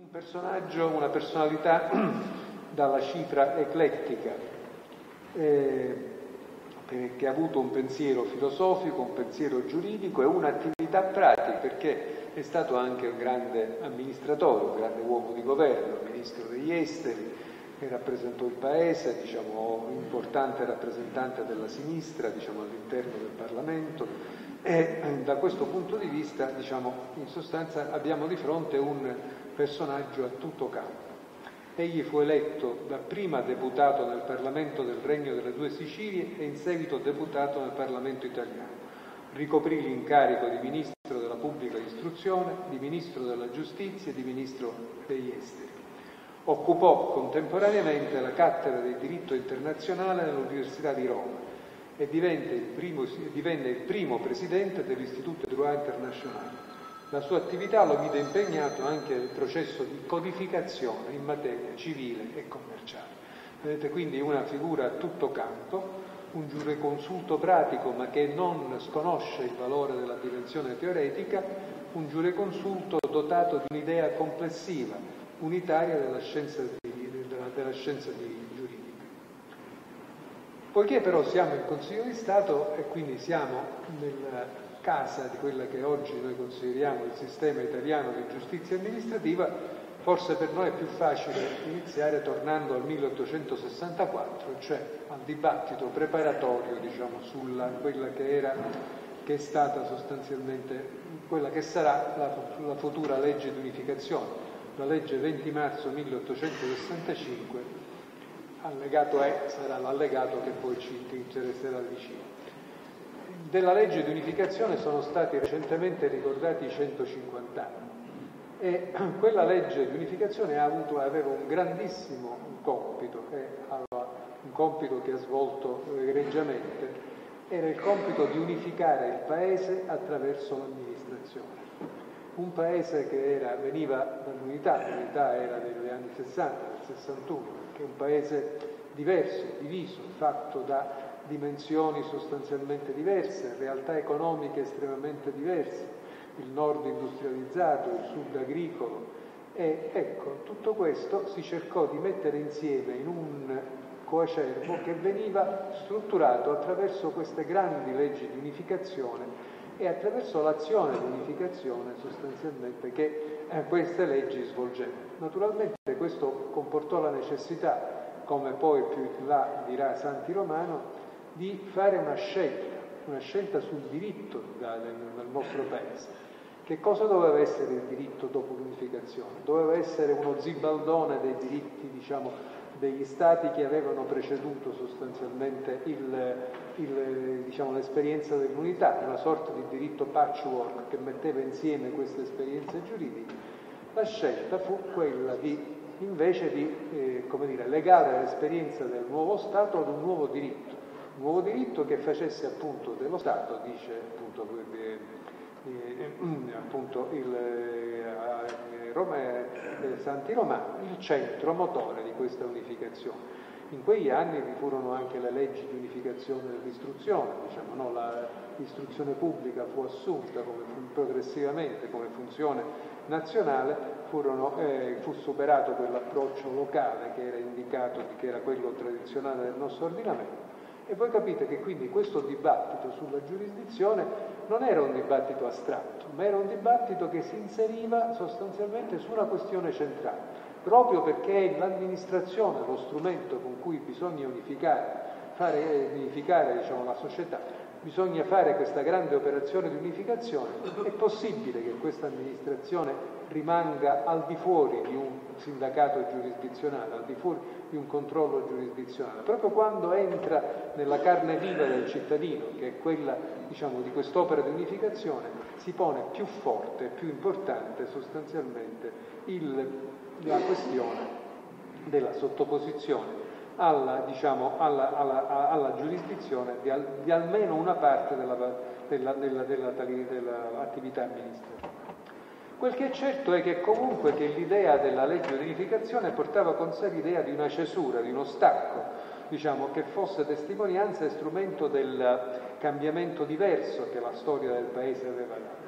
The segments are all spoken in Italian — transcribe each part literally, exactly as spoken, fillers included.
personaggio, una personalità dalla cifra eclettica, eh, che ha avuto un pensiero filosofico, un pensiero giuridico e un'attività pratica, perché è stato anche un grande amministratore, un grande uomo di governo, ministro degli esteri, che rappresentò il paese, diciamo, importante rappresentante della sinistra, diciamo, all'interno del Parlamento, e da questo punto di vista, diciamo, in sostanza abbiamo di fronte un personaggio a tutto campo. Egli fu eletto dapprima deputato nel Parlamento del Regno delle Due Sicilie e in seguito deputato nel Parlamento italiano. Ricoprì l'incarico di Ministro della Pubblica Istruzione, di Ministro della Giustizia e di Ministro degli Esteri. Occupò contemporaneamente la cattedra di diritto internazionale nell'Università di Roma e divenne il primo, divenne il primo presidente dell'Istituto di Droit International. La sua attività lo vide impegnato anche nel processo di codificazione in materia civile e commerciale. Vedete quindi una figura a tutto campo, un giureconsulto pratico ma che non sconosce il valore della dimensione teoretica, un giureconsulto dotato di un'idea complessiva, unitaria della scienza, di, della, della scienza di giuridica. Poiché però siamo in Consiglio di Stato e quindi siamo nella casa di quella che oggi noi consideriamo il sistema italiano di giustizia amministrativa, forse per noi è più facile iniziare tornando al milleottocentosessantaquattro, cioè al dibattito preparatorio, diciamo, sulla quella che era, che è stata sostanzialmente quella che sarà la, la futura legge di unificazione, la legge venti marzo milleottocentosessantacinque, allegato è, sarà l'allegato che poi ci interesserà vicino. Della legge di unificazione sono stati recentemente ricordati i centocinquanta anni e quella legge di unificazione ha avuto, aveva un grandissimo compito, e aveva un compito che ha svolto egregiamente, era il compito di unificare il paese attraverso l'amministrazione. Un paese che era, veniva dall'unità, l'unità era degli anni sessanta, del sessantuno, che è un paese diverso, diviso, fatto da dimensioni sostanzialmente diverse, realtà economiche estremamente diverse, il nord industrializzato, il sud agricolo, e ecco, tutto questo si cercò di mettere insieme in un coacervo che veniva strutturato attraverso queste grandi leggi di unificazione e attraverso l'azione di unificazione sostanzialmente che eh, queste leggi svolgevano. Naturalmente questo comportò la necessità, come poi più in là dirà Santi Romano, di fare una scelta, una scelta sul diritto del, del nostro paese. Che cosa doveva essere il diritto dopo l'unificazione? Doveva essere uno zibaldone dei diritti, diciamo, degli stati che avevano preceduto sostanzialmente il, il, diciamo, l'esperienza dell'unità, una sorta di diritto patchwork che metteva insieme queste esperienze giuridiche. La scelta fu quella di, invece di, eh, come dire, legare l'esperienza del nuovo Stato ad un nuovo diritto. Nuovo diritto che facesse appunto dello Stato, dice appunto, eh, eh, appunto il eh, Roma, eh, Santi Romano, il centro motore di questa unificazione. In quegli anni vi furono anche le leggi di unificazione dell'istruzione, diciamo, no? La, l'istruzione pubblica fu assunta come, progressivamente come funzione nazionale, furono, eh, fu superato quell'approccio locale che era indicato, che era quello tradizionale del nostro ordinamento. E voi capite che quindi questo dibattito sulla giurisdizione non era un dibattito astratto, ma era un dibattito che si inseriva sostanzialmente su una questione centrale, proprio perché è l'amministrazione lo strumento con cui bisogna unificare, fare, unificare diciamo, la società, bisogna fare questa grande operazione di unificazione. È possibile che questa amministrazione rimanga al di fuori di un sindacato giurisdizionale, al di fuori di un controllo giurisdizionale, proprio quando entra nella carne viva del cittadino, che è quella, diciamo, di quest'opera di unificazione, si pone più forte, più importante sostanzialmente il, la questione della sottoposizione alla, diciamo, alla, alla, alla giurisdizione di, al, di almeno una parte della, della, della, della, dell'attività amministrativa. Quel che è certo è che comunque che l'idea della legge di unificazione portava con sé l'idea di una cesura, di uno stacco, diciamo, che fosse testimonianza e strumento del cambiamento diverso che la storia del paese aveva dato.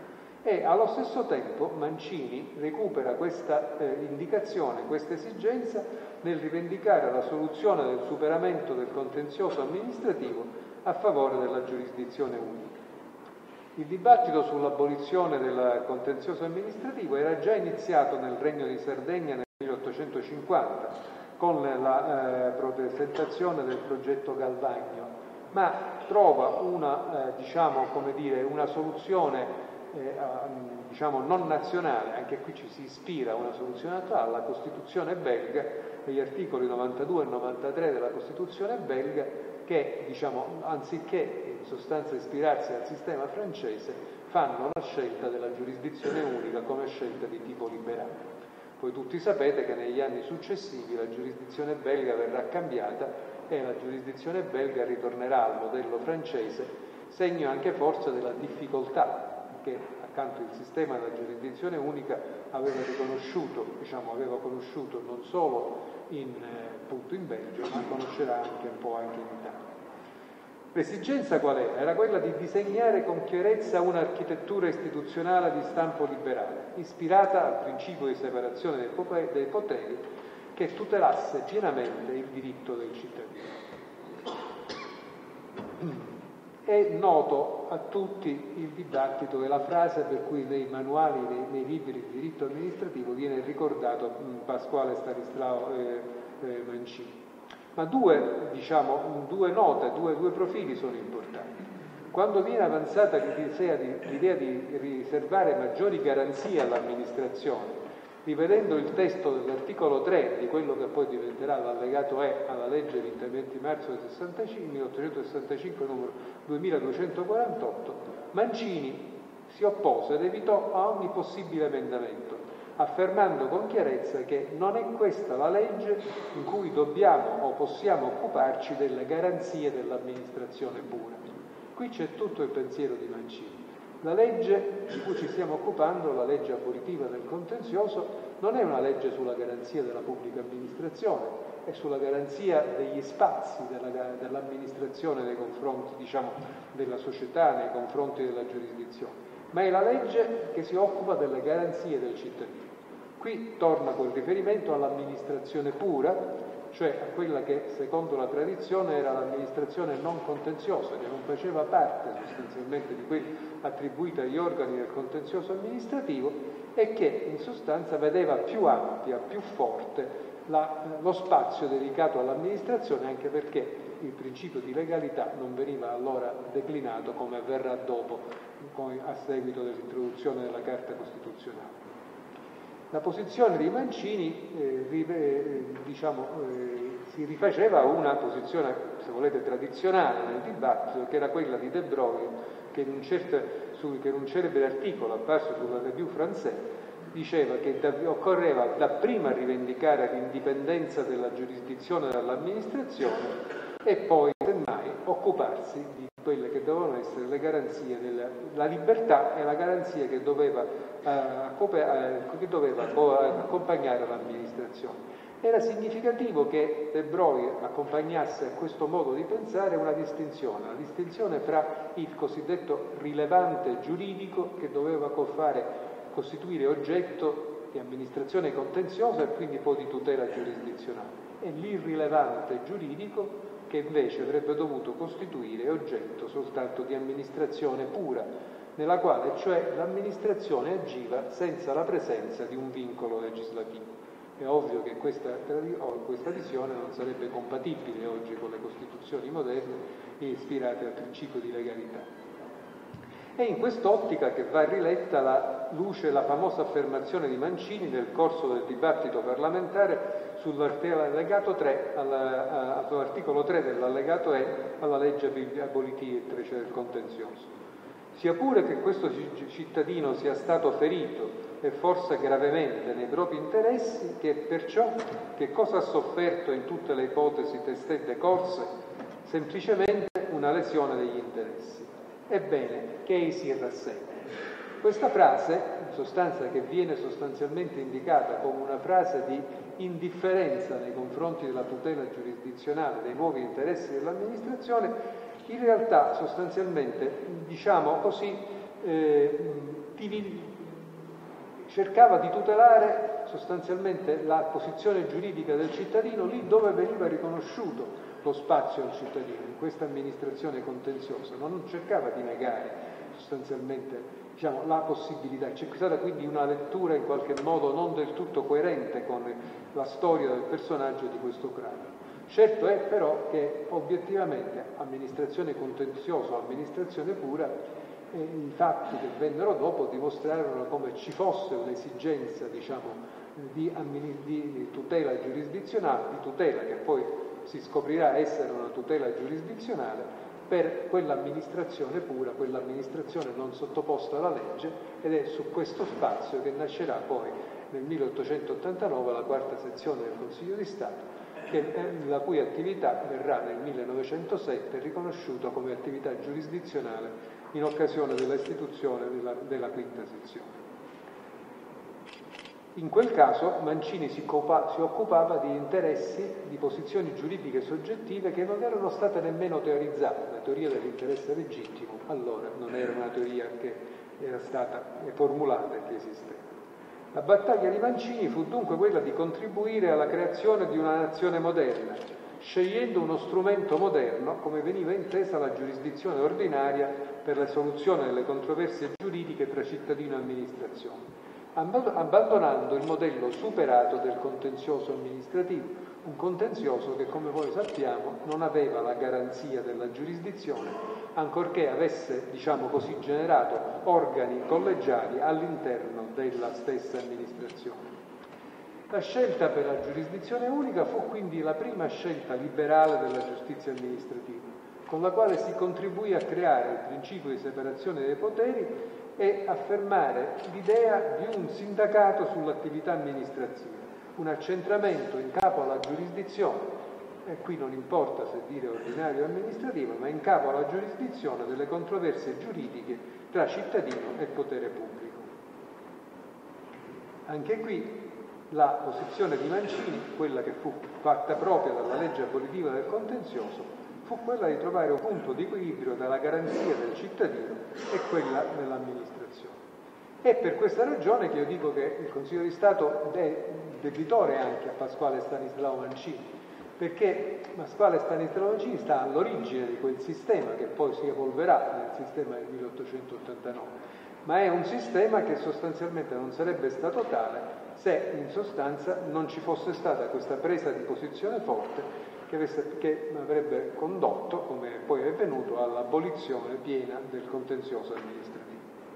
E allo stesso tempo Mancini recupera questa eh, indicazione, questa esigenza nel rivendicare la soluzione del superamento del contenzioso amministrativo a favore della giurisdizione unica. Il dibattito sull'abolizione del contenzioso amministrativo era già iniziato nel Regno di Sardegna nel milleottocentocinquanta con la eh, presentazione del progetto Galvagno, ma trova una, eh, diciamo, come dire, una soluzione eh, diciamo non nazionale, anche qui ci si ispira a una soluzione naturale, la Costituzione belga, negli articoli novantadue e novantatré della Costituzione belga, che diciamo, anziché in sostanza ispirarsi al sistema francese, fanno la scelta della giurisdizione unica come scelta di tipo liberale. Poi tutti sapete che negli anni successivi la giurisdizione belga verrà cambiata e la giurisdizione belga ritornerà al modello francese, segno anche forse della difficoltà che accanto al sistema della giurisdizione unica aveva riconosciuto, diciamo, aveva conosciuto non solo in, eh, appunto in Belgio, ma conoscerà anche un po' anche in Italia. L'esigenza qual era? Era quella di disegnare con chiarezza un'architettura istituzionale di stampo liberale, ispirata al principio di separazione dei poteri, che tutelasse pienamente il diritto del cittadino. È noto a tutti il dibattito e la frase per cui nei manuali, nei, nei libri di diritto amministrativo viene ricordato Pasquale Stanislao eh, eh, Mancini. Ma due, diciamo, due note, due, due profili sono importanti. Quando viene avanzata l'idea di, l'idea di riservare maggiori garanzie all'amministrazione, rivedendo il testo dell'articolo tre di quello che poi diventerà l'allegato E alla legge di venti marzo del milleottocentosessantacinque numero duemiladuecentoquarantotto, Mancini si oppose ed evitò a ogni possibile emendamento, affermando con chiarezza che non è questa la legge in cui dobbiamo o possiamo occuparci delle garanzie dell'amministrazione pura. Qui c'è tutto il pensiero di Mancini. La legge di cui ci stiamo occupando, la legge abolitiva del contenzioso, non è una legge sulla garanzia della pubblica amministrazione, è sulla garanzia degli spazi della, dell'amministrazione nei confronti, diciamo, della società, nei confronti della giurisdizione, ma è la legge che si occupa delle garanzie del cittadino. Qui torna col riferimento all'amministrazione pura, cioè a quella che secondo la tradizione era l'amministrazione non contenziosa, che non faceva parte sostanzialmente di quella attribuita agli organi del contenzioso amministrativo e che in sostanza vedeva più ampia, più forte la, lo spazio dedicato all'amministrazione, anche perché il principio di legalità non veniva allora declinato come avverrà dopo, poi a seguito dell'introduzione della Carta Costituzionale. La posizione di Mancini eh, rive, diciamo, eh, si rifaceva a una posizione, se volete, tradizionale nel dibattito, che era quella di De Broglie, che in un, certo, su, che in un celebre articolo apparso sulla Revue Française diceva che da, occorreva dapprima rivendicare l'indipendenza della giurisdizione dall'amministrazione e poi, semmai, occuparsi di quelle che dovevano essere le garanzie della la libertà e la garanzia che doveva, eh, che doveva accompagnare l'amministrazione. Era significativo che De Broglie accompagnasse a questo modo di pensare una distinzione, la distinzione fra il cosiddetto rilevante giuridico che doveva fare, costituire oggetto di amministrazione contenziosa e quindi poi di tutela giurisdizionale, e l'irrilevante giuridico che invece avrebbe dovuto costituire oggetto soltanto di amministrazione pura, nella quale cioè l'amministrazione agiva senza la presenza di un vincolo legislativo. È ovvio che questa, questa visione non sarebbe compatibile oggi con le Costituzioni moderne e ispirate al principio di legalità. È in quest'ottica che va riletta la luce la famosa affermazione di Mancini nel corso del dibattito parlamentare sull'allegato tre, all'articolo tre dell'allegato E alla legge abolitrice del contenzioso. Sia pure che questo cittadino sia stato ferito e forse gravemente nei propri interessi, che perciò che cosa ha sofferto in tutte le ipotesi testé decorse? Semplicemente una lesione degli interessi. Ebbene, che ei si rassegni. Questa frase, in sostanza, che viene sostanzialmente indicata come una frase di indifferenza nei confronti della tutela giurisdizionale dei nuovi interessi dell'amministrazione, in realtà sostanzialmente, diciamo così, eh, cercava di tutelare sostanzialmente la posizione giuridica del cittadino lì dove veniva riconosciuto lo spazio al cittadino, in questa amministrazione contenziosa, ma non cercava di negare sostanzialmente, diciamo, la possibilità. C'è stata quindi una lettura in qualche modo non del tutto coerente con la storia del personaggio di questo cranio. Certo è però che obiettivamente amministrazione contenziosa o amministrazione pura, eh, i fatti che vennero dopo dimostrarono come ci fosse un'esigenza, diciamo, di, di tutela giurisdizionale, di tutela che poi si scoprirà essere una tutela giurisdizionale per quell'amministrazione pura, quell'amministrazione non sottoposta alla legge, ed è su questo spazio che nascerà poi nel milleottocentottantanove la quarta sezione del Consiglio di Stato, che, la cui attività verrà nel millenovecentosette riconosciuta come attività giurisdizionale in occasione della istituzione della, della quinta sezione. In quel caso Mancini si, copa, si occupava di interessi, di posizioni giuridiche soggettive che non erano state nemmeno teorizzate. La teoria dell'interesse legittimo allora non era una teoria che era stata formulata e che esisteva. La battaglia di Mancini fu dunque quella di contribuire alla creazione di una nazione moderna, scegliendo uno strumento moderno come veniva intesa la giurisdizione ordinaria per la soluzione delle controversie giuridiche tra cittadino e amministrazione, abbandonando il modello superato del contenzioso amministrativo, un contenzioso che, come voi sappiamo, non aveva la garanzia della giurisdizione, ancorché avesse, diciamo così, generato organi collegiali all'interno della stessa amministrazione. La scelta per la giurisdizione unica fu quindi la prima scelta liberale della giustizia amministrativa, con la quale si contribuì a creare il principio di separazione dei poteri e affermare l'idea di un sindacato sull'attività amministrativa, un accentramento in capo alla giurisdizione, e qui non importa se dire ordinario o amministrativo, ma in capo alla giurisdizione delle controversie giuridiche tra cittadino e potere pubblico. Anche qui la posizione di Mancini, quella che fu fatta propria dalla legge abolitiva del contenzioso, fu quella di trovare un punto di equilibrio tra la garanzia del cittadino e quella dell'amministrazione. È per questa ragione che io dico che il Consiglio di Stato è debitore anche a Pasquale Stanislao Mancini, perché Pasquale Stanislao Mancini sta all'origine di quel sistema che poi si evolverà nel sistema del milleottocentottantanove, ma è un sistema che sostanzialmente non sarebbe stato tale se in sostanza non ci fosse stata questa presa di posizione forte che, avesse, che avrebbe condotto, come poi è avvenuto, all'abolizione piena del contenzioso amministrativo.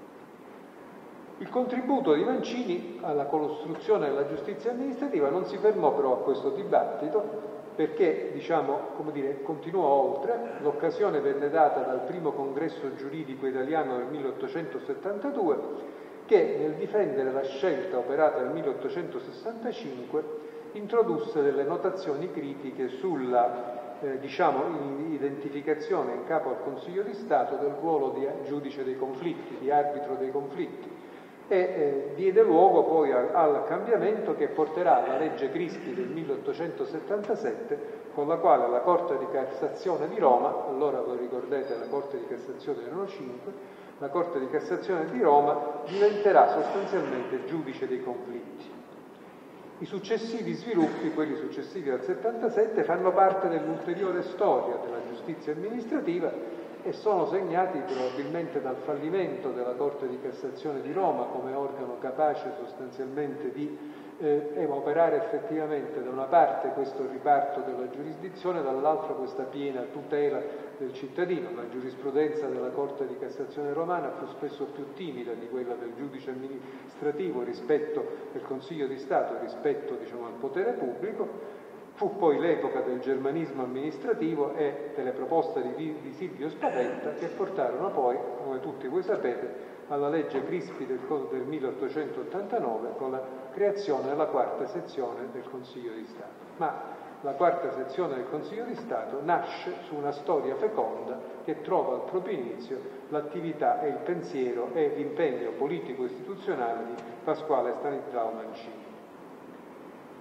Il contributo di Mancini alla costruzione della giustizia amministrativa non si fermò però a questo dibattito, perché, diciamo, come dire, continuò oltre. L'occasione venne data dal primo congresso giuridico italiano del milleottocentosettantadue, che nel difendere la scelta operata nel milleottocentosessantacinque introdusse delle notazioni critiche sulla eh, diciamo, identificazione in capo al Consiglio di Stato del ruolo di giudice dei conflitti, di arbitro dei conflitti, e eh, diede luogo poi a, al cambiamento che porterà alla legge Crispi del milleottocentosettantasette, con la quale la Corte di Cassazione di Roma, allora voi ricordate la Corte di Cassazione erano cinque, la Corte di Cassazione di Roma diventerà sostanzialmente giudice dei conflitti. I successivi sviluppi, quelli successivi al settantasette, fanno parte dell'ulteriore storia della giustizia amministrativa e sono segnati probabilmente dal fallimento della Corte di Cassazione di Roma come organo capace sostanzialmente di eh, operare effettivamente da una parte questo riparto della giurisdizione, dall'altra questa piena tutela del cittadino. La giurisprudenza della Corte di Cassazione romana fu spesso più timida di quella del giudice amministrativo rispetto del Consiglio di Stato, rispetto, diciamo, al potere pubblico. Fu poi l'epoca del germanismo amministrativo e delle proposte di, di Silvio Spaventa che portarono poi, come tutti voi sapete, alla legge Crispi del, del milleottocentottantanove con la creazione della quarta sezione del Consiglio di Stato. Ma la quarta sezione del Consiglio di Stato nasce su una storia feconda che trova al proprio inizio l'attività e il pensiero e l'impegno politico-istituzionale di Pasquale Stanislao Mancini.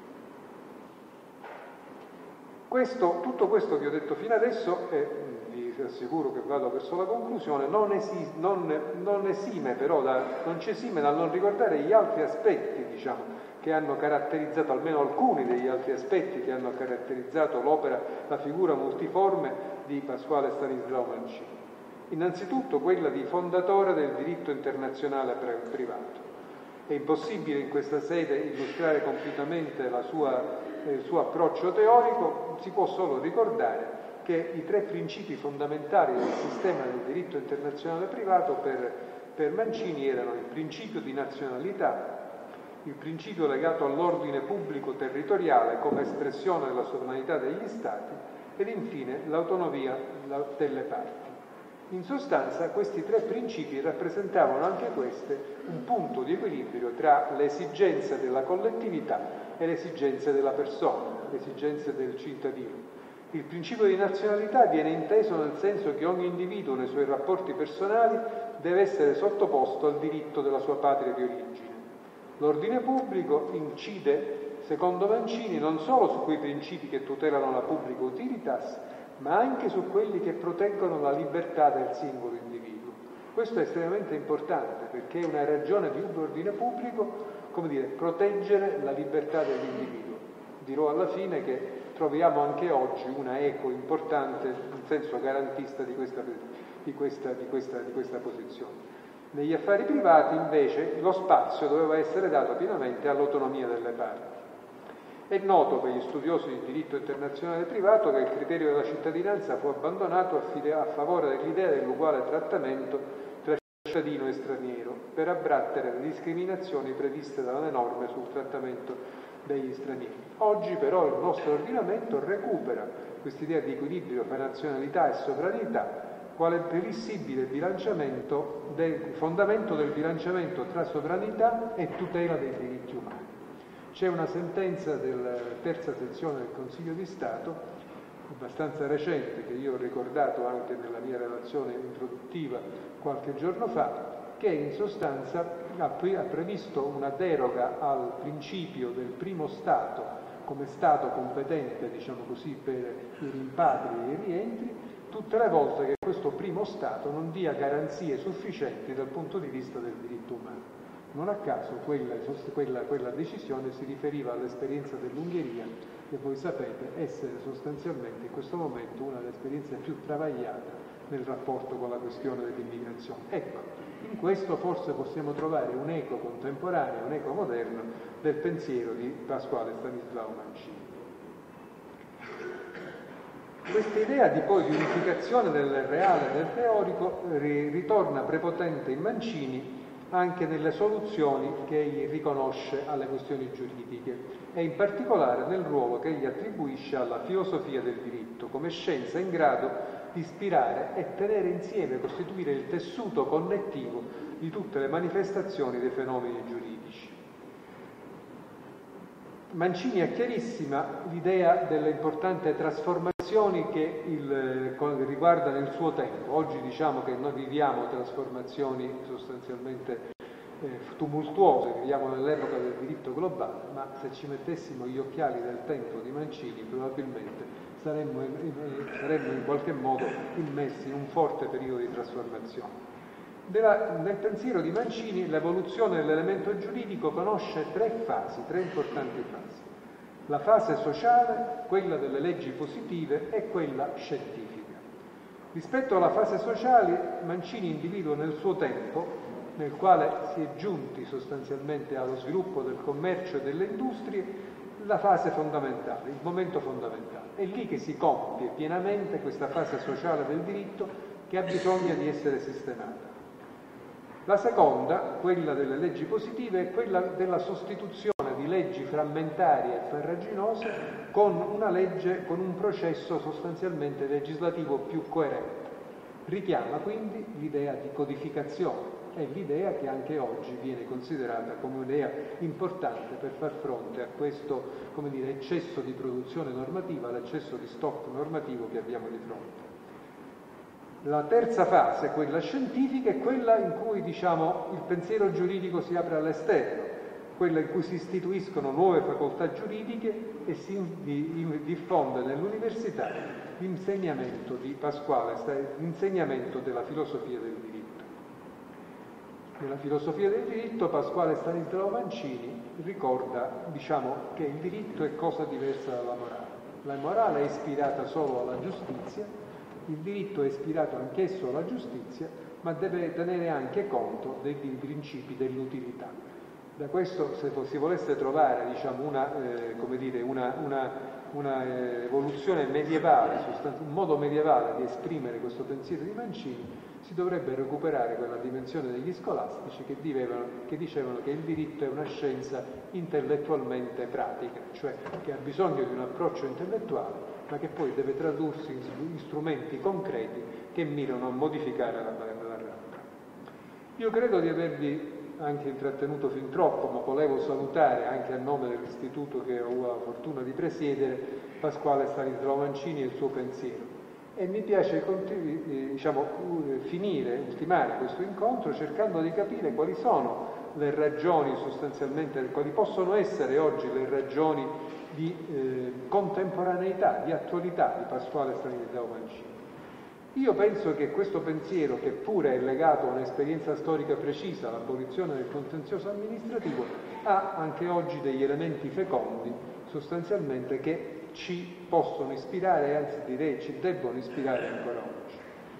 Questo, tutto questo che ho detto fino adesso, eh, vi vi assicuro che vado verso la conclusione, non, esi, non, non esime però, da, non ci esime dal non ricordare gli altri aspetti, diciamo, che hanno caratterizzato, almeno alcuni degli altri aspetti che hanno caratterizzato l'opera, la figura multiforme di Pasquale Stanislao Mancini. Innanzitutto quella di fondatore del diritto internazionale privato. È impossibile in questa sede illustrare compiutamente la sua, eh, il suo approccio teorico, si può solo ricordare che i tre principi fondamentali del sistema del diritto internazionale privato per, per Mancini erano il principio di nazionalità, il principio legato all'ordine pubblico territoriale come espressione della sovranità degli Stati ed infine l'autonomia delle parti. In sostanza questi tre principi rappresentavano anche queste un punto di equilibrio tra le esigenze della collettività e le esigenze della persona, le esigenze del cittadino. Il principio di nazionalità viene inteso nel senso che ogni individuo nei suoi rapporti personali deve essere sottoposto al diritto della sua patria di origine. L'ordine pubblico incide, secondo Mancini, non solo su quei principi che tutelano la pubblica utilitas, ma anche su quelli che proteggono la libertà del singolo individuo. Questo è estremamente importante perché è una ragione di ordine pubblico, come dire, proteggere la libertà dell'individuo. Dirò alla fine che troviamo anche oggi una eco importante in senso garantista di questa, di questa, di questa, di questa posizione. Negli affari privati, invece, lo spazio doveva essere dato pienamente all'autonomia delle parti. È noto per gli studiosi di diritto internazionale privato che il criterio della cittadinanza fu abbandonato a favore dell'idea dell'uguale trattamento tra cittadino e straniero, per abbattere le discriminazioni previste dalle norme sul trattamento degli stranieri. Oggi però il nostro ordinamento recupera quest'idea di equilibrio tra nazionalità e sovranità quale previsibile bilanciamento del fondamento del bilanciamento tra sovranità e tutela dei diritti umani. C'è una sentenza della terza sezione del Consiglio di Stato, abbastanza recente, che io ho ricordato anche nella mia relazione introduttiva qualche giorno fa, che in sostanza ha previsto una deroga al principio del primo Stato come Stato competente, diciamo così, per i rimpatri e i rientri, tutte le volte che questo primo Stato non dia garanzie sufficienti dal punto di vista del diritto umano. Non a caso quella, quella, quella decisione si riferiva all'esperienza dell'Ungheria, che voi sapete essere sostanzialmente in questo momento una delle esperienze più travagliate nel rapporto con la questione dell'immigrazione. Ecco, in questo forse possiamo trovare un eco contemporaneo, un eco moderno del pensiero di Pasquale Stanislao Mancini. Questa idea di poi di unificazione del reale e del teorico ritorna prepotente in Mancini anche nelle soluzioni che egli riconosce alle questioni giuridiche e in particolare nel ruolo che egli attribuisce alla filosofia del diritto come scienza in grado di ispirare e tenere insieme, costituire il tessuto connettivo di tutte le manifestazioni dei fenomeni giuridici. Mancini ha chiarissima l'idea delle importanti trasformazioni che il, riguardano il suo tempo. Oggi diciamo che noi viviamo trasformazioni sostanzialmente eh, tumultuose, viviamo nell'epoca del diritto globale, ma se ci mettessimo gli occhiali del tempo di Mancini probabilmente saremmo, eh, saremmo in qualche modo immessi in un forte periodo di trasformazione. Della, nel pensiero di Mancini l'evoluzione dell'elemento giuridico conosce tre fasi, tre importanti fasi. La fase sociale, quella delle leggi positive e quella scientifica. Rispetto alla fase sociale, Mancini individua nel suo tempo, nel quale si è giunti sostanzialmente allo sviluppo del commercio e delle industrie, la fase fondamentale, il momento fondamentale. È lì che si compie pienamente questa fase sociale del diritto che ha bisogno di essere sistemata. La seconda, quella delle leggi positive, è quella della sostituzione di leggi frammentarie e farraginose con una legge, con un processo sostanzialmente legislativo più coerente. Richiama quindi l'idea di codificazione, è l'idea che anche oggi viene considerata come un'idea importante per far fronte a questo, come dire, eccesso di produzione normativa, l'eccesso di stock normativo che abbiamo di fronte. La terza fase, quella scientifica, è quella in cui, diciamo, il pensiero giuridico si apre all'esterno, quella in cui si istituiscono nuove facoltà giuridiche e si diffonde nell'università l'insegnamento di Pasquale, l'insegnamento della filosofia del diritto. Nella filosofia del diritto Pasquale Stanislao Mancini ricorda, diciamo, che il diritto è cosa diversa dalla morale. La morale è ispirata solo alla giustizia, il diritto è ispirato anch'esso alla giustizia, ma deve tenere anche conto dei principi dell'utilità. Da questo, se si volesse trovare, diciamo, una, eh, come dire, una, una, una eh, evoluzione medievale, un modo medievale di esprimere questo pensiero di Mancini, si dovrebbe recuperare quella dimensione degli scolastici che, dicevano, che dicevano che il diritto è una scienza intellettualmente pratica, cioè che ha bisogno di un approccio intellettuale, ma che poi deve tradursi in strumenti concreti che mirano a modificare la, la realtà. Io credo di avervi anche intrattenuto fin troppo, ma volevo salutare anche a nome dell'istituto che ho la fortuna di presiedere Pasquale Stanislao Mancini e il suo pensiero. E mi piace diciamo, finire, ultimare questo incontro cercando di capire quali sono le ragioni sostanzialmente, quali possono essere oggi le ragioni di eh, contemporaneità, di attualità di Pasquale Stanislao Mancini. Io penso che questo pensiero, che pure è legato a un'esperienza storica precisa, l'abolizione del contenzioso amministrativo, ha anche oggi degli elementi fecondi, sostanzialmente, che ci possono ispirare, anzi direi ci debbono ispirare ancora oggi.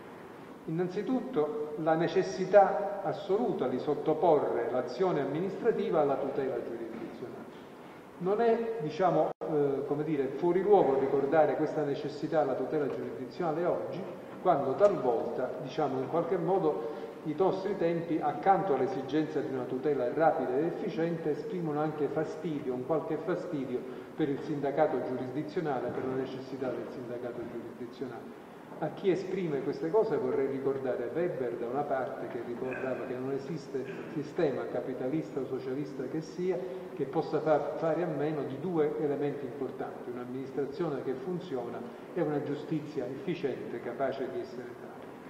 Innanzitutto la necessità assoluta di sottoporre l'azione amministrativa alla tutela giurisdizionale. Non è, diciamo, eh, come dire, fuori luogo ricordare questa necessità alla tutela giurisdizionale oggi, quando talvolta, diciamo, in qualche modo i nostri tempi, accanto all'esigenza di una tutela rapida ed efficiente, esprimono anche fastidio, un qualche fastidio per il sindacato giurisdizionale, per la necessità del sindacato giurisdizionale. A chi esprime queste cose vorrei ricordare Weber da una parte, che ricordava che non esiste sistema capitalista o socialista che sia che possa far fare a meno di due elementi importanti: un'amministrazione che funziona e una giustizia efficiente capace di essere tale.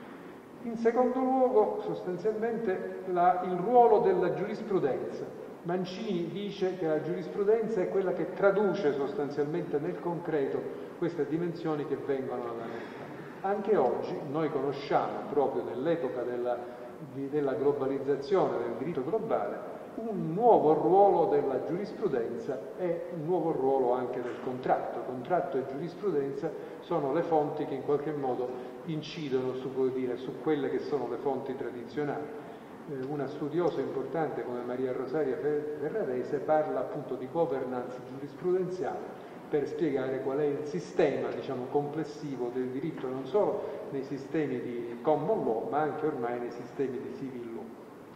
In secondo luogo, sostanzialmente, la, il ruolo della giurisprudenza. Mancini dice che la giurisprudenza è quella che traduce sostanzialmente nel concreto queste dimensioni che vengono alla realtà. Anche oggi noi conosciamo, proprio nell'epoca della, di, della globalizzazione, del diritto globale, un nuovo ruolo della giurisprudenza e un nuovo ruolo anche del contratto. Contratto e giurisprudenza sono le fonti che in qualche modo incidono su, vuol dire, su quelle che sono le fonti tradizionali. Eh, una studiosa importante come Maria Rosaria Ferrarese parla appunto di governance giurisprudenziale per spiegare qual è il sistema, diciamo, complessivo del diritto, non solo nei sistemi di common law, ma anche ormai nei sistemi di civil law.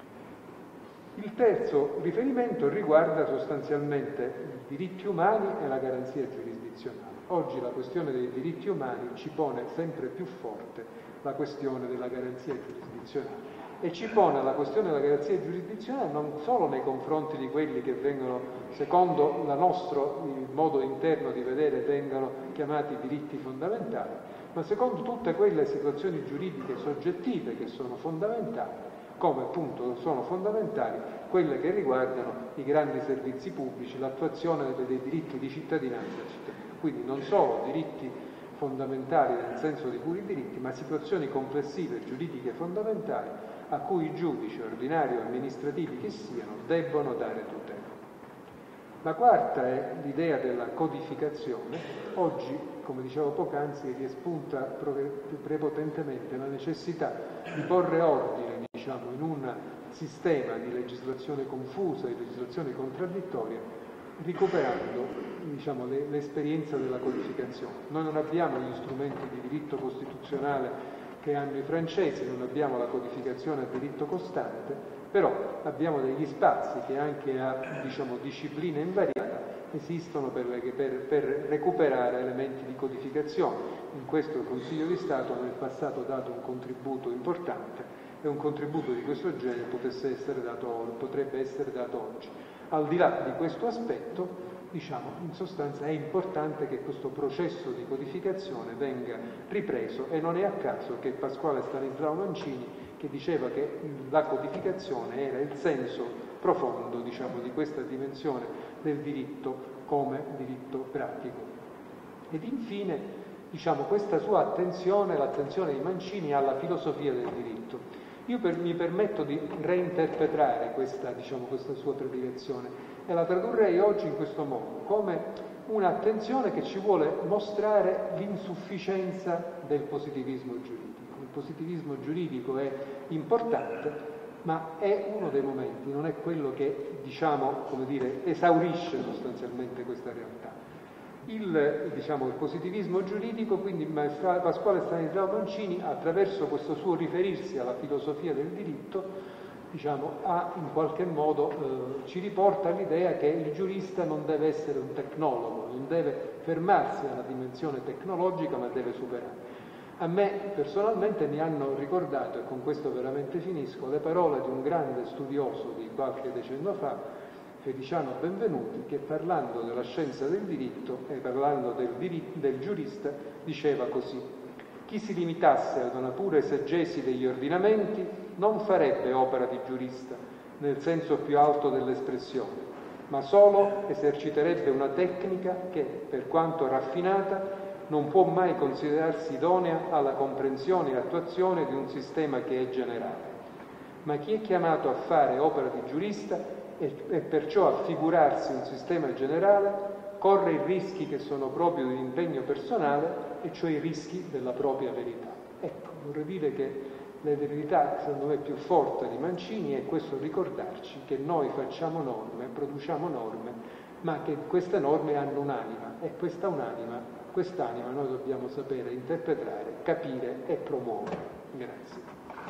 Il terzo riferimento riguarda sostanzialmente i diritti umani e la garanzia giurisdizionale. Oggi la questione dei diritti umani ci pone sempre più forte la questione della garanzia giurisdizionale e ci pone la questione della garanzia giurisdizionale non solo nei confronti di quelli che vengono, secondo il nostro il modo interno di vedere, vengono chiamati diritti fondamentali, ma secondo tutte quelle situazioni giuridiche soggettive che sono fondamentali, come appunto sono fondamentali quelle che riguardano i grandi servizi pubblici, l'attuazione dei diritti di cittadinanza ai cittadini. Quindi non solo diritti fondamentali nel senso di puri diritti, ma situazioni complessive giuridiche fondamentali a cui i giudici ordinari o amministrativi che siano debbono dare tutela. La quarta è l'idea della codificazione. Oggi, come dicevo poc'anzi, riespunta prepotentemente la necessità di porre ordine, diciamo, in un sistema di legislazione confusa, di legislazione contraddittoria, recuperando, diciamo, le, l'esperienza della codificazione. Noi non abbiamo gli strumenti di diritto costituzionale che hanno i francesi, non abbiamo la codificazione a diritto costante, però abbiamo degli spazi che anche a, diciamo, disciplina invariata esistono per, per, per recuperare elementi di codificazione. In questo il Consiglio di Stato nel passato ha dato un contributo importante e un contributo di questo genere potesse essere dato, potrebbe essere dato oggi. Al di là di questo aspetto, diciamo, in sostanza è importante che questo processo di codificazione venga ripreso e non è a caso che Pasquale Stanislao Mancini che diceva che la codificazione era il senso profondo, diciamo, di questa dimensione del diritto come diritto pratico. Ed infine, diciamo, questa sua attenzione, l'attenzione di Mancini alla filosofia del diritto. Io per, mi permetto di reinterpretare questa, diciamo, questa sua predilezione e la tradurrei oggi in questo modo, come un'attenzione che ci vuole mostrare l'insufficienza del positivismo giuridico. Il positivismo giuridico è importante, ma è uno dei momenti, non è quello che, diciamo, come dire, esaurisce sostanzialmente questa realtà. Il, diciamo, il positivismo giuridico, quindi Pasquale Stanislao Mancini, attraverso questo suo riferirsi alla filosofia del diritto, diciamo, ha in qualche modo eh, ci riporta all'idea che il giurista non deve essere un tecnologo, non deve fermarsi alla dimensione tecnologica, ma deve superare. A me personalmente mi hanno ricordato, e con questo veramente finisco, le parole di un grande studioso di qualche decennio fa, Feliciano Benvenuti, che parlando della scienza del diritto e parlando del, diritto, del giurista diceva così: chi si limitasse ad una pura esegesi degli ordinamenti non farebbe opera di giurista nel senso più alto dell'espressione, ma solo eserciterebbe una tecnica che, per quanto raffinata, non può mai considerarsi idonea alla comprensione e attuazione di un sistema che è generale. Ma chi è chiamato a fare opera di giurista e, e perciò a figurarsi un sistema generale corre i rischi che sono proprio di un impegno personale, e cioè i rischi della propria verità. Ecco, vorrei dire che l'eredità, secondo me, più forte di Mancini è questo ricordarci che noi facciamo norme, produciamo norme, ma che queste norme hanno un'anima, e questa un'anima Quest'anima noi dobbiamo sapere interpretare, capire e promuovere. Grazie.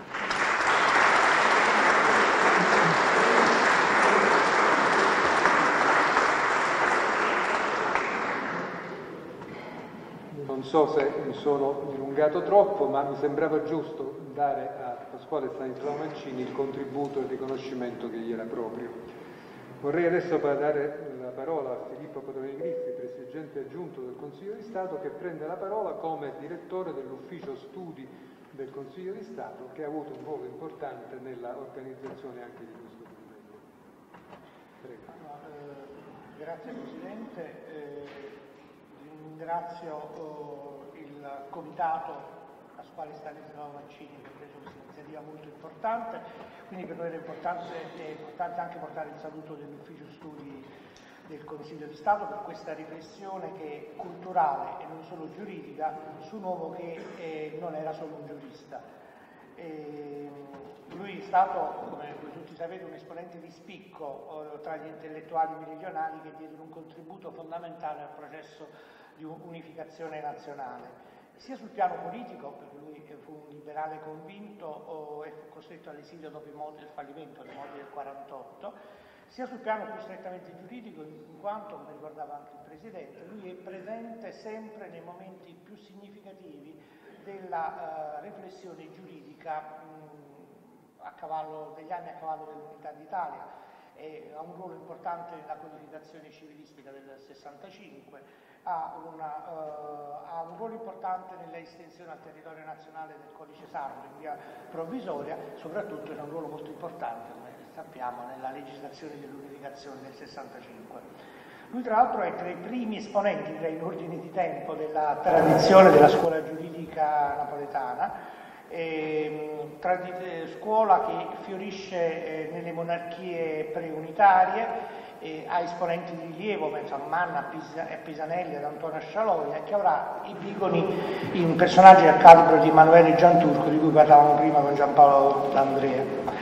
Non so se mi sono dilungato troppo, ma mi sembrava giusto dare a Pasquale Stanislao Mancini il contributo e il riconoscimento che gli era proprio. Vorrei adesso dare la parola a Filippo Padovani Griffi, Presidente aggiunto del Consiglio di Stato, che prende la parola come direttore dell'ufficio studi del Consiglio di Stato, che ha avuto un ruolo importante nella organizzazione anche di questo convegno. Prego. No, eh, grazie Presidente, eh, ringrazio oh, il Comitato Pasquale Stanislao Mancini, che ha preso questa iniziativa molto importante, quindi per noi era importante, è importante anche portare il saluto dell'ufficio studi del Consiglio di Stato per questa riflessione che è culturale e non solo giuridica su un uomo che eh, non era solo un giurista. E lui è stato, come tutti sapete, un esponente di spicco eh, tra gli intellettuali meridionali che diedero un contributo fondamentale al processo di unificazione nazionale. Sia sul piano politico, perché lui fu un liberale convinto oh, e fu costretto all'esilio dopo i modi, il fallimento dei modi del quarantotto, sia sul piano più strettamente giuridico, in quanto, come ricordava anche il Presidente, lui è presente sempre nei momenti più significativi della uh, riflessione giuridica mh, a cavallo degli anni a cavallo dell'Unità d'Italia. E ha un ruolo importante nella codificazione civilistica del sessantacinque, ha, una, uh, ha un ruolo importante nella estensione al territorio nazionale del codice sardo in via provvisoria, soprattutto ha un ruolo molto importante, come sappiamo, nella legislazione dell'unificazione del sessantacinque. Lui tra l'altro è tra i primi esponenti, direi in ordine di tempo, della tradizione della scuola giuridica napoletana, eh, tradi- scuola che fiorisce eh, nelle monarchie preunitarie, eh, ha esponenti di rilievo, penso a Manna, a, Pisa- a Pisanelli, ad Antonio Scialoia, e che avrà ipigoni in personaggi al calibro di Emanuele Gianturco, di cui parlavamo prima con Giampaolo D'Andrea.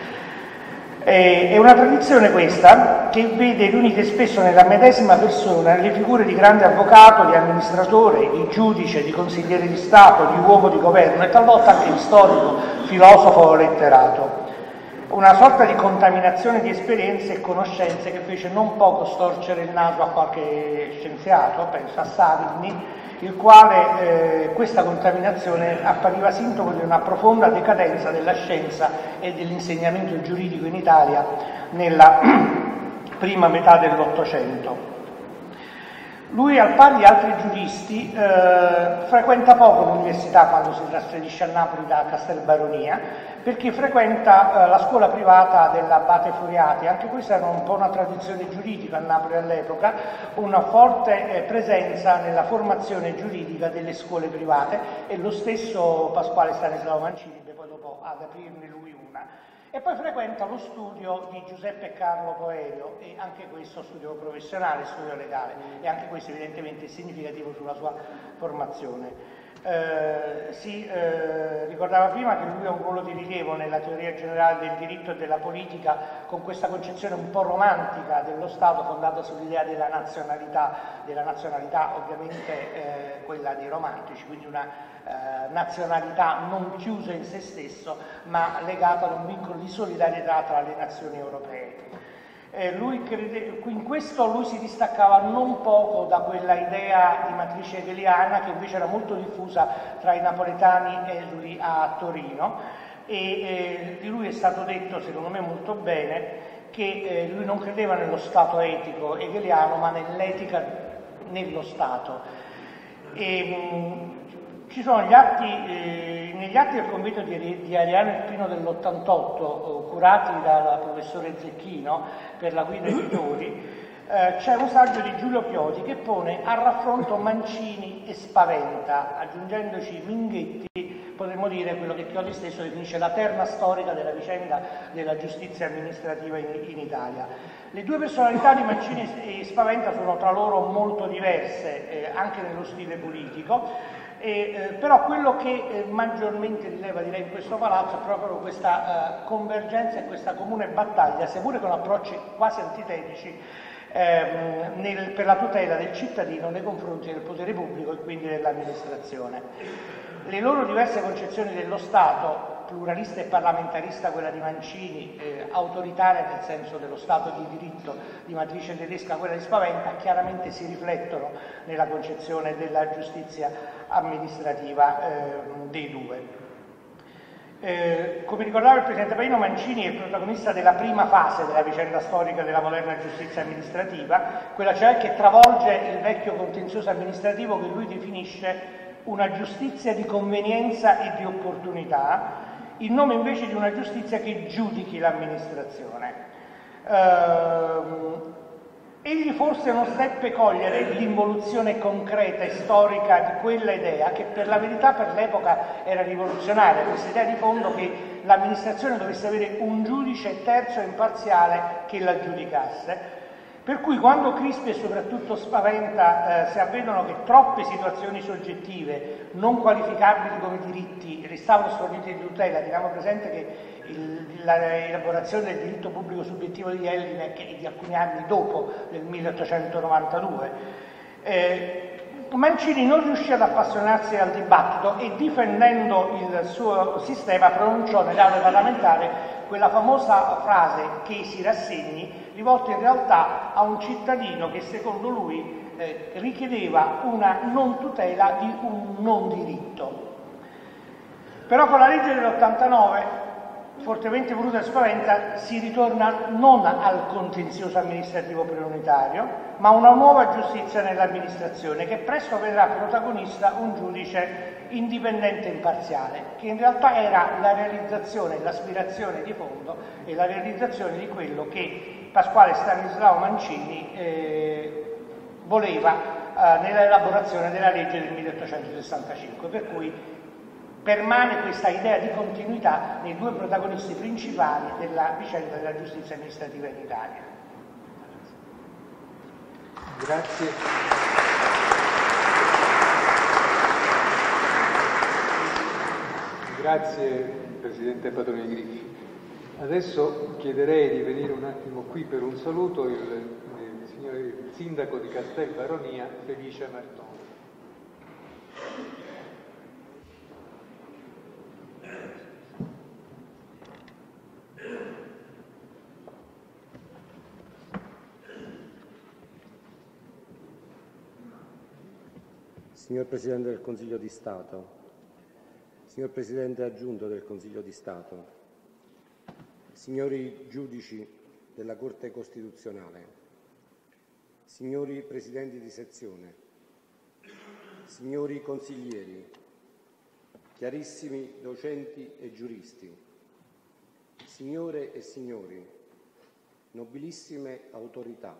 È una tradizione questa che vede riunite spesso nella medesima persona le figure di grande avvocato, di amministratore, di giudice, di consigliere di Stato, di uomo di governo e talvolta anche di storico, filosofo o letterato. Una sorta di contaminazione di esperienze e conoscenze che fece non poco storcere il naso a qualche scienziato, penso a Savigny, il quale eh, questa contaminazione appariva sintomo di una profonda decadenza della scienza e dell'insegnamento giuridico in Italia nella prima metà dell'Ottocento. Lui, al pari di altri giuristi, eh, frequenta poco l'università quando si trasferisce a Napoli da Castelbaronia, perché frequenta eh, la scuola privata dell'Abate Furiati. Anche questa era un po' una tradizione giuridica a Napoli all'epoca, una forte eh, presenza nella formazione giuridica delle scuole private, e lo stesso Pasquale Stanislao Mancini poi dopo ad aprirne lui una. E poi frequenta lo studio di Giuseppe Carlo Coelho, e anche questo studio professionale, studio legale, e anche questo evidentemente è significativo sulla sua formazione. Eh, si eh, ricordava prima che lui ha un ruolo di rilievo nella teoria generale del diritto e della politica, con questa concezione un po' romantica dello Stato fondata sull'idea della nazionalità, della nazionalità ovviamente eh, quella dei romantici, quindi una eh, nazionalità non chiusa in se stesso, ma legata ad un vincolo di solidarietà tra le nazioni europee. Eh, lui crede, in questo lui si distaccava non poco da quella idea di matrice hegeliana che invece era molto diffusa tra i napoletani esuli a Torino, e eh, di lui è stato detto, secondo me molto bene, che eh, lui non credeva nello Stato etico hegeliano, ma nell'etica nello Stato. E, mh, ci sono gli atti, eh, negli atti del convegno di, di Ariano Irpino dell'ottantotto, eh, curati dal professore Zecchino per la guida editori, eh, c'è un saggio di Giulio Chiodi che pone a raffronto Mancini e Spaventa, aggiungendoci Minghetti, potremmo dire quello che Chiodi stesso definisce la terna storica della vicenda della giustizia amministrativa in, in Italia. Le due personalità di Mancini e Spaventa sono tra loro molto diverse, eh, anche nello stile politico. E, eh, però quello che eh, maggiormente rileva, direi, in questo palazzo è proprio questa eh, convergenza e questa comune battaglia, seppure con approcci quasi antitetici, ehm, nel, per la tutela del cittadino nei confronti del potere pubblico e quindi dell'amministrazione. Le loro diverse concezioni dello Stato, pluralista e parlamentarista quella di Mancini, eh, autoritaria nel senso dello Stato di diritto di matrice tedesca quella di Spaventa, chiaramente si riflettono nella concezione della giustizia amministrativa eh, dei due. Eh, come ricordava il Presidente Pajno, Mancini è il protagonista della prima fase della vicenda storica della moderna giustizia amministrativa, quella cioè che travolge il vecchio contenzioso amministrativo che lui definisce una giustizia di convenienza e di opportunità, in nome invece di una giustizia che giudichi l'amministrazione. Ehm, egli forse non seppe cogliere l'involuzione concreta e storica di quella idea, che per la verità per l'epoca era rivoluzionaria, questa idea di fondo che l'amministrazione dovesse avere un giudice terzo e imparziale che la giudicasse. Per cui quando Crispi e soprattutto Spaventa eh, si avvedono che troppe situazioni soggettive non qualificabili come diritti restavano sfornite di tutela, teniamo presente che il, la elaborazione del diritto pubblico subiettivo di Jelinek è di alcuni anni dopo, del milleottocentonovantadue, eh, Mancini non riuscì ad appassionarsi al dibattito e, difendendo il suo sistema, pronunciò nell'aula parlamentare quella famosa frase "che si rassegni", rivolta in realtà a un cittadino che secondo lui eh, richiedeva una non tutela di un non diritto. Però con la legge dell'ottantanove, fortemente voluta da Spaventa, si ritorna non al contenzioso amministrativo prioritario, ma a una nuova giustizia nell'amministrazione, che presto vedrà protagonista un giudice indipendente e imparziale, che in realtà era la realizzazione, l'aspirazione di fondo e la realizzazione di quello che Pasquale Stanislao Mancini eh, voleva eh, nell'elaborazione della legge del milleottocentosessantacinque, per cui permane questa idea di continuità nei due protagonisti principali della vicenda della giustizia amministrativa in Italia. Grazie. Grazie Presidente Padroni Griffi. Adesso chiederei di venire un attimo qui per un saluto il, il, signor, il sindaco di Castelbaronia, Felice Martoni. Signor Presidente del Consiglio di Stato, signor Presidente aggiunto del Consiglio di Stato, signori giudici della Corte Costituzionale, signori presidenti di sezione, signori consiglieri, chiarissimi docenti e giuristi, signore e signori, nobilissime autorità.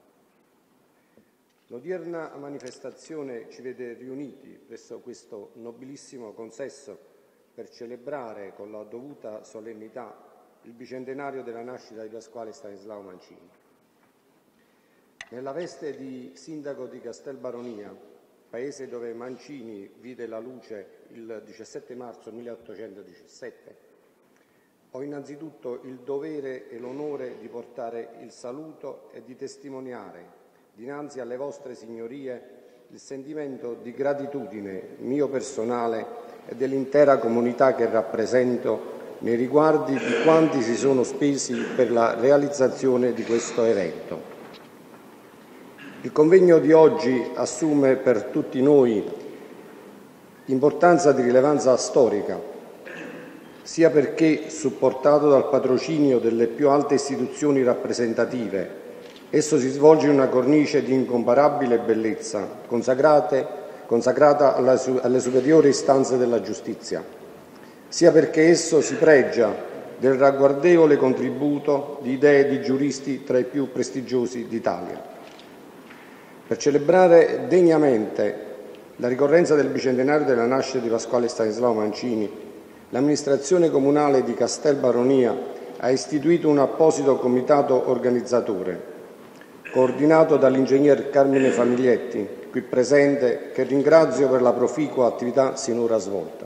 L'odierna manifestazione ci vede riuniti presso questo nobilissimo consesso per celebrare con la dovuta solennità il bicentenario della nascita di Pasquale Stanislao Mancini. Nella veste di sindaco di Castelbaronia, paese dove Mancini vide la luce il diciassette marzo milleottocentodiciassette, ho innanzitutto il dovere e l'onore di portare il saluto e di testimoniare dinanzi alle vostre signorie il sentimento di gratitudine mio personale e dell'intera comunità che rappresento nei riguardi di quanti si sono spesi per la realizzazione di questo evento. Il convegno di oggi assume per tutti noi importanza di rilevanza storica, sia perché supportato dal patrocinio delle più alte istituzioni rappresentative, esso si svolge in una cornice di incomparabile bellezza, consacrate, consacrata alla, alle superiori istanze della giustizia, sia perché esso si pregia del ragguardevole contributo di idee di giuristi tra i più prestigiosi d'Italia. Per celebrare degnamente la ricorrenza del bicentenario della nascita di Pasquale Stanislao Mancini, l'amministrazione comunale di Castelbaronia ha istituito un apposito comitato organizzatore, coordinato dall'ingegner Carmine Famiglietti, qui presente, che ringrazio per la proficua attività sinora svolta.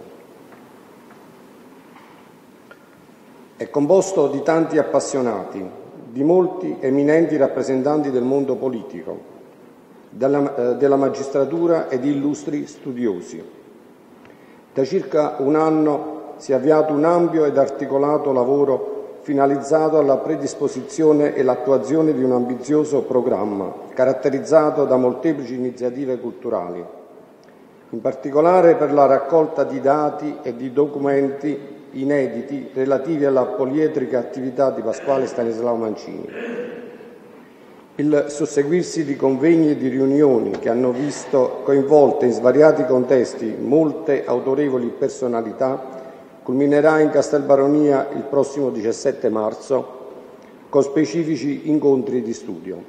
È composto di tanti appassionati, di molti eminenti rappresentanti del mondo politico, della, eh, della magistratura e di illustri studiosi. Da circa un anno si è avviato un ampio ed articolato lavoro finalizzato alla predisposizione e l'attuazione di un ambizioso programma caratterizzato da molteplici iniziative culturali, in particolare per la raccolta di dati e di documenti inediti relativi alla poliedrica attività di Pasquale Stanislao Mancini. Il susseguirsi di convegni e di riunioni che hanno visto coinvolte in svariati contesti molte autorevoli personalità culminerà in Castelbaronia il prossimo diciassette marzo con specifici incontri di studio.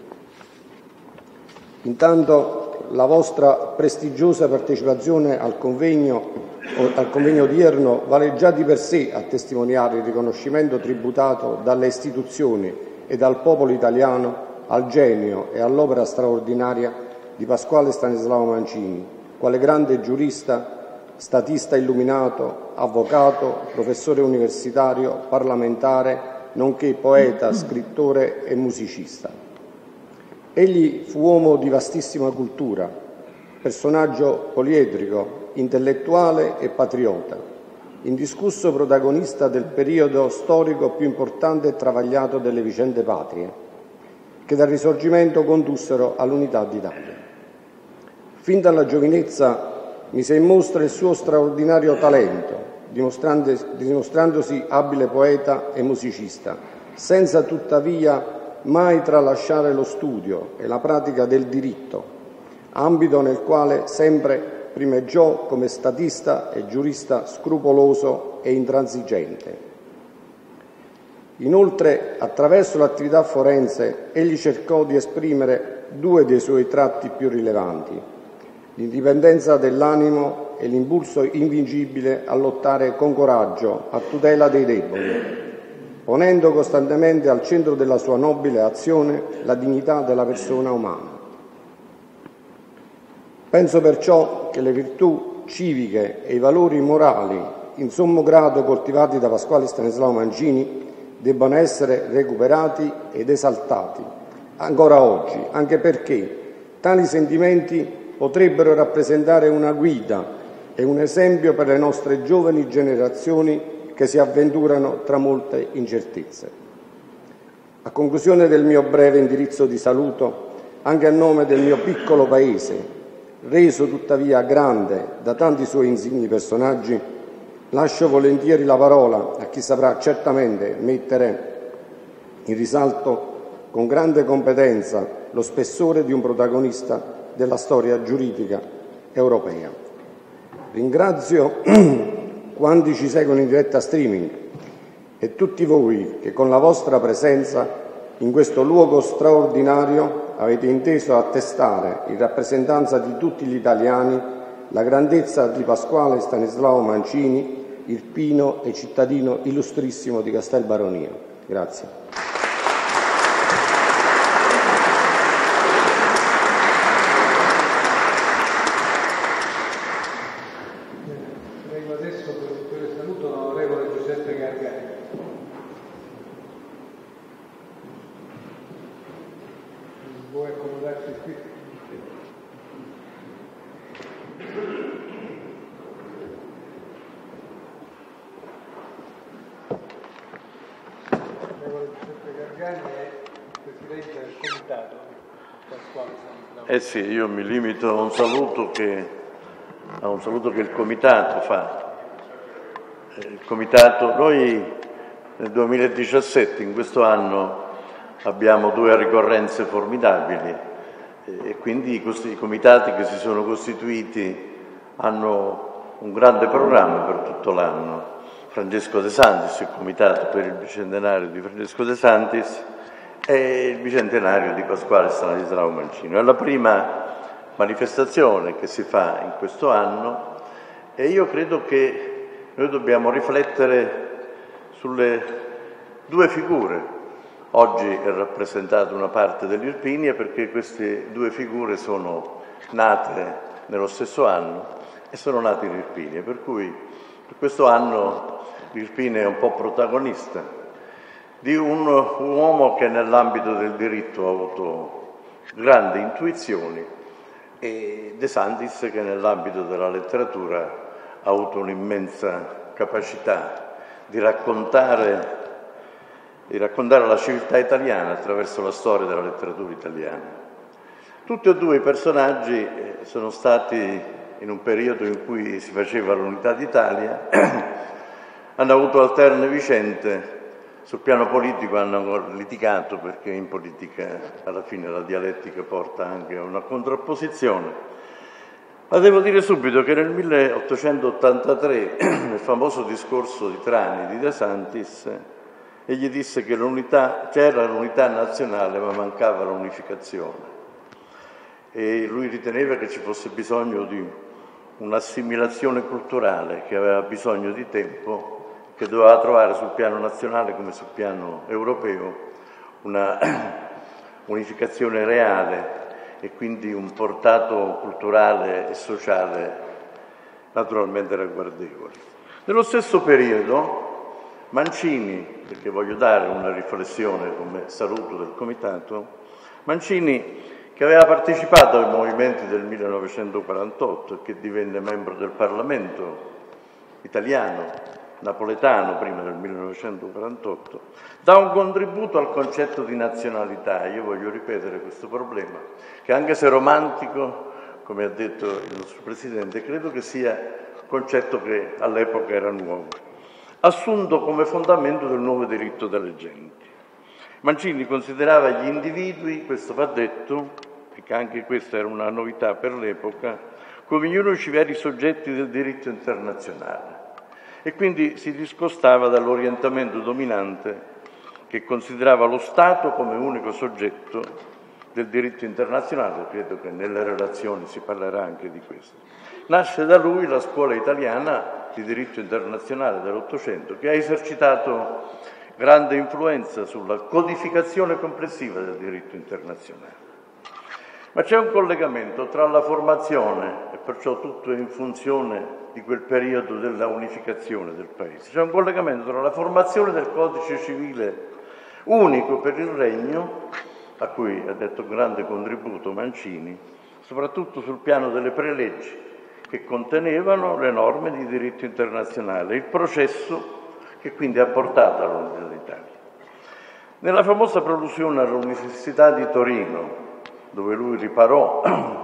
Intanto la vostra prestigiosa partecipazione al convegno, al convegno odierno vale già di per sé a testimoniare il riconoscimento tributato dalle istituzioni e dal popolo italiano al genio e all'opera straordinaria di Pasquale Stanislao Mancini, quale grande giurista, statista illuminato, avvocato, professore universitario, parlamentare, nonché poeta, scrittore e musicista. Egli fu uomo di vastissima cultura, personaggio poliedrico, intellettuale e patriota, indiscusso protagonista del periodo storico più importante e travagliato delle vicende patrie, che dal Risorgimento condussero all'unità d'Italia. Fin dalla giovinezza mise in mostra il suo straordinario talento, dimostrandosi abile poeta e musicista, senza tuttavia mai tralasciare lo studio e la pratica del diritto, ambito nel quale sempre primeggiò come statista e giurista scrupoloso e intransigente. Inoltre, attraverso l'attività forense, egli cercò di esprimere due dei suoi tratti più rilevanti: l'indipendenza dell'animo e l'impulso invincibile a lottare con coraggio a tutela dei deboli, ponendo costantemente al centro della sua nobile azione la dignità della persona umana. Penso perciò che le virtù civiche e i valori morali in sommo grado coltivati da Pasquale Stanislao Mancini debbano essere recuperati ed esaltati ancora oggi, anche perché tali sentimenti potrebbero rappresentare una guida e un esempio per le nostre giovani generazioni che si avventurano tra molte incertezze. A conclusione del mio breve indirizzo di saluto, anche a nome del mio piccolo paese, reso tuttavia grande da tanti suoi insigni personaggi, lascio volentieri la parola a chi saprà certamente mettere in risalto con grande competenza lo spessore di un protagonista della storia giuridica europea. Ringrazio quanti ci seguono in diretta streaming e tutti voi che con la vostra presenza in questo luogo straordinario avete inteso attestare, in rappresentanza di tutti gli italiani, la grandezza di Pasquale Stanislao Mancini, irpino e cittadino illustrissimo di Castelbaronio. Grazie. Prego adesso per il saluto l'onorevole Giuseppe Gargani. Vuoi accomodarti qui? L'onorevole Giuseppe Gargani è Presidente del Comitato Pasquale Stanislao. Eh sì, io mi limito a un saluto che, a un saluto che il Comitato fa. Il Comitato, noi nel duemiladiciassette, in questo anno, abbiamo due ricorrenze formidabili e quindi i comitati che si sono costituiti hanno un grande programma per tutto l'anno. Francesco De Santis, il comitato per il bicentenario di Francesco De Santis e il bicentenario di Pasquale Stanislao Mancini. È la prima manifestazione che si fa in questo anno e io credo che noi dobbiamo riflettere sulle due figure. Oggi è rappresentata una parte degli Irpini perché queste due figure sono nate nello stesso anno e sono nati in Irpini, per cui per questo anno l'Irpini è un po' protagonista di un uomo che nell'ambito del diritto ha avuto grandi intuizioni e De Santis che nell'ambito della letteratura ha avuto un'immensa capacità di raccontare di raccontare la civiltà italiana attraverso la storia della letteratura italiana. Tutti e due i personaggi sono stati, in un periodo in cui si faceva l'unità d'Italia, hanno avuto alterne vicende. Sul piano politico hanno litigato perché in politica alla fine la dialettica porta anche a una contrapposizione. Ma devo dire subito che nel milleottocentottantatré, nel famoso discorso di Trani di De Santis, egli disse che l'unità, c'era l'unità nazionale ma mancava l'unificazione e lui riteneva che ci fosse bisogno di un'assimilazione culturale che aveva bisogno di tempo, che doveva trovare sul piano nazionale come sul piano europeo una unificazione reale e quindi un portato culturale e sociale naturalmente ragguardevole. Nello stesso periodo Mancini, perché voglio dare una riflessione come saluto del Comitato, Mancini che aveva partecipato ai movimenti del millenovecentoquarantotto e che divenne membro del Parlamento italiano, napoletano prima del millenovecentoquarantotto, dà un contributo al concetto di nazionalità. Io voglio ripetere questo problema, che anche se romantico, come ha detto il nostro Presidente, credo che sia un concetto che all'epoca era nuovo, assunto come fondamento del nuovo diritto delle genti. Mancini considerava gli individui, questo va detto, perché anche questa era una novità per l'epoca, come gli unici veri soggetti del diritto internazionale e quindi si discostava dall'orientamento dominante che considerava lo Stato come unico soggetto del diritto internazionale. Credo che nelle relazioni si parlerà anche di questo. Nasce da lui la scuola italiana di diritto internazionale dell'Ottocento, che ha esercitato grande influenza sulla codificazione complessiva del diritto internazionale. Ma c'è un collegamento tra la formazione, e perciò tutto è in funzione di quel periodo della unificazione del Paese, c'è un collegamento tra la formazione del codice civile unico per il Regno, a cui ha detto un grande contributo Mancini, soprattutto sul piano delle preleggi, che contenevano le norme di diritto internazionale, il processo che quindi ha portato all'unità d'Italia. Nella famosa prolusione all'Università di Torino, dove lui riparò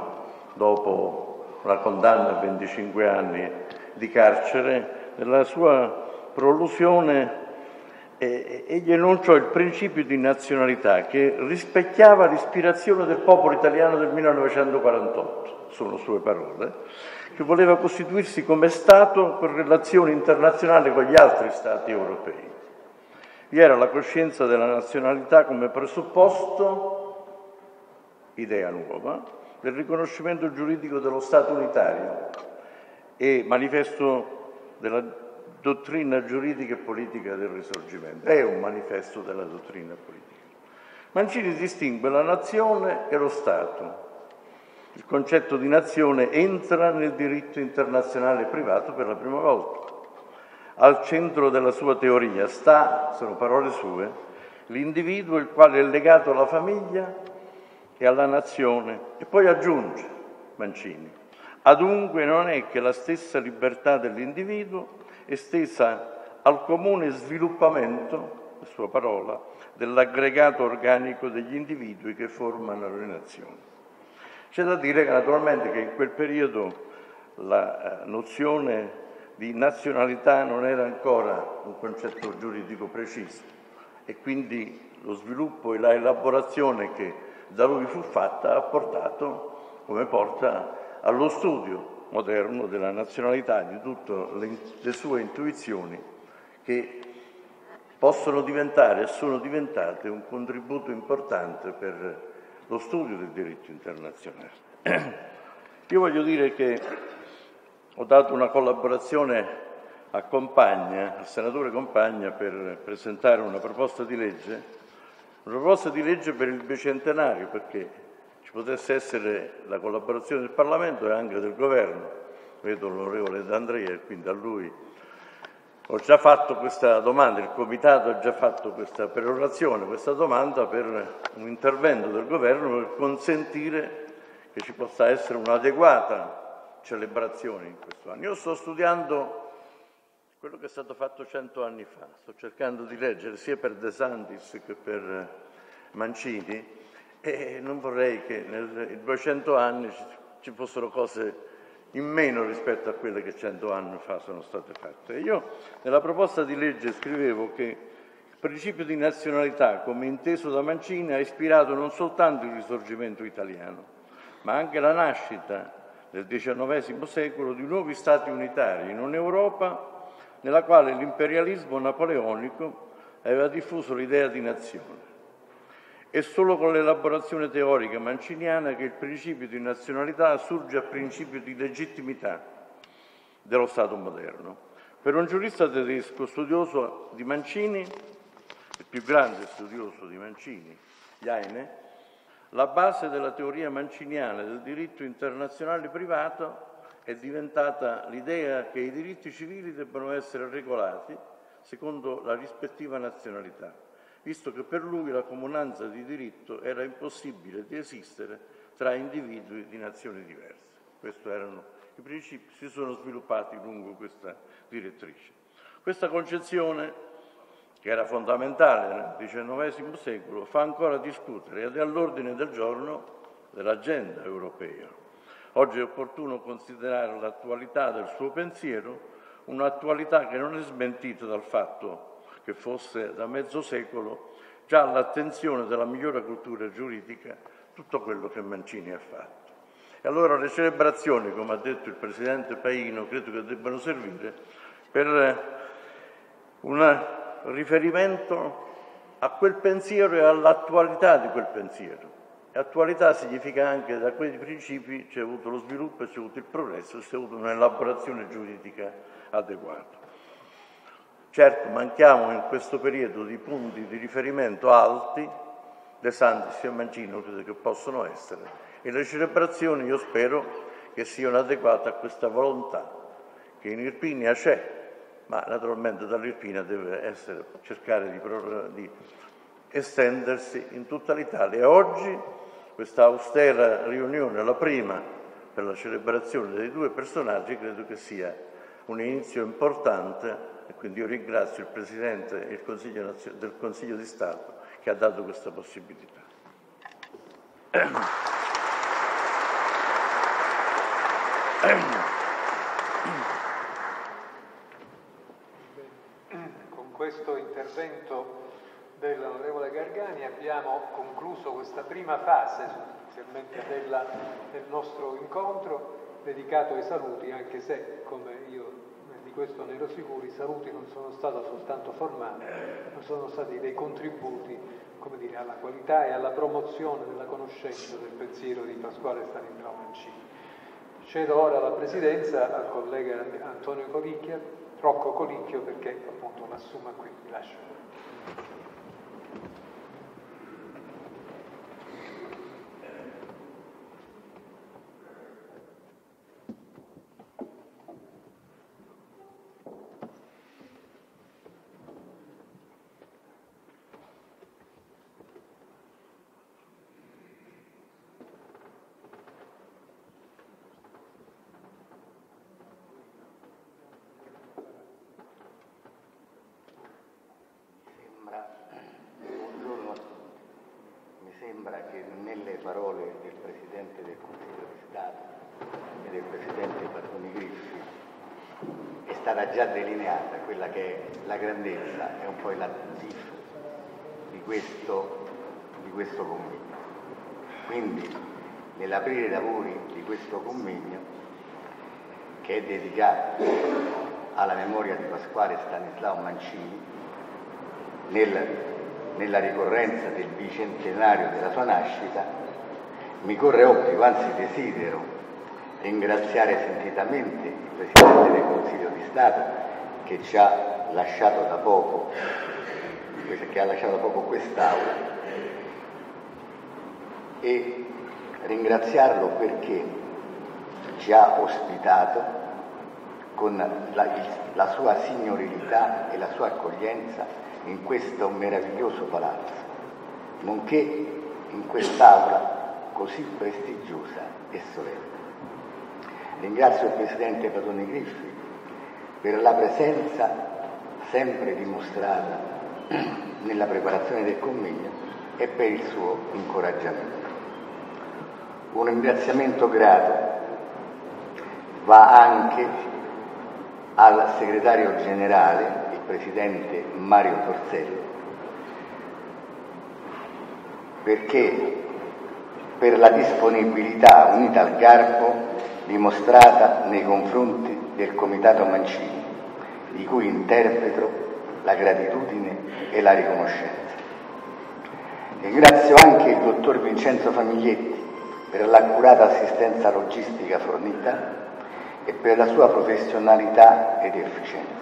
dopo una condanna a venticinque anni di carcere, nella sua prolusione eh, egli enunciò il principio di nazionalità che rispecchiava l'ispirazione del popolo italiano del millenovecentoquarantotto, sono sue parole, che voleva costituirsi come Stato con relazioni internazionali con gli altri Stati europei. Vi era la coscienza della nazionalità come presupposto, idea nuova, del riconoscimento giuridico dello Stato unitario e manifesto della dottrina giuridica e politica del Risorgimento. È un manifesto della dottrina politica. Mancini distingue la nazione e lo Stato. Il concetto di nazione entra nel diritto internazionale privato per la prima volta. Al centro della sua teoria sta, sono parole sue, l'individuo il quale è legato alla famiglia e alla nazione. E poi aggiunge Mancini, adunque non è che la stessa libertà dell'individuo estesa al comune sviluppamento, la sua parola, dell'aggregato organico degli individui che formano le nazioni. C'è da dire che naturalmente che in quel periodo la nozione di nazionalità non era ancora un concetto giuridico preciso e quindi lo sviluppo e la elaborazione che da lui fu fatta ha portato, come porta, allo studio moderno della nazionalità, di tutte le, le sue intuizioni che possono diventare e sono diventate un contributo importante per lo studio del diritto internazionale. Io voglio dire che ho dato una collaborazione a Compagna, al senatore Compagna, per presentare una proposta di legge, una proposta di legge per il bicentenario, perché ci potesse essere la collaborazione del Parlamento e anche del Governo. Vedo l'onorevole D'Andrea e quindi a lui ho già fatto questa domanda, il Comitato ha già fatto questa perorazione, questa domanda per un intervento del Governo per consentire che ci possa essere un'adeguata celebrazioni in questo anno. Io sto studiando quello che è stato fatto cento anni fa, sto cercando di leggere sia per De Santis che per Mancini e non vorrei che nei duecento anni ci fossero cose in meno rispetto a quelle che cento anni fa sono state fatte. Io nella proposta di legge scrivevo che il principio di nazionalità, come inteso da Mancini, ha ispirato non soltanto il Risorgimento italiano, ma anche la nascita nel diciannovesimo secolo di nuovi stati unitari in un'Europa nella quale l'imperialismo napoleonico aveva diffuso l'idea di nazione. È solo con l'elaborazione teorica manciniana che il principio di nazionalità assurge al principio di legittimità dello Stato moderno. Per un giurista tedesco studioso di Mancini, il più grande studioso di Mancini, Heine, la base della teoria manciniana del diritto internazionale privato è diventata l'idea che i diritti civili debbano essere regolati secondo la rispettiva nazionalità, visto che per lui la comunanza di diritto era impossibile di esistere tra individui di nazioni diverse. Questi erano i principi che si sono sviluppati lungo questa direttrice. Questa concezione, che era fondamentale nel diciannovesimo secolo, fa ancora discutere ed è all'ordine del giorno dell'agenda europea. Oggi è opportuno considerare l'attualità del suo pensiero, un'attualità che non è smentita dal fatto che fosse da mezzo secolo già all'attenzione della migliore cultura giuridica tutto quello che Mancini ha fatto. E allora le celebrazioni, come ha detto il Presidente Paino, credo che debbano servire per una riferimento a quel pensiero e all'attualità di quel pensiero. E attualità significa anche che da quei principi c'è avuto lo sviluppo, c'è avuto il progresso, c'è avuto un'elaborazione giuridica adeguata. Certo, manchiamo in questo periodo di punti di riferimento alti, De Santis e Mancini credo che possono essere, e le celebrazioni io spero che siano adeguate a questa volontà che in Irpinia c'è, ma naturalmente dall'Irpinia deve essere, cercare di, di estendersi in tutta l'Italia. E oggi questa austera riunione, la prima per la celebrazione dei due personaggi, credo che sia un inizio importante e quindi io ringrazio il Presidente e il Consiglio del Consiglio di Stato che ha dato questa possibilità. Con questo intervento l'intervento dell'onorevole Gargani abbiamo concluso questa prima fase sostanzialmente della, del nostro incontro dedicato ai saluti, anche se, come io di questo ne ero sicuro, i saluti non sono stati soltanto formali, ma sono stati dei contributi, come dire, alla qualità e alla promozione della conoscenza del pensiero di Pasquale Stanislao Mancini. Cedo ora la presidenza al collega Antonio Colicchia, Rocco Colicchio, perché appunto l'assuma qui. Vi lascio. Sembra che nelle parole del Presidente del Consiglio di Stato e del Presidente Patroni Griffi è stata già delineata quella che è la grandezza e un po' il latif di questo, di questo convegno. Quindi, nell'aprire i lavori di questo convegno, che è dedicato alla memoria di Pasquale Stanislao Mancini, nel nella ricorrenza del bicentenario della sua nascita, mi corre obbligo, anzi desidero, ringraziare sentitamente il Presidente del Consiglio di Stato che ci ha lasciato da poco, che ha lasciato da poco quest'Aula, e ringraziarlo perché ci ha ospitato con la, la sua signorilità e la sua accoglienza in questo meraviglioso palazzo, nonché in quest'aula così prestigiosa e solenne. Ringrazio il Presidente Patroni Griffi per la presenza sempre dimostrata nella preparazione del convegno e per il suo incoraggiamento. Un ringraziamento grato va anche al Segretario Generale, Presidente Mario Torsello, perché per la disponibilità unita al garbo dimostrata nei confronti del Comitato Mancini, di cui interpreto la gratitudine e la riconoscenza. Ringrazio anche il dottor Vincenzo Famiglietti per l'accurata assistenza logistica fornita e per la sua professionalità ed efficienza.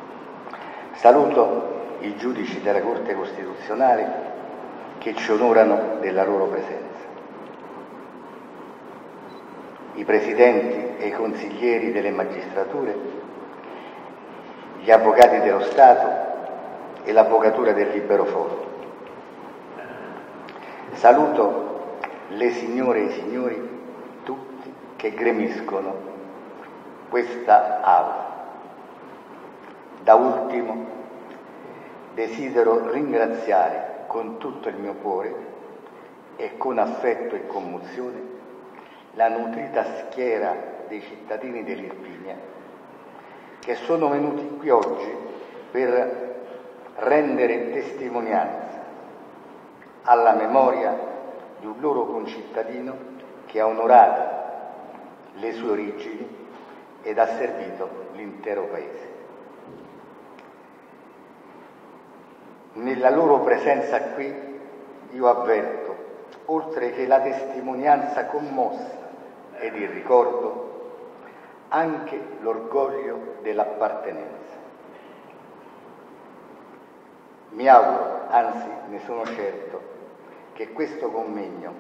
Saluto i giudici della Corte Costituzionale che ci onorano della loro presenza, i presidenti e i consiglieri delle magistrature, gli avvocati dello Stato e l'avvocatura del libero foro. Saluto le signore e i signori tutti che gremiscono questa aula. Da ultimo, desidero ringraziare con tutto il mio cuore e con affetto e commozione la nutrita schiera dei cittadini dell'Irpinia che sono venuti qui oggi per rendere testimonianza alla memoria di un loro concittadino che ha onorato le sue origini ed ha servito l'intero Paese. Nella loro presenza qui io avverto, oltre che la testimonianza commossa ed il ricordo, anche l'orgoglio dell'appartenenza. Mi auguro, anzi ne sono certo, che questo convegno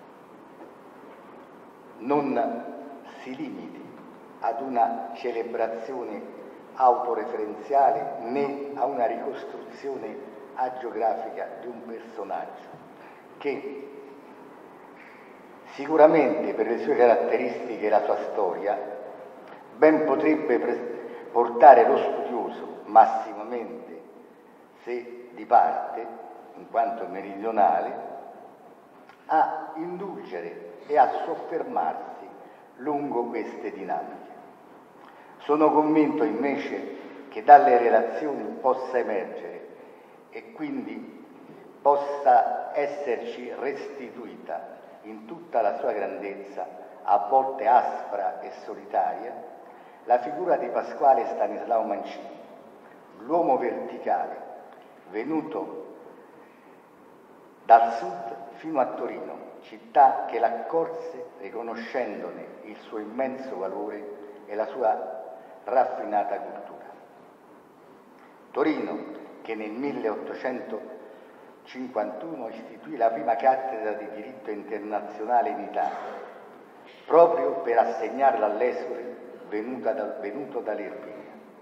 non si limiti ad una celebrazione autoreferenziale né a una ricostruzione agiografica di un personaggio che sicuramente per le sue caratteristiche e la sua storia ben potrebbe portare lo studioso massimamente, se di parte, in quanto meridionale, a indulgere e a soffermarsi lungo queste dinamiche. Sono convinto invece che dalle relazioni possa emergere e quindi possa esserci restituita in tutta la sua grandezza, a volte aspra e solitaria, la figura di Pasquale Stanislao Mancini, l'uomo verticale, venuto dal sud fino a Torino, città che l'accolse riconoscendone il suo immenso valore e la sua raffinata cultura. Torino, che nel milleottocentocinquantuno istituì la prima cattedra di diritto internazionale in Italia, proprio per assegnarla all'esule venuta da, venuto dall'Irpinia.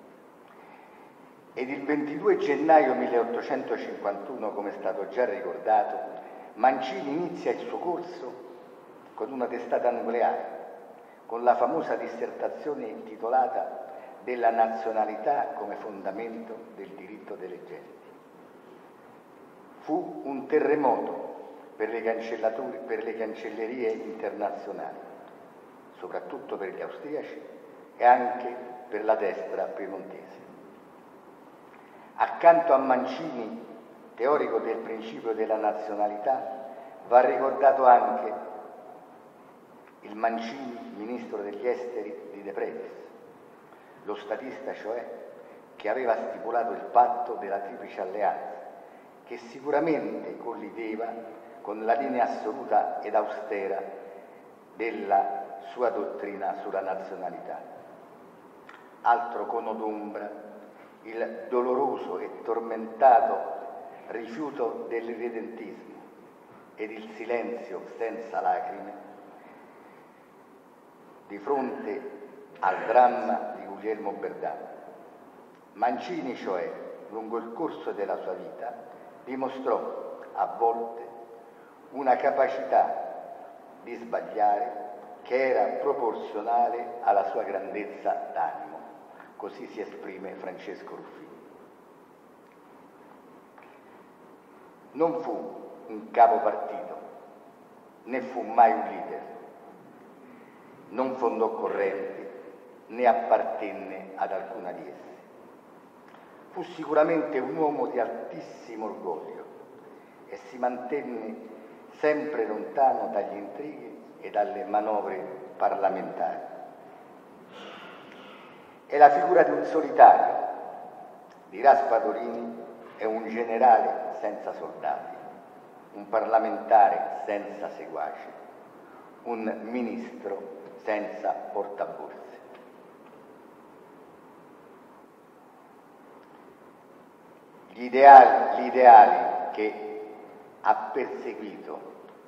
Ed il ventidue gennaio milleottocentocinquantuno, come è stato già ricordato, Mancini inizia il suo corso con una testata nucleare, con la famosa dissertazione intitolata «Della nazionalità come fondamento del diritto delle genti». Fu un terremoto per le, per le cancellerie internazionali, soprattutto per gli austriaci e anche per la destra piemontese. Accanto a Mancini, teorico del principio della nazionalità, va ricordato anche il Mancini, ministro degli esteri di De Predis, lo statista cioè che aveva stipulato il patto della Triplice Alleanza, che sicuramente collideva con la linea assoluta ed austera della sua dottrina sulla nazionalità. Altro cono d'ombra, il doloroso e tormentato rifiuto dell'irredentismo ed il silenzio senza lacrime di fronte al dramma di Guglielmo Berdani. Mancini, cioè, lungo il corso della sua vita, dimostrò a volte una capacità di sbagliare che era proporzionale alla sua grandezza d'animo. Così si esprime Francesco Ruffini. Non fu un capo partito, né fu mai un leader, non fondò correnti, né appartenne ad alcuna di esse. Fu sicuramente un uomo di altissimo orgoglio e si mantenne sempre lontano dagli intrighi e dalle manovre parlamentari. È la figura di un solitario, dirà Spadolini, è un generale senza soldati, un parlamentare senza seguaci, un ministro senza portaborse. Gli ideali, gli ideali che ha perseguito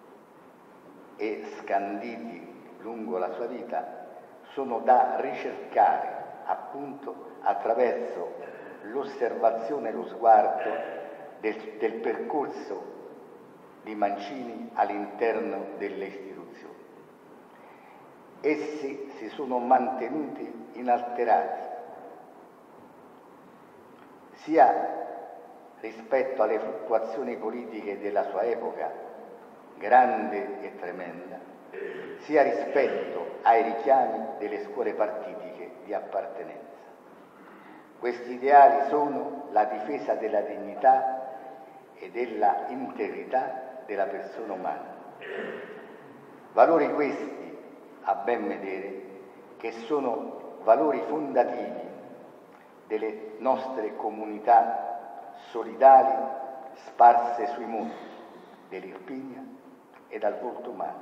e scanditi lungo la sua vita sono da ricercare appunto attraverso l'osservazione e lo sguardo del, del percorso di Mancini all'interno delle istituzioni. Essi si sono mantenuti inalterati, sia rispetto alle fluttuazioni politiche della sua epoca, grande e tremenda, sia rispetto ai richiami delle scuole partitiche di appartenenza. Questi ideali sono la difesa della dignità e della integrità della persona umana. Valori questi, a ben vedere, che sono valori fondativi delle nostre comunità solidali sparse sui monti dell'Irpinia e dal volto umano.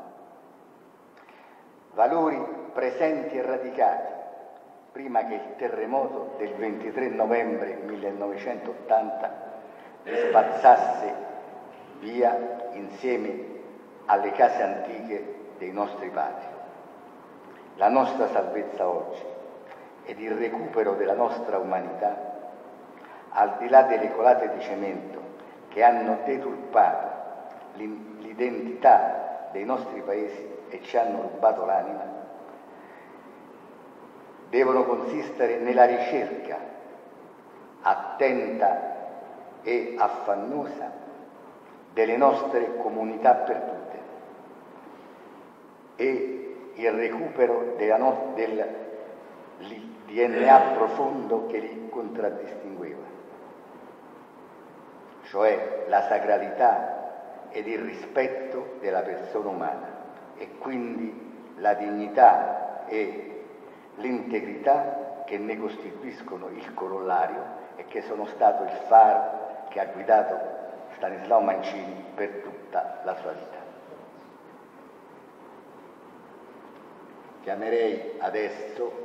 Valori presenti e radicati prima che il terremoto del ventitré novembre millenovecentottanta li spazzasse via insieme alle case antiche dei nostri padri. La nostra salvezza oggi ed il recupero della nostra umanità, al di là delle colate di cemento che hanno deturpato l'identità dei nostri paesi e ci hanno rubato l'anima, devono consistere nella ricerca attenta e affannosa delle nostre comunità perdute e il recupero della no- del D N A profondo che li contraddistingueva. cioè la sacralità ed il rispetto della persona umana e quindi la dignità e l'integrità che ne costituiscono il corollario e che sono stato il faro che ha guidato Stanislao Mancini per tutta la sua vita. Chiamerei adesso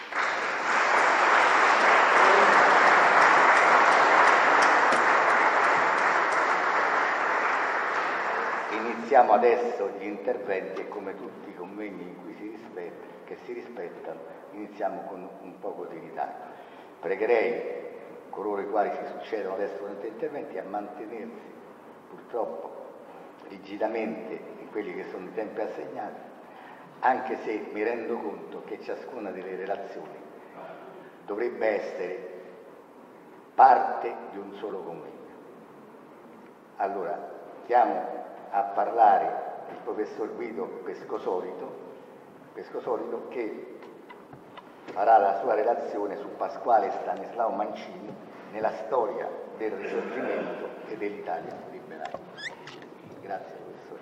iniziamo adesso gli interventi e come tutti i convegni in cui si rispetta, che si rispettano, iniziamo con un poco di ritardo. Pregherei coloro i quali si succedono adesso durante gli interventi a mantenersi purtroppo rigidamente in quelli che sono i tempi assegnati, anche se mi rendo conto che ciascuna delle relazioni dovrebbe essere parte di un solo convegno. Allora, chiamo a parlare il professor Guido Pescosolito, Pescosolito che farà la sua relazione su Pasquale Stanislao Mancini nella storia del Risorgimento e dell'Italia liberale. Grazie professore.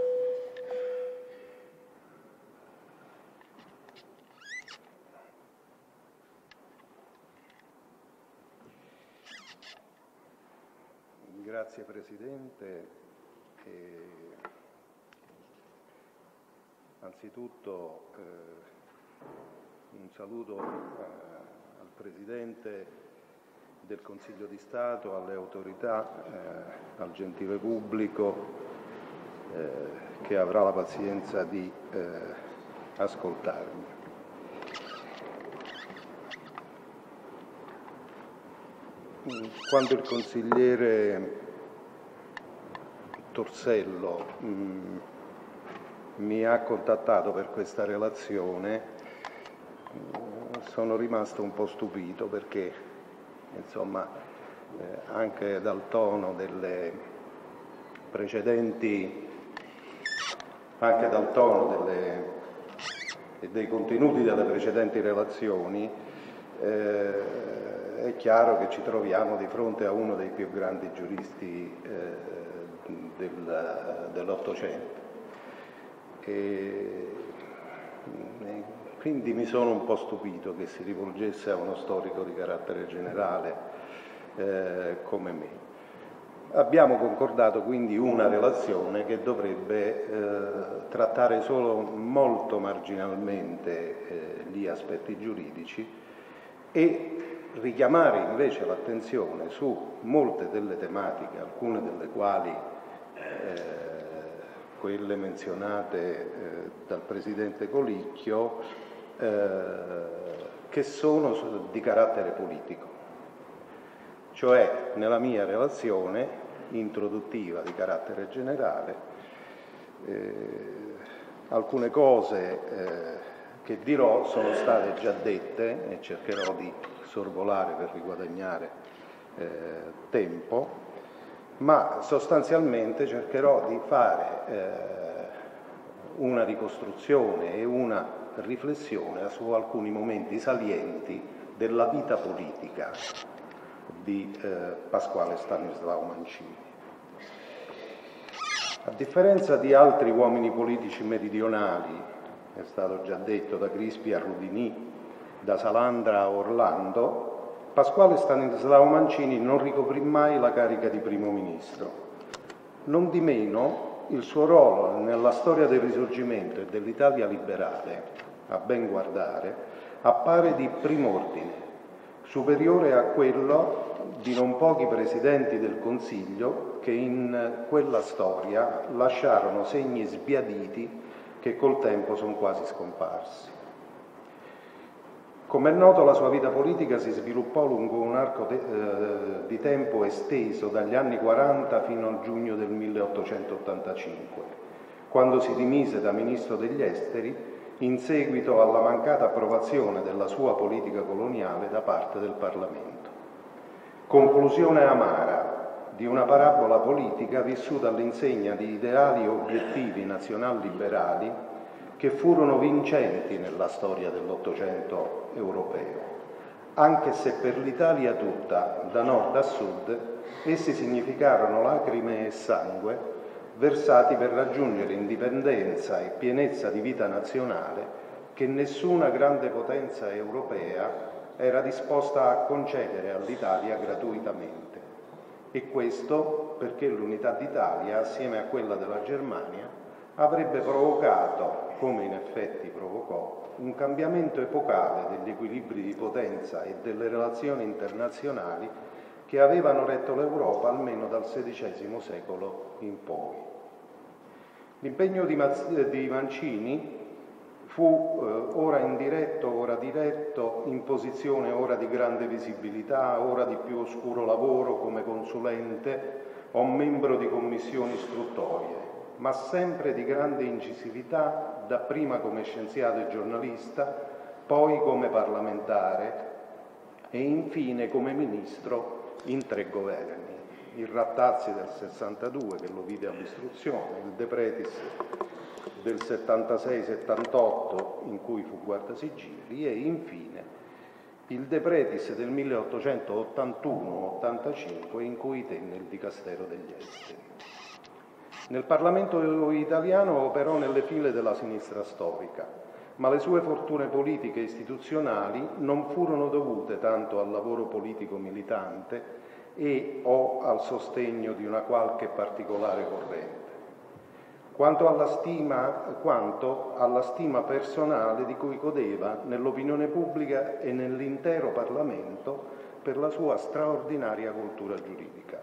Grazie Presidente. E anzitutto eh, un saluto eh, al Presidente del Consiglio di Stato, alle autorità, eh, al gentile pubblico eh, che avrà la pazienza di eh, ascoltarmi. Quando il consigliere Torsello mh, mi ha contattato per questa relazione, mh, sono rimasto un po' stupito perché, insomma, eh, anche dal tono delle precedenti, anche dal tono delle, e dei contenuti delle precedenti relazioni, eh, è chiaro che ci troviamo di fronte a uno dei più grandi giuristi eh, Del, dell'Ottocento e, e quindi mi sono un po' stupito che si rivolgesse a uno storico di carattere generale eh, come me. Abbiamo concordato quindi una relazione che dovrebbe eh, trattare solo molto marginalmente eh, gli aspetti giuridici e richiamare invece l'attenzione su molte delle tematiche, alcune delle quali Eh, quelle menzionate eh, dal Presidente Colicchio, eh, che sono di carattere politico. Cioè, nella mia relazione introduttiva di carattere generale, eh, alcune cose eh, che dirò sono state già dette e cercherò di sorvolare per riguadagnare eh, tempo, ma sostanzialmente cercherò di fare eh, una ricostruzione e una riflessione su alcuni momenti salienti della vita politica di eh, Pasquale Stanislao Mancini. A differenza di altri uomini politici meridionali, è stato già detto da Crispi a Rudinì, da Salandra a Orlando, Pasquale Stanislao Mancini non ricoprì mai la carica di primo ministro. Non di meno, il suo ruolo nella storia del Risorgimento e dell'Italia liberale, a ben guardare, appare di prim'ordine, superiore a quello di non pochi presidenti del Consiglio che in quella storia lasciarono segni sbiaditi che col tempo sono quasi scomparsi. Come è noto, la sua vita politica si sviluppò lungo un arco de, eh, di tempo esteso dagli anni quaranta fino al giugno del milleottocentottantacinque, quando si dimise da ministro degli esteri in seguito alla mancata approvazione della sua politica coloniale da parte del Parlamento. Conclusione amara di una parabola politica vissuta all'insegna di ideali e obiettivi nazional-liberali che furono vincenti nella storia dell'Ottocento europeo, anche se per l'Italia tutta, da nord a sud, essi significarono lacrime e sangue versati per raggiungere indipendenza e pienezza di vita nazionale che nessuna grande potenza europea era disposta a concedere all'Italia gratuitamente. E questo perché l'unità d'Italia, assieme a quella della Germania, avrebbe provocato, come in effetti provocò, un cambiamento epocale degli equilibri di potenza e delle relazioni internazionali che avevano retto l'Europa almeno dal sedicesimo secolo in poi. L'impegno di, Maz- di Mancini fu eh, ora indiretto, ora diretto, in posizione ora di grande visibilità, ora di più oscuro lavoro come consulente o membro di commissioni istruttorie, ma sempre di grande incisività, dapprima come scienziato e giornalista, poi come parlamentare e infine come ministro in tre governi. Il Rattazzi del sessantadue, che lo vide all'istruzione, il De Pretis del settantasei settantotto, in cui fu guardasigilli, e infine il De Pretis del milleottocentottantuno ottantacinque, in cui tenne il Dicastero degli Esteri. Nel Parlamento italiano operò nelle file della sinistra storica, ma le sue fortune politiche e istituzionali non furono dovute tanto al lavoro politico militante e o al sostegno di una qualche particolare corrente, quanto alla stima, quanto alla stima personale di cui godeva nell'opinione pubblica e nell'intero Parlamento per la sua straordinaria cultura giuridica.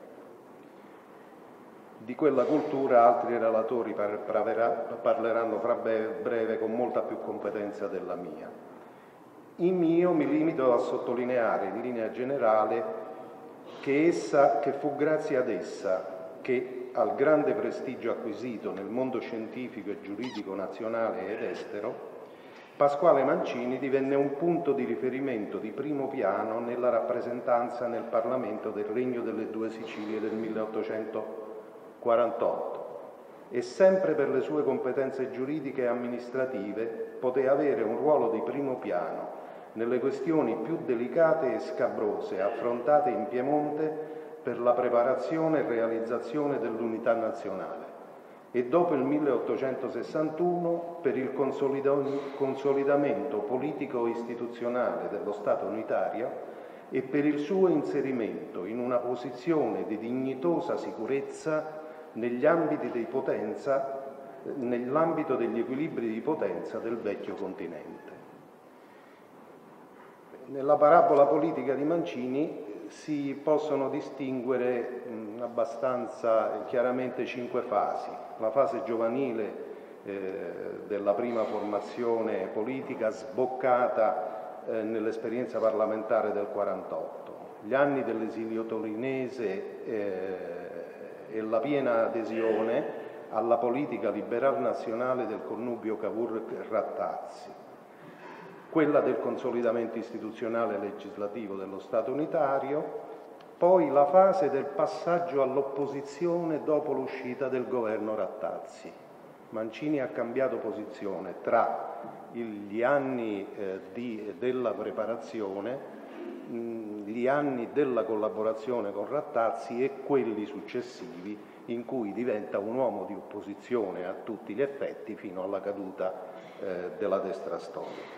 Di quella cultura altri relatori parleranno fra breve con molta più competenza della mia. In mio mi limito a sottolineare in linea generale che essa, che fu grazie ad essa che al grande prestigio acquisito nel mondo scientifico e giuridico nazionale ed estero, Pasquale Mancini divenne un punto di riferimento di primo piano nella rappresentanza nel Parlamento del Regno delle Due Sicilie del milleottocentoquarantotto e sempre per le sue competenze giuridiche e amministrative poté avere un ruolo di primo piano nelle questioni più delicate e scabrose affrontate in Piemonte per la preparazione e realizzazione dell'unità nazionale e dopo il milleottocentosessantuno per il consolidamento politico-istituzionale dello Stato unitario e per il suo inserimento in una posizione di dignitosa sicurezza negli ambiti di potenza, nell'ambito degli equilibri di potenza del vecchio continente. Nella parabola politica di Mancini si possono distinguere mh, abbastanza chiaramente cinque fasi. La fase giovanile eh, della prima formazione politica sboccata eh, nell'esperienza parlamentare del quarantotto, gli anni dell'esilio torinese eh, e la piena adesione alla politica liberal nazionale del connubio Cavour-Rattazzi, quella del consolidamento istituzionale e legislativo dello Stato unitario, poi la fase del passaggio all'opposizione dopo l'uscita del governo Rattazzi. Mancini ha cambiato posizione tra gli anni eh, di, della preparazione, mh, gli anni della collaborazione con Rattazzi e quelli successivi, in cui diventa un uomo di opposizione a tutti gli effetti fino alla caduta eh, della destra storica.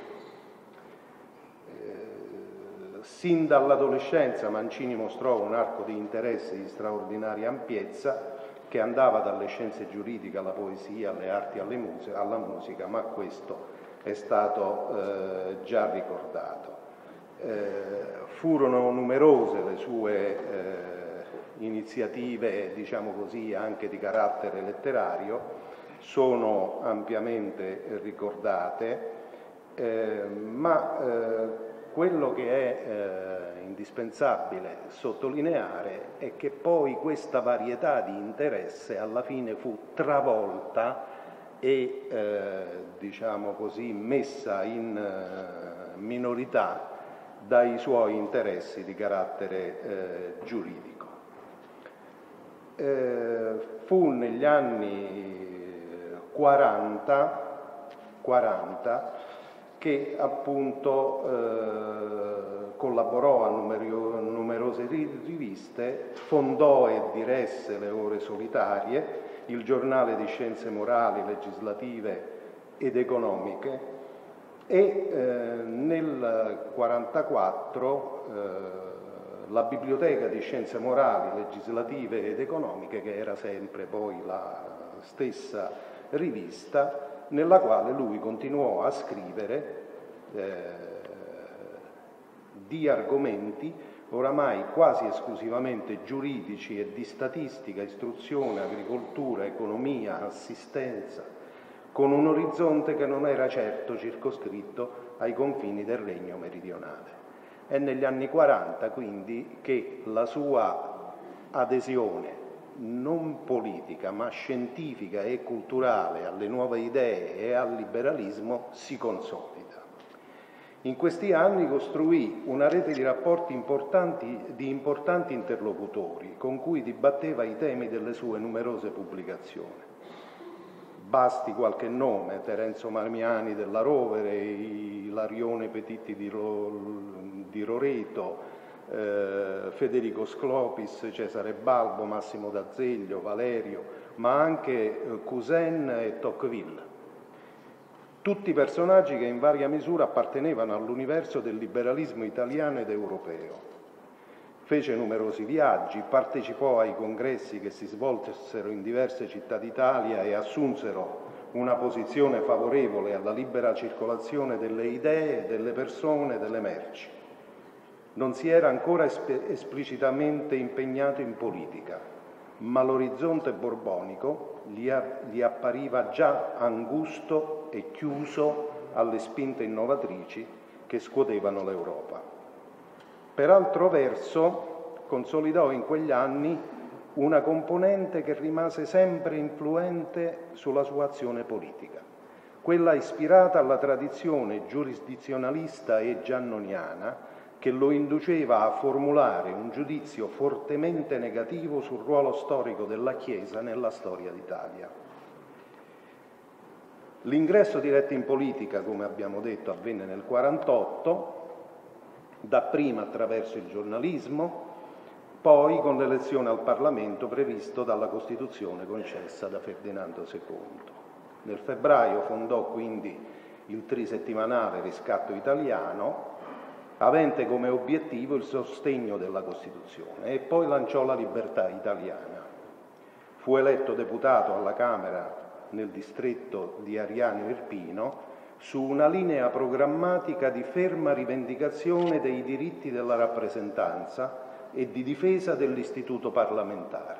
Sin dall'adolescenza Mancini mostrò un arco di interesse di straordinaria ampiezza che andava dalle scienze giuridiche alla poesia, alle arti, alle muse, alla musica, ma questo è stato eh, già ricordato. Eh, furono numerose le sue eh, iniziative, diciamo così, anche di carattere letterario, sono ampiamente ricordate, eh, ma eh, quello che è eh, indispensabile sottolineare è che poi questa varietà di interesse alla fine fu travolta e, eh, diciamo così, messa in eh, minorità dai suoi interessi di carattere eh, giuridico. Eh, fu negli anni quaranta, quaranta che appunto eh, collaborò a numero, numerose riviste, fondò e diresse le Ore Solitarie, il giornale di scienze morali, legislative ed economiche, e eh, nel millenovecentoquarantaquattro eh, la Biblioteca di Scienze Morali, Legislative ed Economiche, che era sempre poi la stessa rivista, nella quale lui continuò a scrivere eh, di argomenti oramai quasi esclusivamente giuridici e di statistica, istruzione, agricoltura, economia, assistenza, con un orizzonte che non era certo circoscritto ai confini del Regno meridionale. È negli anni quaranta quindi che la sua adesione non politica ma scientifica e culturale alle nuove idee e al liberalismo si consolida. In questi anni costruì una rete di rapporti importanti, di importanti interlocutori con cui dibatteva i temi delle sue numerose pubblicazioni. Basti qualche nome: Terenzo Marmiani della Rovere, Ilarione Petitti di, Ro, di Roreto, eh, Federico Sclopis, Cesare Balbo, Massimo D'Azeglio, Valerio, ma anche eh, Cousin e Tocqueville. Tutti personaggi che in varia misura appartenevano all'universo del liberalismo italiano ed europeo. Fece numerosi viaggi, partecipò ai congressi che si svolsero in diverse città d'Italia e assunsero una posizione favorevole alla libera circolazione delle idee, delle persone, delle merci. Non si era ancora esp- esplicitamente impegnato in politica, ma l'orizzonte borbonico gli, a- gli appariva già angusto e chiuso alle spinte innovatrici che scuotevano l'Europa. Per altro verso, consolidò in quegli anni una componente che rimase sempre influente sulla sua azione politica, quella ispirata alla tradizione giurisdizionalista e giannoniana che lo induceva a formulare un giudizio fortemente negativo sul ruolo storico della Chiesa nella storia d'Italia. L'ingresso diretto in politica, come abbiamo detto, avvenne nel millenovecentoquarantotto, dapprima attraverso il giornalismo, poi con l'elezione al Parlamento previsto dalla Costituzione concessa da Ferdinando secondo. Nel febbraio fondò quindi il trisettimanale Riscatto Italiano, avente come obiettivo il sostegno della Costituzione, e poi lanciò la Libertà Italiana. Fu eletto deputato alla Camera nel distretto di Ariano Irpino su una linea programmatica di ferma rivendicazione dei diritti della rappresentanza e di difesa dell'istituto parlamentare.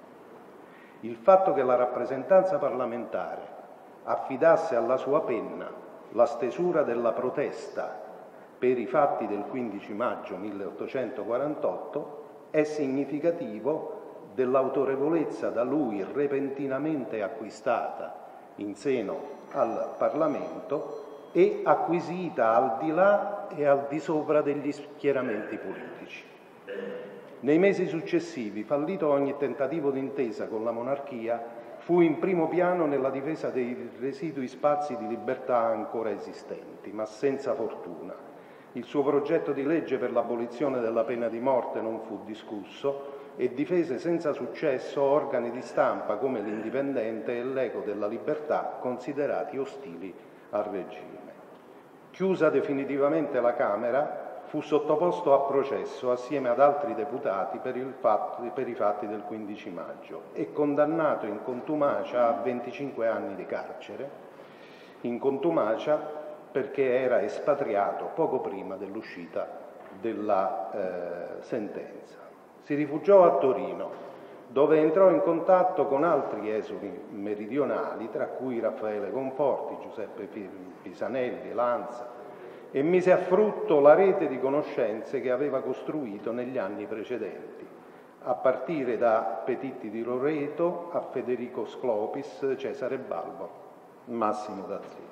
Il fatto che la rappresentanza parlamentare affidasse alla sua penna la stesura della protesta per i fatti del quindici maggio milleottocentoquarantotto è significativo dell'autorevolezza da lui repentinamente acquistata in seno al Parlamento e acquisita al di là e al di sopra degli schieramenti politici. Nei mesi successivi, fallito ogni tentativo d'intesa con la monarchia, fu in primo piano nella difesa dei residui spazi di libertà ancora esistenti, ma senza fortuna. Il suo progetto di legge per l'abolizione della pena di morte non fu discusso e difese senza successo organi di stampa come l'Indipendente e l'Eco della Libertà, considerati ostili al regime. Chiusa definitivamente la Camera, fu sottoposto a processo assieme ad altri deputati per, il fatto, per i fatti del quindici maggio e condannato in contumacia a venticinque anni di carcere, in contumacia perché era espatriato poco prima dell'uscita della eh, sentenza. Si rifugiò a Torino, dove entrò in contatto con altri esuli meridionali, tra cui Raffaele Conforti, Giuseppe Pisanelli, Lanza, e mise a frutto la rete di conoscenze che aveva costruito negli anni precedenti, a partire da Petitti di Roreto a Federico Sclopis, Cesare Balbo, Massimo D'Azeglio.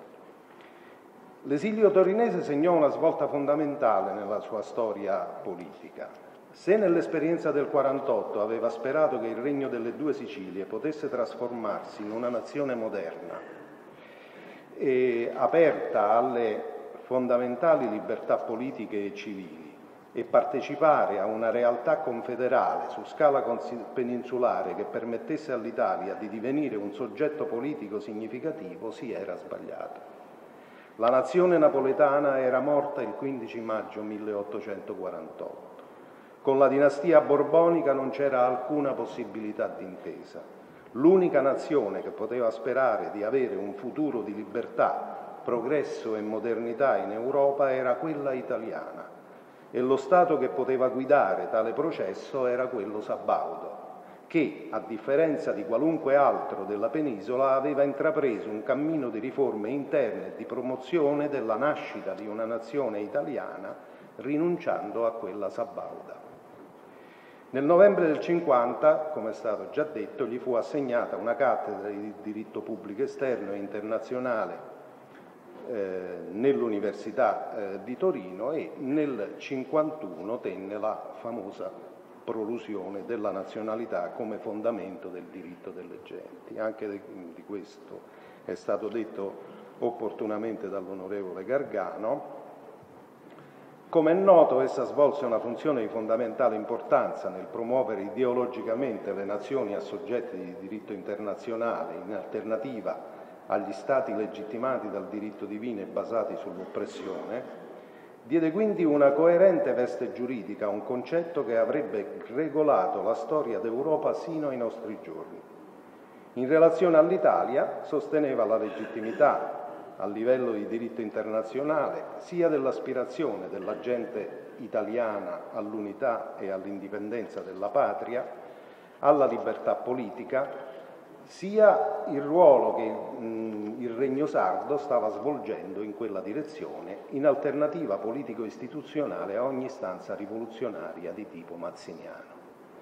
L'esilio torinese segnò una svolta fondamentale nella sua storia politica. Se nell'esperienza del quarantotto aveva sperato che il regno delle due Sicilie potesse trasformarsi in una nazione moderna e aperta alle fondamentali libertà politiche e civili e partecipare a una realtà confederale su scala peninsulare che permettesse all'Italia di divenire un soggetto politico significativo si era sbagliato. La nazione napoletana era morta il quindici maggio milleottocentoquarantotto. Con la dinastia borbonica non c'era alcuna possibilità d'intesa. L'unica nazione che poteva sperare di avere un futuro di libertà, progresso e modernità in Europa era quella italiana e lo Stato che poteva guidare tale processo era quello sabaudo, che, a differenza di qualunque altro della penisola, aveva intrapreso un cammino di riforme interne e di promozione della nascita di una nazione italiana, rinunciando a quella sabauda. Nel novembre del cinquanta, come è stato già detto, gli fu assegnata una cattedra di diritto pubblico esterno e internazionale eh, nell'Università eh, di Torino e nel cinquantuno tenne la famosa prolusione della nazionalità come fondamento del diritto delle genti. Anche di, di questo è stato detto opportunamente dall'onorevole Gargano. Come è noto, essa svolse una funzione di fondamentale importanza nel promuovere ideologicamente le nazioni a soggetti di diritto internazionale in alternativa agli stati legittimati dal diritto divino e basati sull'oppressione, diede quindi una coerente veste giuridica a un concetto che avrebbe regolato la storia d'Europa sino ai nostri giorni. In relazione all'Italia sosteneva la legittimità a livello di diritto internazionale sia dell'aspirazione della gente italiana all'unità e all'indipendenza della patria, alla libertà politica, sia il ruolo che mh, il Regno Sardo stava svolgendo in quella direzione in alternativa politico-istituzionale a ogni istanza rivoluzionaria di tipo mazziniano.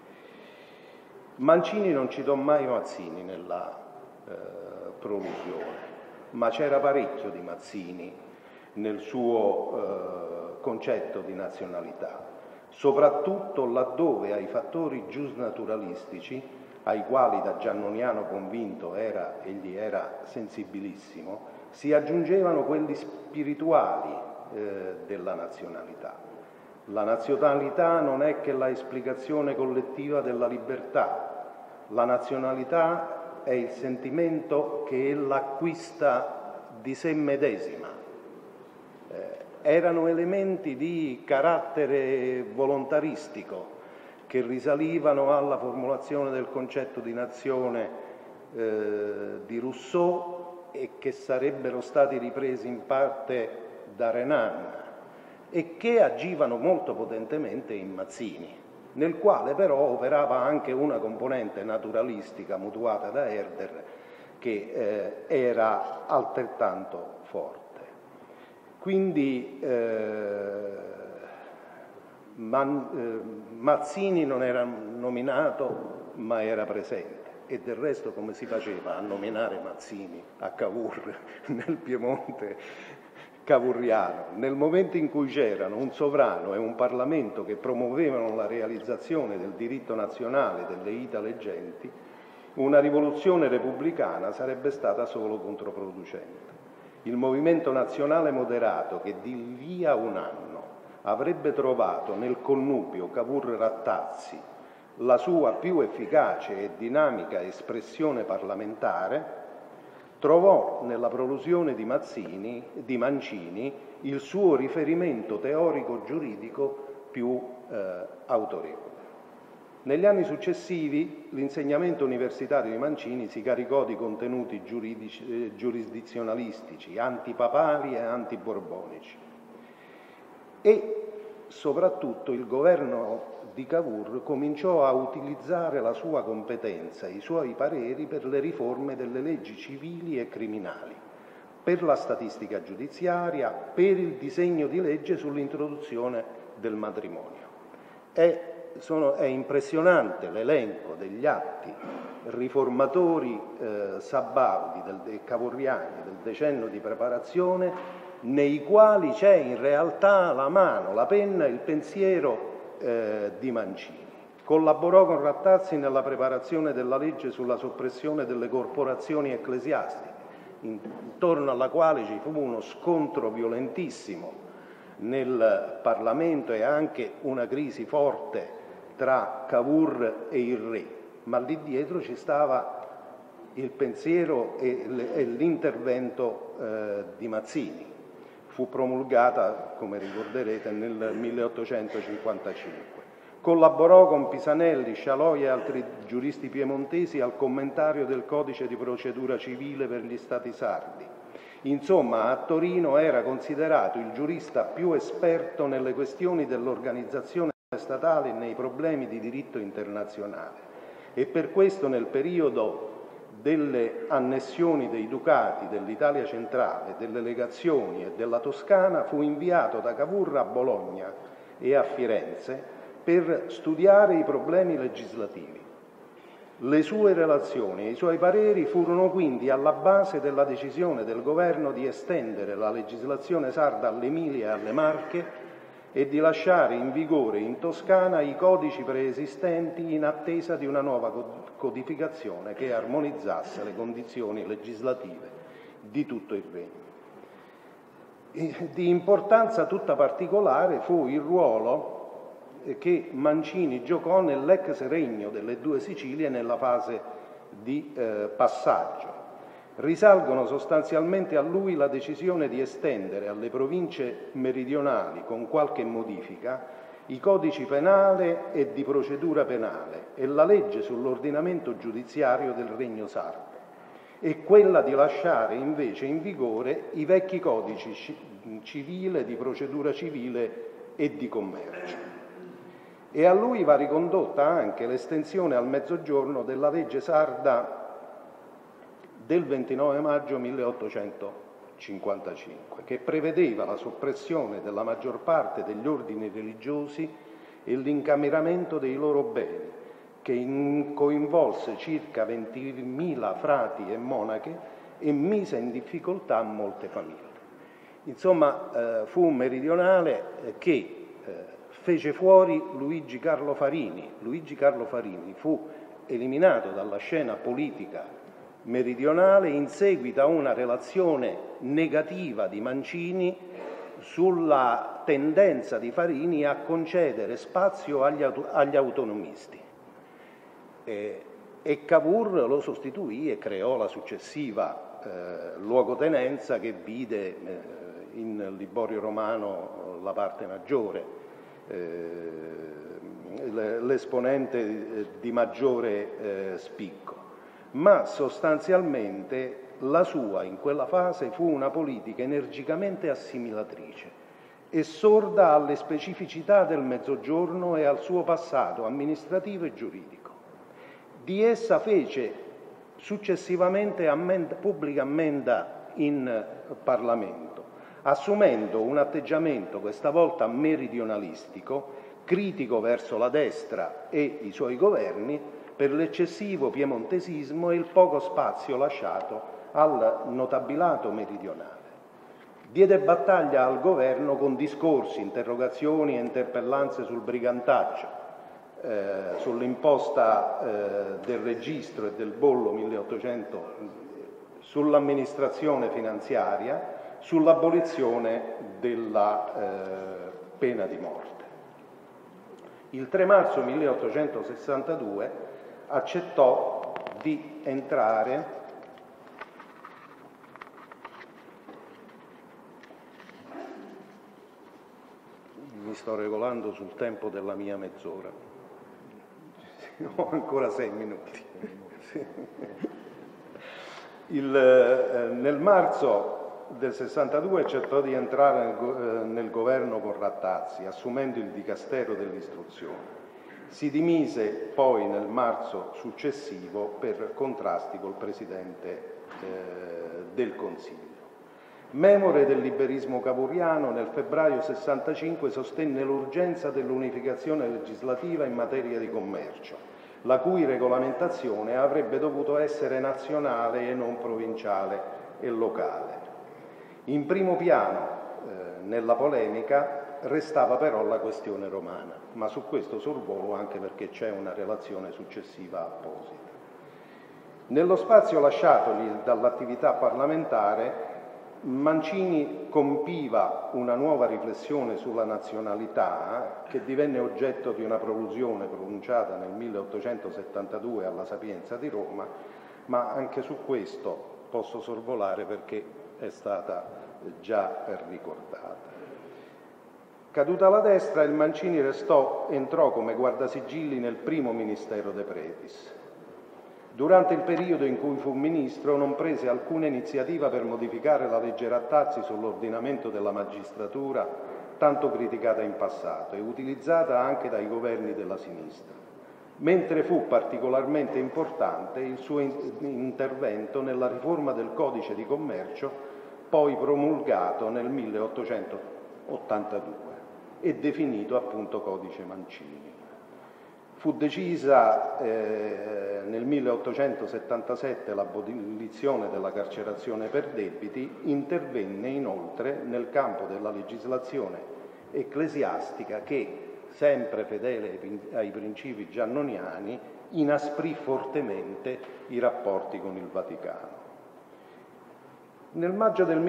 Mancini non citò mai Mazzini nella eh, prolusione, ma c'era parecchio di Mazzini nel suo eh, concetto di nazionalità, soprattutto laddove ai fattori giusnaturalistici, ai quali da giannoniano convinto era, egli era sensibilissimo, si aggiungevano quelli spirituali eh, della nazionalità. La nazionalità non è che la esplicazione collettiva della libertà, la nazionalità è il sentimento che ella acquista di sé medesima. Eh, erano elementi di carattere volontaristico che risalivano alla formulazione del concetto di nazione eh, di Rousseau e che sarebbero stati ripresi in parte da Renan e che agivano molto potentemente in Mazzini, nel quale però operava anche una componente naturalistica mutuata da Herder che eh, era altrettanto forte. Quindi eh, Man, eh, Mazzini non era nominato ma era presente e del resto come si faceva a nominare Mazzini a Cavour nel Piemonte cavourriano, nel momento in cui c'erano un sovrano e un Parlamento che promuovevano la realizzazione del diritto nazionale delle Ita genti, una rivoluzione repubblicana sarebbe stata solo controproducente. Il movimento nazionale moderato che di lì a un anno avrebbe trovato nel connubio Cavour-Rattazzi la sua più efficace e dinamica espressione parlamentare, trovò nella prolusione di, Mazzini, di Mancini il suo riferimento teorico-giuridico più eh, autorevole. Negli anni successivi l'insegnamento universitario di Mancini si caricò di contenuti giuridici, eh, giurisdizionalistici, antipapali e antiborbonici. E soprattutto il governo di Cavour cominciò a utilizzare la sua competenza, i suoi pareri per le riforme delle leggi civili e criminali, per la statistica giudiziaria, per il disegno di legge sull'introduzione del matrimonio. È, sono, è impressionante l'elenco degli atti riformatori eh, sabaudi del, cavourriani del decennio di preparazione, nei quali c'è in realtà la mano, la penna e il pensiero eh, di Mancini. Collaborò con Rattazzi nella preparazione della legge sulla soppressione delle corporazioni ecclesiastiche, intorno alla quale ci fu uno scontro violentissimo nel Parlamento e anche una crisi forte tra Cavour e il re, ma lì dietro ci stava il pensiero e l'intervento eh, di Mazzini. Fu promulgata, come ricorderete, nel milleottocentocinquantacinque. Collaborò con Pisanelli, Scialoi e altri giuristi piemontesi al commentario del Codice di procedura civile per gli Stati sardi. Insomma, a Torino era considerato il giurista più esperto nelle questioni dell'organizzazione statale e nei problemi di diritto internazionale. E per questo nel periodo delle annessioni dei ducati, dell'Italia centrale, delle legazioni e della Toscana fu inviato da Cavour a Bologna e a Firenze per studiare i problemi legislativi. Le sue relazioni e i suoi pareri furono quindi alla base della decisione del governo di estendere la legislazione sarda all'Emilia e alle Marche e di lasciare in vigore in Toscana i codici preesistenti in attesa di una nuova codificazione che armonizzasse le condizioni legislative di tutto il regno. E di importanza tutta particolare fu il ruolo che Mancini giocò nell'ex regno delle due Sicilie nella fase di eh, passaggio. Risalgono sostanzialmente a lui la decisione di estendere alle province meridionali, con qualche modifica, i codici penale e di procedura penale e la legge sull'ordinamento giudiziario del Regno Sardo, e quella di lasciare invece in vigore i vecchi codici civile, di procedura civile e di commercio. E a lui va ricondotta anche l'estensione al Mezzogiorno della legge sarda del ventinove maggio milleottocentocinquantacinque, che prevedeva la soppressione della maggior parte degli ordini religiosi e l'incameramento dei loro beni, che in, coinvolse circa ventimila frati e monache e mise in difficoltà molte famiglie. Insomma, eh, fu un meridionale eh, che eh, fece fuori Luigi Carlo Farini. Luigi Carlo Farini fu eliminato dalla scena politica meridionale in seguito a una relazione negativa di Mancini sulla tendenza di Farini a concedere spazio agli, auto, agli autonomisti. E, e Cavour lo sostituì e creò la successiva eh, luogotenenza che vide eh, in Liborio Romano la parte maggiore, eh, l'esponente di maggiore eh, spicco. Ma sostanzialmente la sua in quella fase fu una politica energicamente assimilatrice e sorda alle specificità del Mezzogiorno e al suo passato amministrativo e giuridico. Di essa fece successivamente ammenda, pubblica ammenda in Parlamento, assumendo un atteggiamento questa volta meridionalistico, critico verso la destra e i suoi governi, per l'eccessivo piemontesismo e il poco spazio lasciato al notabilato meridionale. Diede battaglia al governo con discorsi, interrogazioni e interpellanze sul brigantaggio, eh, sull'imposta eh, del registro e del bollo milleottocento, sull'amministrazione finanziaria, sull'abolizione della eh, pena di morte. Il tre marzo milleottocentosessantadue accettò di entrare mi sto regolando sul tempo della mia mezz'ora, ho ancora sei minuti. Il, eh, nel marzo del sessantadue accettò di entrare nel, eh, nel governo con Rattazzi, assumendo il dicastero dell'istruzione. Si dimise poi nel marzo successivo per contrasti col Presidente eh, del Consiglio. Memore del liberismo cavouriano, nel febbraio sessantacinque sostenne l'urgenza dell'unificazione legislativa in materia di commercio, la cui regolamentazione avrebbe dovuto essere nazionale e non provinciale e locale. In primo piano, eh, nella polemica, restava però la questione romana, ma su questo sorvolo anche perché c'è una relazione successiva apposita. Nello spazio lasciatogli dall'attività parlamentare, Mancini compiva una nuova riflessione sulla nazionalità che divenne oggetto di una prolusione pronunciata nel milleottocentosettantadue alla Sapienza di Roma, ma anche su questo posso sorvolare perché è stata già ricordata. Caduta la destra, il Mancini restò, entrò come guardasigilli nel primo ministero De Pretis. Durante il periodo in cui fu ministro non prese alcuna iniziativa per modificare la legge Rattazzi sull'ordinamento della magistratura, tanto criticata in passato e utilizzata anche dai governi della sinistra, mentre fu particolarmente importante il suo intervento nella riforma del Codice di Commercio, poi promulgato nel milleottocentottantadue e definito appunto Codice Mancini. Fu decisa eh, nel milleottocentosettantasette l'abolizione della carcerazione per debiti, intervenne inoltre nel campo della legislazione ecclesiastica che, sempre fedele ai principi giannoniani, inasprì fortemente i rapporti con il Vaticano. Nel maggio del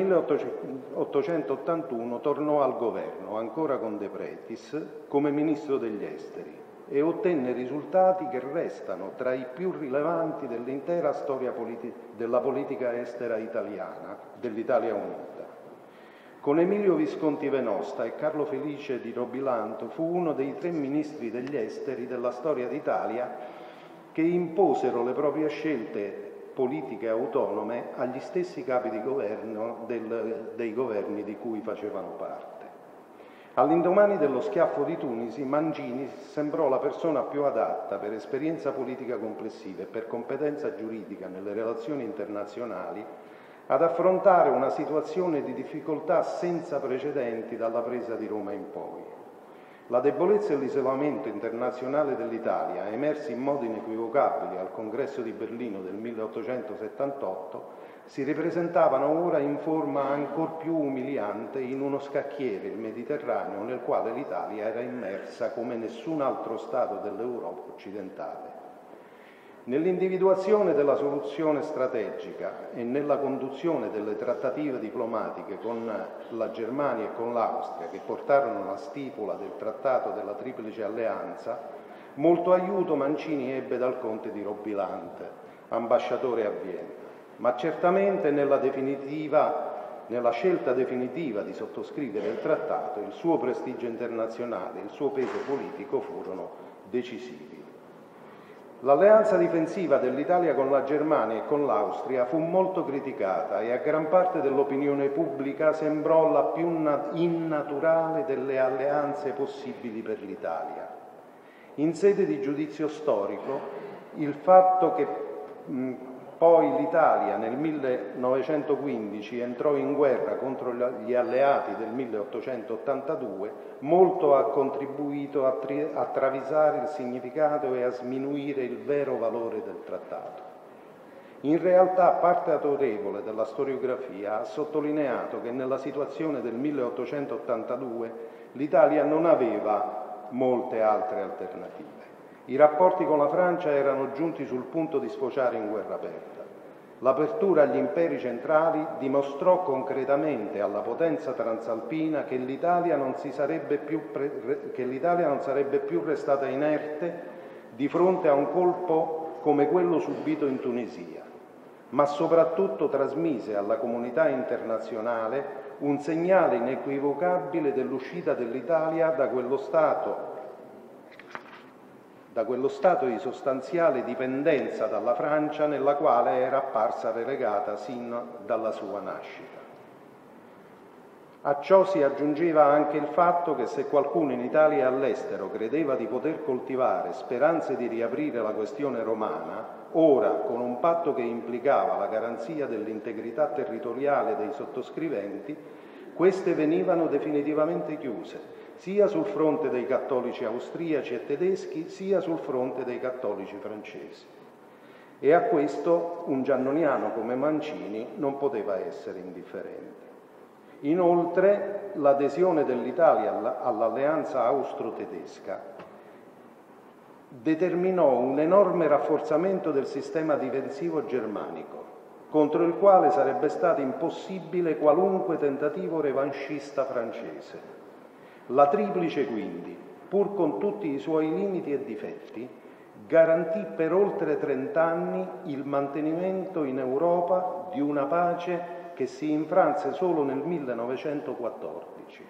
milleottocentottantuno tornò al governo, ancora con De Pretis, come ministro degli esteri e ottenne risultati che restano tra i più rilevanti dell'intera storia politi- della politica estera italiana, dell'Italia Unita. Con Emilio Visconti Venosta e Carlo Felice di Robilanto fu uno dei tre ministri degli esteri della storia d'Italia che imposero le proprie scelte politiche autonome agli stessi capi di governo del, dei governi di cui facevano parte. All'indomani dello schiaffo di Tunisi, Mancini sembrò la persona più adatta per esperienza politica complessiva e per competenza giuridica nelle relazioni internazionali ad affrontare una situazione di difficoltà senza precedenti dalla presa di Roma in poi. La debolezza e l'isolamento internazionale dell'Italia, emersi in modo inequivocabile al Congresso di Berlino del milleottocentosettantotto, si ripresentavano ora in forma ancor più umiliante in uno scacchiere, il Mediterraneo, nel quale l'Italia era immersa come nessun altro Stato dell'Europa occidentale. Nell'individuazione della soluzione strategica e nella conduzione delle trattative diplomatiche con la Germania e con l'Austria, che portarono alla stipula del Trattato della Triplice Alleanza, molto aiuto Mancini ebbe dal conte di Robilante, ambasciatore a Vienna. Ma certamente nella, definitiva, nella scelta definitiva di sottoscrivere il trattato, il suo prestigio internazionale e il suo peso politico furono decisivi. L'alleanza difensiva dell'Italia con la Germania e con l'Austria fu molto criticata e a gran parte dell'opinione pubblica sembrò la più innaturale delle alleanze possibili per l'Italia. In sede di giudizio storico, il fatto che mh, poi l'Italia nel millenovecentoquindici entrò in guerra contro gli alleati del milleottocentottantadue, molto ha contribuito a, tri- a travisare il significato e a sminuire il vero valore del trattato. In realtà, parte autorevole della storiografia ha sottolineato che nella situazione del milleottocentottantadue l'Italia non aveva molte altre alternative. I rapporti con la Francia erano giunti sul punto di sfociare in guerra aperta. L'apertura agli imperi centrali dimostrò concretamente alla potenza transalpina che l'Italia non, si sarebbe più pre- che l'Italia non sarebbe più restata inerte di fronte a un colpo come quello subito in Tunisia, ma soprattutto trasmise alla comunità internazionale un segnale inequivocabile dell'uscita dell'Italia da quello stato da quello stato di sostanziale dipendenza dalla Francia nella quale era apparsa relegata sin dalla sua nascita. A ciò si aggiungeva anche il fatto che se qualcuno in Italia e all'estero credeva di poter coltivare speranze di riaprire la questione romana, ora, con un patto che implicava la garanzia dell'integrità territoriale dei sottoscriventi, queste venivano definitivamente chiuse, sia sul fronte dei cattolici austriaci e tedeschi, sia sul fronte dei cattolici francesi. E a questo un giannoniano come Mancini non poteva essere indifferente. Inoltre, l'adesione dell'Italia all'alleanza austro-tedesca determinò un enorme rafforzamento del sistema difensivo germanico, contro il quale sarebbe stato impossibile qualunque tentativo revanchista francese. La Triplice, quindi, pur con tutti i suoi limiti e difetti, garantì per oltre trent'anni il mantenimento in Europa di una pace che si infranse solo nel millenovecentoquattordici.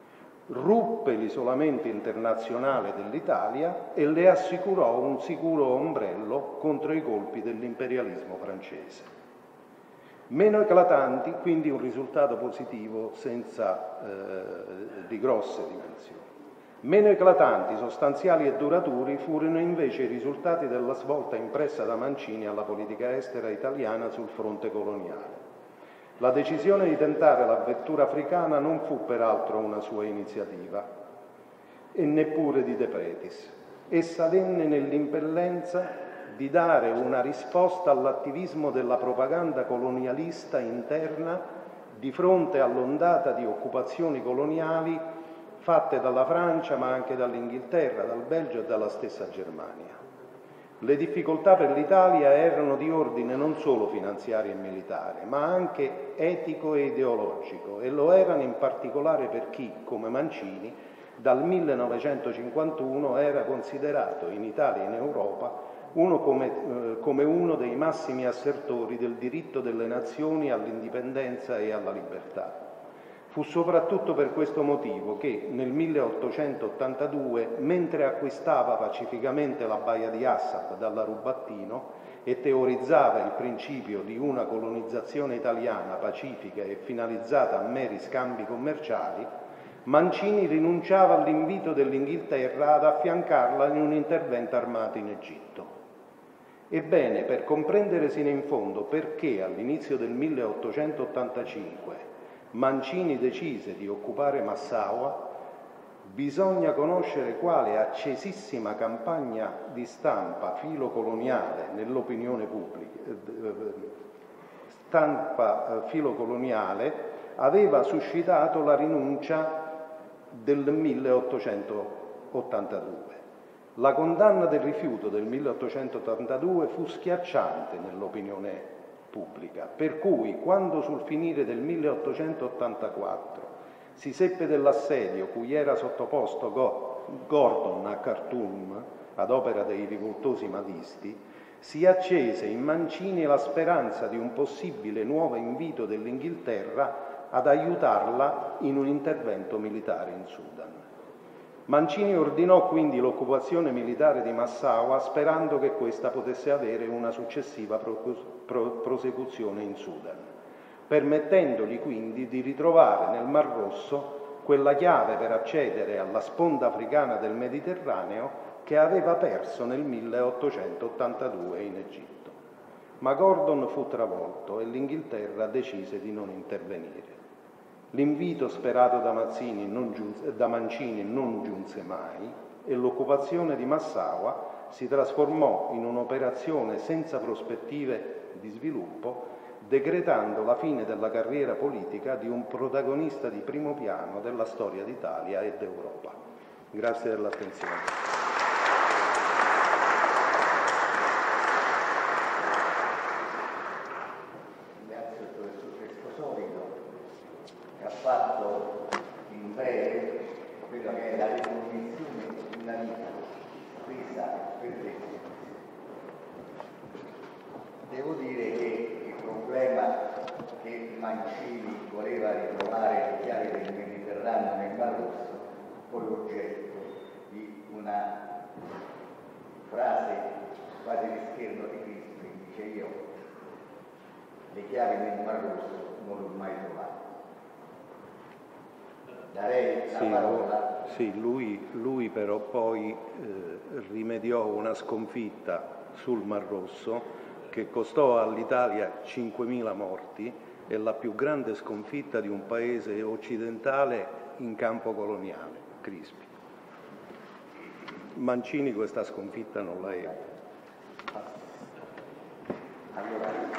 Ruppe l'isolamento internazionale dell'Italia e le assicurò un sicuro ombrello contro i colpi dell'imperialismo francese. Meno eclatanti, quindi un risultato positivo senza eh, di grosse dimensioni. Meno eclatanti, sostanziali e duraturi furono invece i risultati della svolta impressa da Mancini alla politica estera italiana sul fronte coloniale. La decisione di tentare l'avventura africana non fu peraltro una sua iniziativa e neppure di De Pretis. Essa venne nell'impellenza di dare una risposta all'attivismo della propaganda colonialista interna di fronte all'ondata di occupazioni coloniali fatte dalla Francia, ma anche dall'Inghilterra, dal Belgio e dalla stessa Germania. Le difficoltà per l'Italia erano di ordine non solo finanziario e militare, ma anche etico e ideologico, e lo erano in particolare per chi, come Mancini, dal millenovecentocinquantuno era considerato in Italia e in Europa uno come, eh, come uno dei massimi assertori del diritto delle nazioni all'indipendenza e alla libertà. Fu soprattutto per questo motivo che nel milleottocentottantadue, mentre acquistava pacificamente la Baia di Assab dalla Rubattino e teorizzava il principio di una colonizzazione italiana pacifica e finalizzata a meri scambi commerciali, Mancini rinunciava all'invito dell'Inghilterra ad affiancarla in un intervento armato in Egitto. Ebbene, per comprendere sino in fondo perché all'inizio del milleottocentottantacinque Mancini decise di occupare Massaua, bisogna conoscere quale accesissima campagna di stampa filocoloniale nell'opinione pubblica, stampa filocoloniale aveva suscitato la rinuncia del milleottocentottantadue. La condanna del rifiuto del milleottocentottantadue fu schiacciante nell'opinione pubblica, per cui quando sul finire del milleottocentottantaquattro si seppe dell'assedio cui era sottoposto Gordon a Khartoum ad opera dei rivoltosi mahdisti, si accese in Mancini la speranza di un possibile nuovo invito dell'Inghilterra ad aiutarla in un intervento militare in Sudan. Mancini ordinò quindi l'occupazione militare di Massaua sperando che questa potesse avere una successiva prosecuzione in Sudan, permettendogli quindi di ritrovare nel Mar Rosso quella chiave per accedere alla sponda africana del Mediterraneo che aveva perso nel milleottocentottantadue in Egitto. Ma Gordon fu travolto e l'Inghilterra decise di non intervenire. L'invito sperato da, Mazzini non giunse, da Mancini non giunse mai e l'occupazione di Massaua si trasformò in un'operazione senza prospettive di sviluppo, decretando la fine della carriera politica di un protagonista di primo piano della storia d'Italia e d'Europa. Grazie dell'attenzione. Fatto in breve quello che è la ricognizione di una vita presa per definizione. Devo dire che il problema che Mancini voleva ritrovare le chiavi del Mediterraneo nel Mar Rosso poi oggetto di una frase quasi di scherno di Crispi, dice: io le chiavi nel Mar Rosso non l'ho mai trovate. Darei la sì, parola. Sì, lui, lui però poi eh, rimediò una sconfitta sul Mar Rosso che costò all'Italia cinquemila morti e la più grande sconfitta di un paese occidentale in campo coloniale, Crispi. Mancini questa sconfitta non la ebbe. Allora,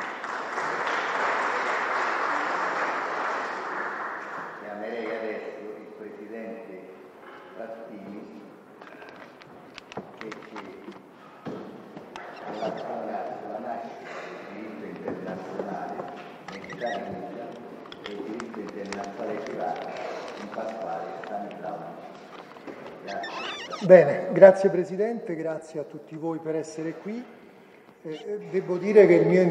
chiamerei adesso il Presidente Frattini che ci vita e il diritto internazionale privato in Pasquale Stanislao. Grazie. Bene, grazie Presidente, grazie a tutti voi per essere qui. Eh, devo dire che il mio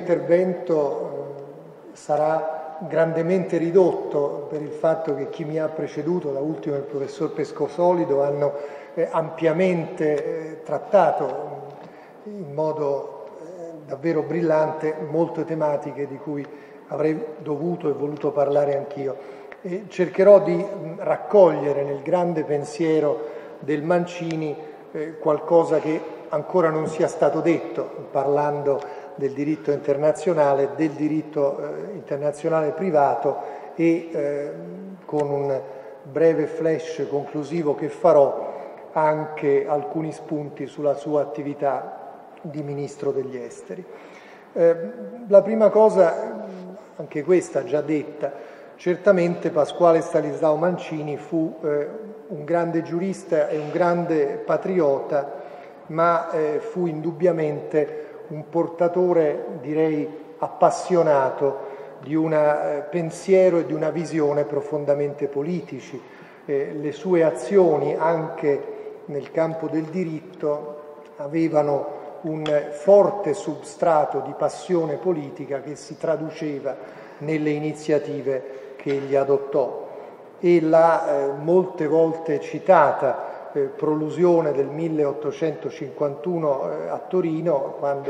intervento eh, sarà grandemente ridotto per il fatto che chi mi ha preceduto, da ultimo il professor Pescosolido, hanno eh, ampiamente eh, trattato in modo eh, davvero brillante molte tematiche di cui avrei dovuto e voluto parlare anch'io. E cercherò di mh, raccogliere nel grande pensiero del Mancini eh, qualcosa che ancora non sia stato detto, parlando del diritto internazionale, del diritto eh, internazionale privato e eh, con un breve flash conclusivo che farò anche alcuni spunti sulla sua attività di Ministro degli Esteri. Eh, la prima cosa, anche questa già detta, certamente Pasquale Stanislao Mancini fu eh, un grande giurista e un grande patriota, ma eh, fu indubbiamente un portatore, direi, appassionato di un eh, pensiero e di una visione profondamente politici. Eh, le sue azioni, anche nel campo del diritto, avevano un forte substrato di passione politica che si traduceva nelle iniziative che egli adottò. E la eh, molte volte citata eh, prolusione del milleottocentocinquantuno eh, a Torino, quando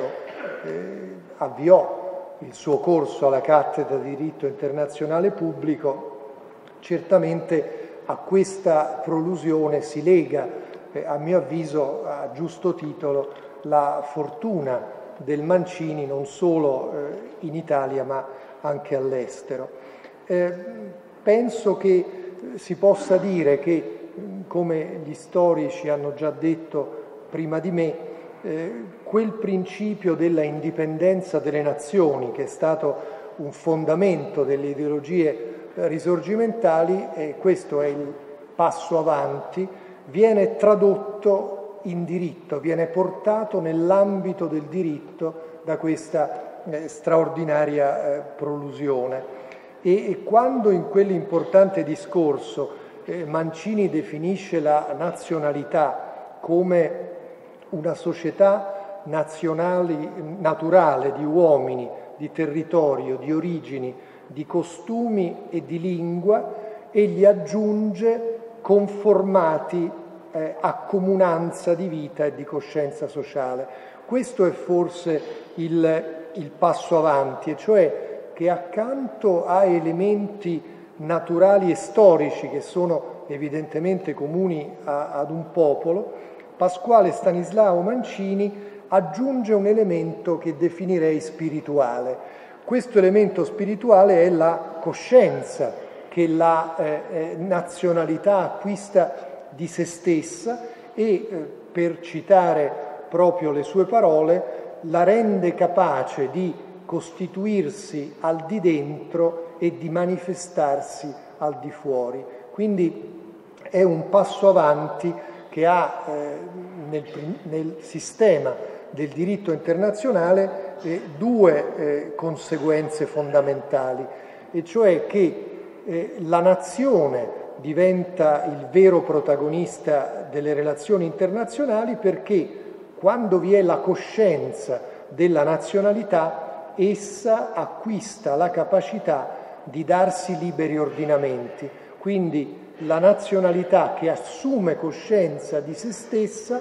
eh, avviò il suo corso alla cattedra di diritto internazionale pubblico, certamente a questa prolusione si lega, eh, a mio avviso, a giusto titolo, la fortuna del Mancini non solo eh, in Italia ma anche all'estero. Eh, penso che si possa dire che, come gli storici hanno già detto prima di me, eh, quel principio della indipendenza delle nazioni, che è stato un fondamento delle ideologie risorgimentali, e questo è il passo avanti, viene tradotto in diritto, viene portato nell'ambito del diritto da questa eh, straordinaria eh, prolusione. E, e quando in quell'importante discorso eh, Mancini definisce la nazionalità come una società nazionali, naturale di uomini, di territorio, di origini, di costumi e di lingua, egli aggiunge conformati eh, a comunanza di vita e di coscienza sociale. Questo è forse il, il passo avanti, e cioè che accanto a elementi naturali e storici che sono evidentemente comuni a, ad un popolo, Pasquale Stanislao Mancini aggiunge un elemento che definirei spirituale. Questo elemento spirituale è la coscienza che la eh, nazionalità acquista di se stessa e, eh, per citare proprio le sue parole, la rende capace di costituirsi al di dentro e di manifestarsi al di fuori. Quindi è un passo avanti che ha eh, nel, nel sistema del diritto internazionale eh, due eh, conseguenze fondamentali, e cioè che eh, la nazione diventa il vero protagonista delle relazioni internazionali, perché quando vi è la coscienza della nazionalità, essa acquista la capacità di darsi liberi ordinamenti. Quindi la nazionalità che assume coscienza di se stessa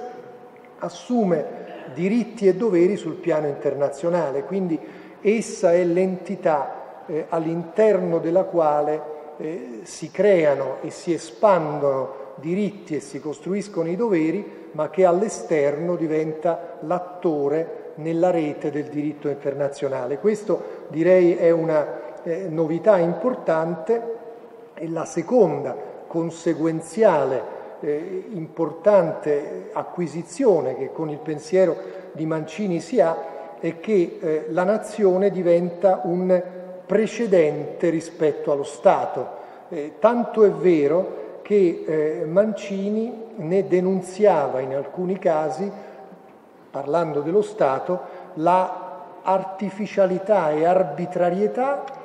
assume diritti e doveri sul piano internazionale, quindi essa è l'entità eh, all'interno della quale eh, si creano e si espandono diritti e si costruiscono i doveri, ma che all'esterno diventa l'attore nella rete del diritto internazionale. Questo, direi, è una eh, novità importante. E la seconda conseguenziale eh, importante acquisizione che con il pensiero di Mancini si ha è che eh, la nazione diventa un precedente rispetto allo Stato. Eh, tanto è vero che eh, Mancini ne denunziava in alcuni casi, parlando dello Stato, la artificialità e arbitrarietà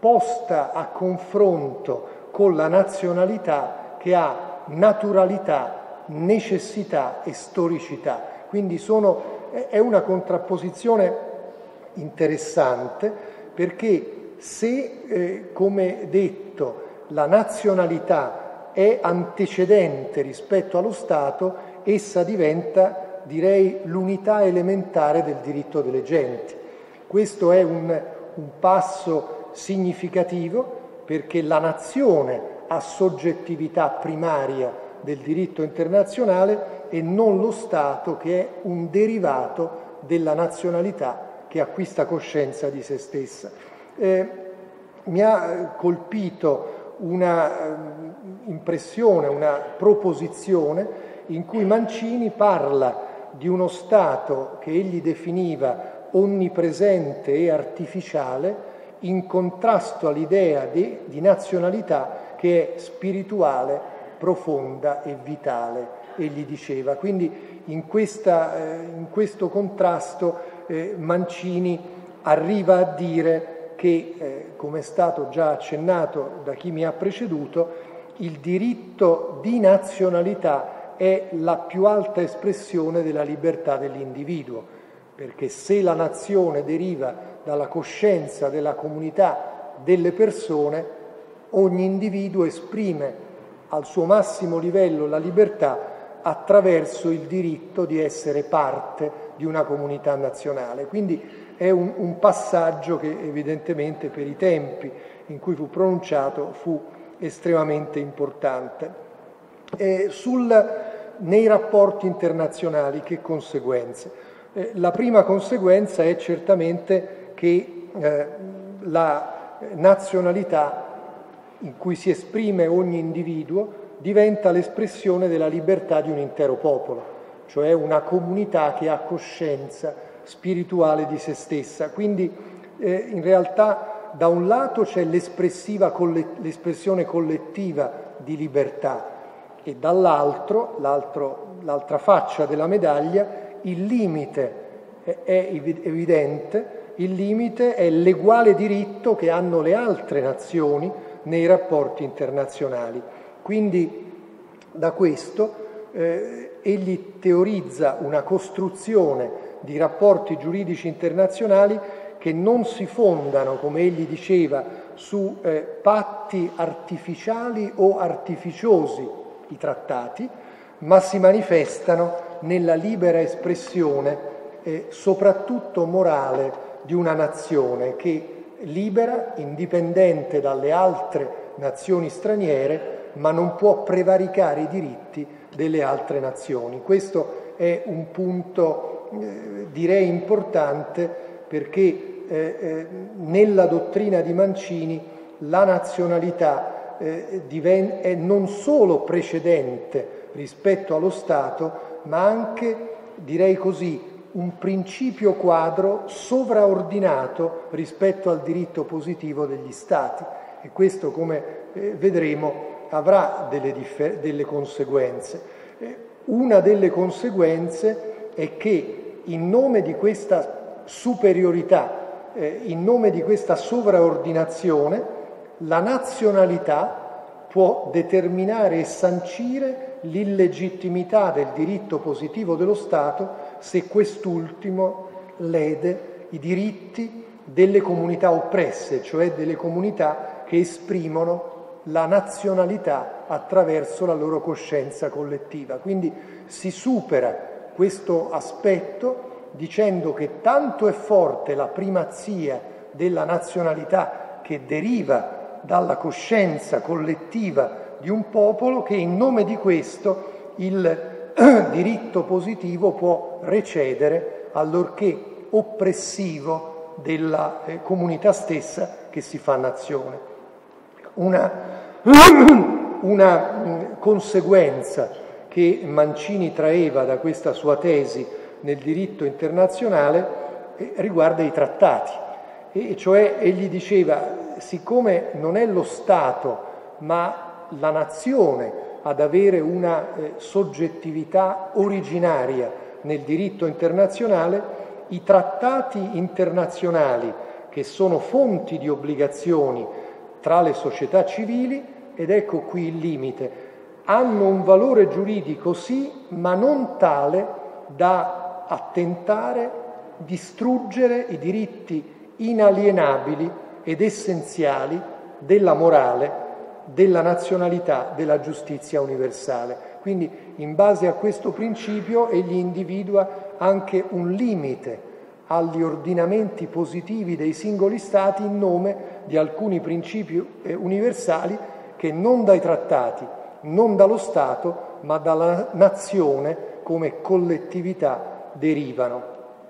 posta a confronto con la nazionalità che ha naturalità, necessità e storicità. Quindi sono, è una contrapposizione interessante, perché se, eh, come detto, la nazionalità è antecedente rispetto allo Stato, essa diventa, direi, l'unità elementare del diritto delle genti. Questo è un, un passo significativo, perché la nazione ha soggettività primaria del diritto internazionale e non lo Stato, che è un derivato della nazionalità che acquista coscienza di se stessa. Eh, mi ha colpito una um, impressione, una proposizione in cui Mancini parla di uno Stato che egli definiva onnipresente e artificiale, in contrasto all'idea di, di nazionalità che è spirituale, profonda e vitale, egli diceva. Quindi in, questa, eh, in questo contrasto eh, Mancini arriva a dire che, eh, come è stato già accennato da chi mi ha preceduto, il diritto di nazionalità è la più alta espressione della libertà dell'individuo, perché se la nazione deriva dalla coscienza della comunità delle persone, ogni individuo esprime al suo massimo livello la libertà attraverso il diritto di essere parte di una comunità nazionale. Quindi è un, un passaggio che evidentemente per i tempi in cui fu pronunciato fu estremamente importante. Eh, sul, nei rapporti internazionali che conseguenze? Eh, la prima conseguenza è certamente che eh, la nazionalità in cui si esprime ogni individuo diventa l'espressione della libertà di un intero popolo, cioè una comunità che ha coscienza spirituale di se stessa. Quindi eh, in realtà da un lato c'è l'espressiva collet- l'espressione collettiva di libertà e dall'altro, l'altro, l'altra faccia della medaglia, il limite è, è evidente, il limite è l'eguale diritto che hanno le altre nazioni nei rapporti internazionali. Quindi da questo eh, egli teorizza una costruzione di rapporti giuridici internazionali che non si fondano, come egli diceva, su eh, patti artificiali o artificiosi, i trattati, ma si manifestano nella libera espressione, eh, soprattutto morale, di una nazione che libera, indipendente dalle altre nazioni straniere, ma non può prevaricare i diritti delle altre nazioni. Questo è un punto, eh, direi, importante, perché eh, eh, nella dottrina di Mancini la nazionalità eh, diven- è non solo precedente rispetto allo Stato, ma anche, direi così, un principio quadro sovraordinato rispetto al diritto positivo degli Stati. E questo, come eh, vedremo, avrà delle, differ- delle conseguenze. Eh, una delle conseguenze è che in nome di questa superiorità, eh, in nome di questa sovraordinazione, la nazionalità può determinare e sancire l'illegittimità del diritto positivo dello Stato se quest'ultimo lede i diritti delle comunità oppresse, cioè delle comunità che esprimono la nazionalità attraverso la loro coscienza collettiva. Quindi si supera questo aspetto dicendo che tanto è forte la primazia della nazionalità che deriva dalla coscienza collettiva di un popolo, che in nome di questo il diritto positivo può recedere allorché oppressivo della eh, comunità stessa che si fa nazione. Una, una mh, conseguenza che Mancini traeva da questa sua tesi nel diritto internazionale eh, riguarda i trattati, e cioè egli diceva, siccome non è lo Stato ma la nazione ad avere una eh, soggettività originaria nel diritto internazionale, i trattati internazionali che sono fonti di obbligazioni tra le società civili, ed ecco qui il limite, hanno un valore giuridico sì, ma non tale da attentare, distruggere i diritti inalienabili ed essenziali della morale, della nazionalità, della giustizia universale. Quindi, in base a questo principio, egli individua anche un limite agli ordinamenti positivi dei singoli Stati in nome di alcuni principi universali che non dai trattati, non dallo Stato, ma dalla nazione come collettività derivano.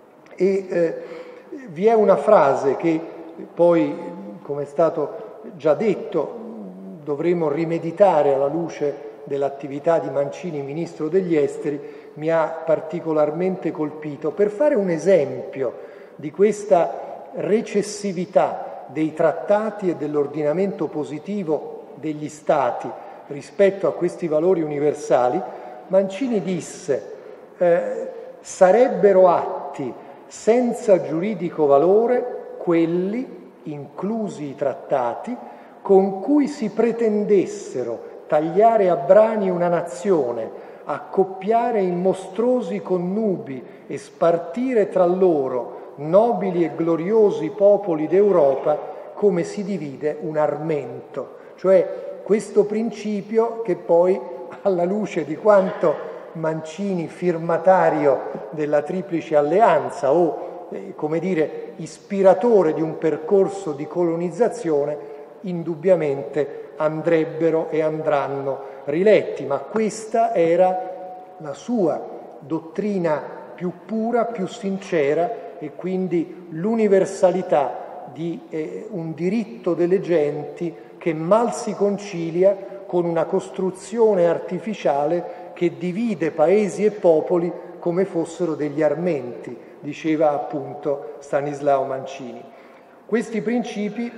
E eh, vi è una frase che poi, come è stato già detto, dovremo rimeditare alla luce dell'attività di Mancini, Ministro degli Esteri, mi ha particolarmente colpito. Per fare un esempio di questa recessività dei trattati e dell'ordinamento positivo degli Stati rispetto a questi valori universali, Mancini disse eh, sarebbero atti senza giuridico valore quelli, inclusi i trattati, con cui si pretendessero tagliare a brani una nazione, accoppiare in mostruosi connubi e spartire tra loro nobili e gloriosi popoli d'Europa come si divide un armento. Cioè questo principio che poi, alla luce di quanto Mancini, firmatario della Triplice Alleanza o, eh, come dire, ispiratore di un percorso di colonizzazione, indubbiamente andrebbero e andranno riletti, ma questa era la sua dottrina più pura, più sincera, e quindi l'universalità di eh, un diritto delle genti che mal si concilia con una costruzione artificiale che divide paesi e popoli come fossero degli armenti, diceva appunto Stanislao Mancini. Questi principi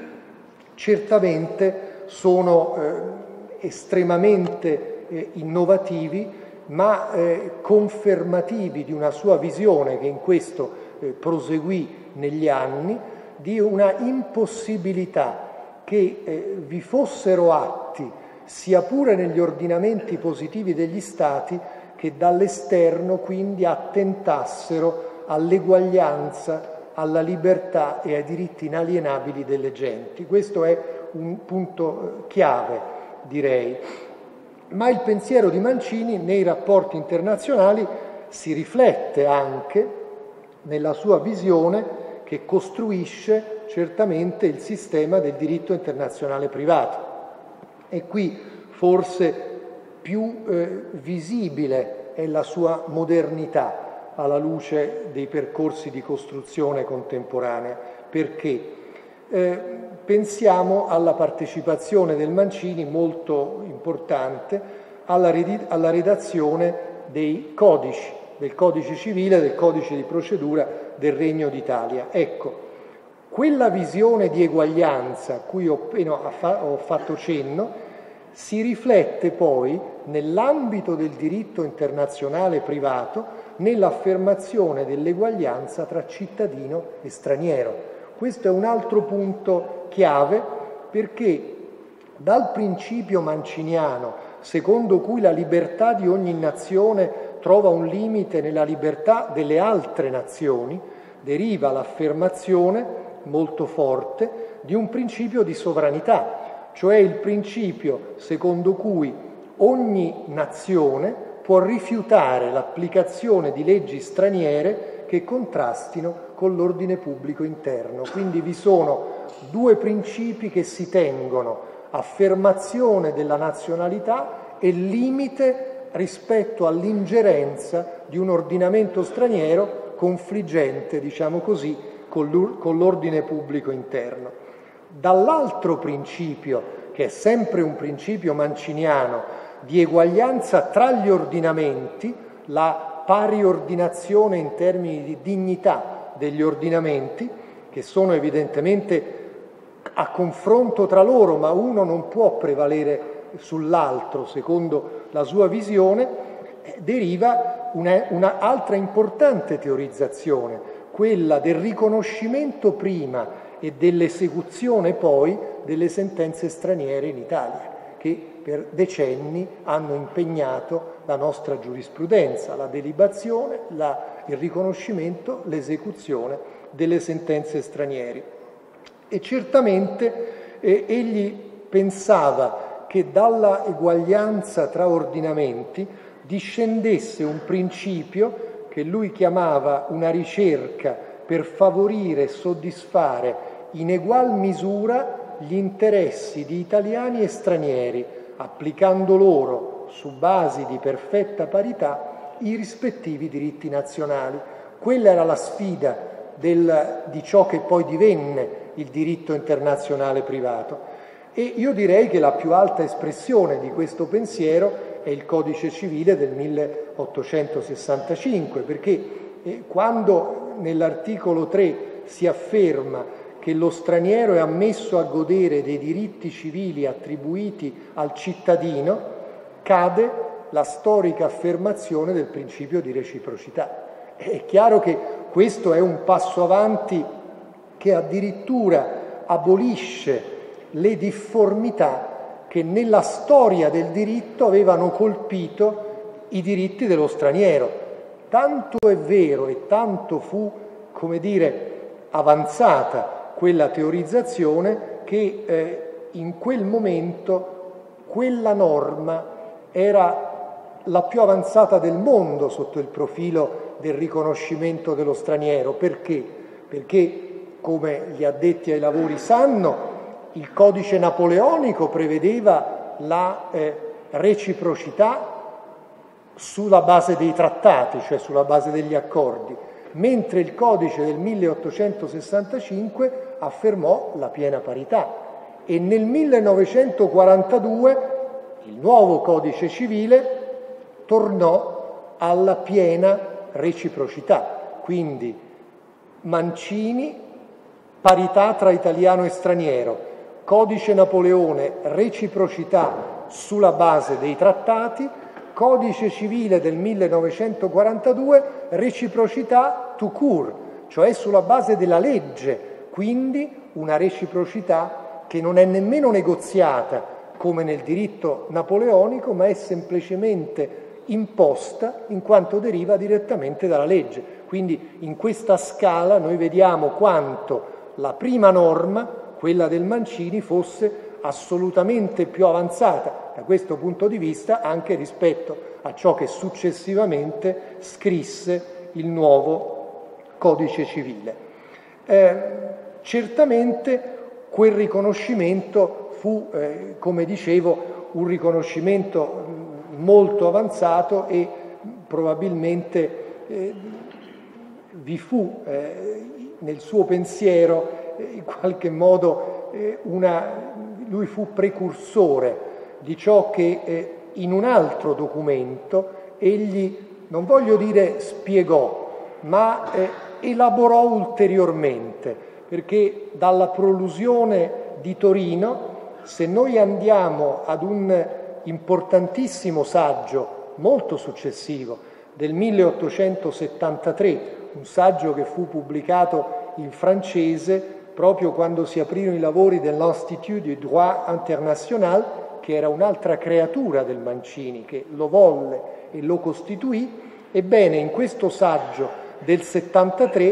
certamente sono eh, estremamente eh, innovativi, ma eh, confermativi di una sua visione che in questo eh, proseguì negli anni, di una impossibilità che eh, vi fossero atti, sia pure negli ordinamenti positivi degli Stati, che dall'esterno quindi attentassero all'eguaglianza, alla libertà e ai diritti inalienabili delle genti. Questo è un punto chiave, direi. Ma il pensiero di Mancini nei rapporti internazionali si riflette anche nella sua visione che costruisce certamente il sistema del diritto internazionale privato. E qui forse più eh, visibile è la sua modernità alla luce dei percorsi di costruzione contemporanea. Perché? Eh, pensiamo alla partecipazione del Mancini, molto importante, alla, red- alla redazione dei codici, del codice civile, del codice di procedura del Regno d'Italia. Ecco, quella visione di eguaglianza a cui ho appena ho fatto cenno si riflette poi nell'ambito del diritto internazionale privato nell'affermazione dell'eguaglianza tra cittadino e straniero. Questo è un altro punto chiave, perché dal principio manciniano, secondo cui la libertà di ogni nazione trova un limite nella libertà delle altre nazioni, deriva l'affermazione molto forte di un principio di sovranità, cioè il principio secondo cui ogni nazione può rifiutare l'applicazione di leggi straniere che contrastino con l'ordine pubblico interno. Quindi vi sono due principi che si tengono: affermazione della nazionalità e limite rispetto all'ingerenza di un ordinamento straniero confliggente, diciamo così, con l'ordine pubblico interno. Dall'altro principio, che è sempre un principio manciniano, di eguaglianza tra gli ordinamenti, la pari ordinazione in termini di dignità degli ordinamenti, che sono evidentemente a confronto tra loro, ma uno non può prevalere sull'altro secondo la sua visione, deriva una, una altra importante teorizzazione, quella del riconoscimento prima e dell'esecuzione poi delle sentenze straniere in Italia, che per decenni hanno impegnato la nostra giurisprudenza, la delibazione, la, il riconoscimento, l'esecuzione delle sentenze straniere. E certamente eh, egli pensava che dalla eguaglianza tra ordinamenti discendesse un principio che lui chiamava una ricerca per favorire e soddisfare in egual misura gli interessi di italiani e stranieri, applicando loro, su basi di perfetta parità, i rispettivi diritti nazionali. Quella era la sfida del, di ciò che poi divenne il diritto internazionale privato. E io direi che la più alta espressione di questo pensiero è il Codice Civile del milleottocentosessantacinque, perché eh, quando nell'articolo tre si afferma che lo straniero è ammesso a godere dei diritti civili attribuiti al cittadino, cade la storica affermazione del principio di reciprocità. È chiaro che questo è un passo avanti che addirittura abolisce le difformità che nella storia del diritto avevano colpito i diritti dello straniero. Tanto è vero e tanto fu, come dire, avanzata quella teorizzazione che eh, in quel momento quella norma era la più avanzata del mondo sotto il profilo del riconoscimento dello straniero. Perché? Perché, come gli addetti ai lavori sanno, il codice napoleonico prevedeva la eh, reciprocità sulla base dei trattati, cioè sulla base degli accordi, mentre il codice del milleottocentosessantacinque affermò la piena parità. E nel millenovecentoquarantadue il nuovo codice civile tornò alla piena reciprocità, quindi Mancini, parità tra italiano e straniero, Codice Napoleone, reciprocità sulla base dei trattati, Codice Civile del millenovecentoquarantadue, reciprocità tout court, cioè sulla base della legge, quindi una reciprocità che non è nemmeno negoziata come nel diritto napoleonico, ma è semplicemente imposta in quanto deriva direttamente dalla legge. Quindi in questa scala noi vediamo quanto la prima norma, quella del Mancini, fosse assolutamente più avanzata da questo punto di vista anche rispetto a ciò che successivamente scrisse il nuovo Codice Civile. Eh, certamente quel riconoscimento fu, eh, come dicevo, un riconoscimento molto avanzato e probabilmente eh, vi fu eh, nel suo pensiero eh, in qualche modo eh, una lui fu precursore di ciò che eh, in un altro documento egli, non voglio dire spiegò, ma eh, elaborò ulteriormente, perché dalla prolusione di Torino, se noi andiamo ad un importantissimo saggio molto successivo del milleottocentosettantatré, un saggio che fu pubblicato in francese proprio quando si aprirono i lavori dell'Institut du droit international, che era un'altra creatura del Mancini, che lo volle e lo costituì. Ebbene, in questo saggio del settantatré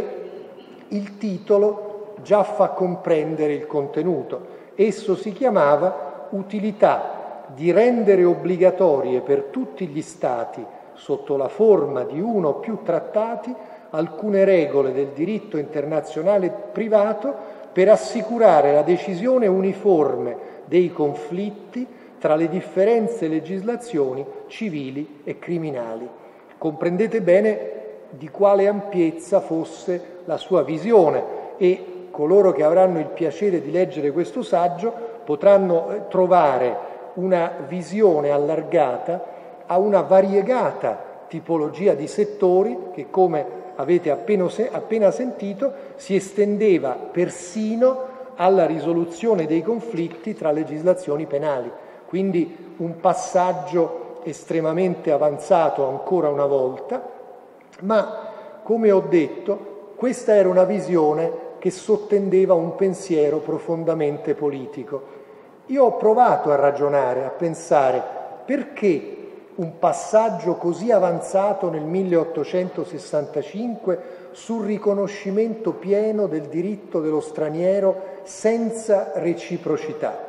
il titolo già fa comprendere il contenuto. Esso si chiamava «Utilità di rendere obbligatorie per tutti gli Stati, sotto la forma di uno o più trattati, alcune regole del diritto internazionale privato per assicurare la decisione uniforme dei conflitti tra le differenze legislazioni civili e criminali». Comprendete bene di quale ampiezza fosse la sua visione e coloro che avranno il piacere di leggere questo saggio potranno trovare una visione allargata a una variegata tipologia di settori che, come avete appena, appena sentito, si estendeva persino alla risoluzione dei conflitti tra legislazioni penali. Quindi un passaggio estremamente avanzato ancora una volta, ma come ho detto, questa era una visione che che sottendeva un pensiero profondamente politico. Io ho provato a ragionare, a pensare perché un passaggio così avanzato nel milleottocentosessantacinque sul riconoscimento pieno del diritto dello straniero senza reciprocità.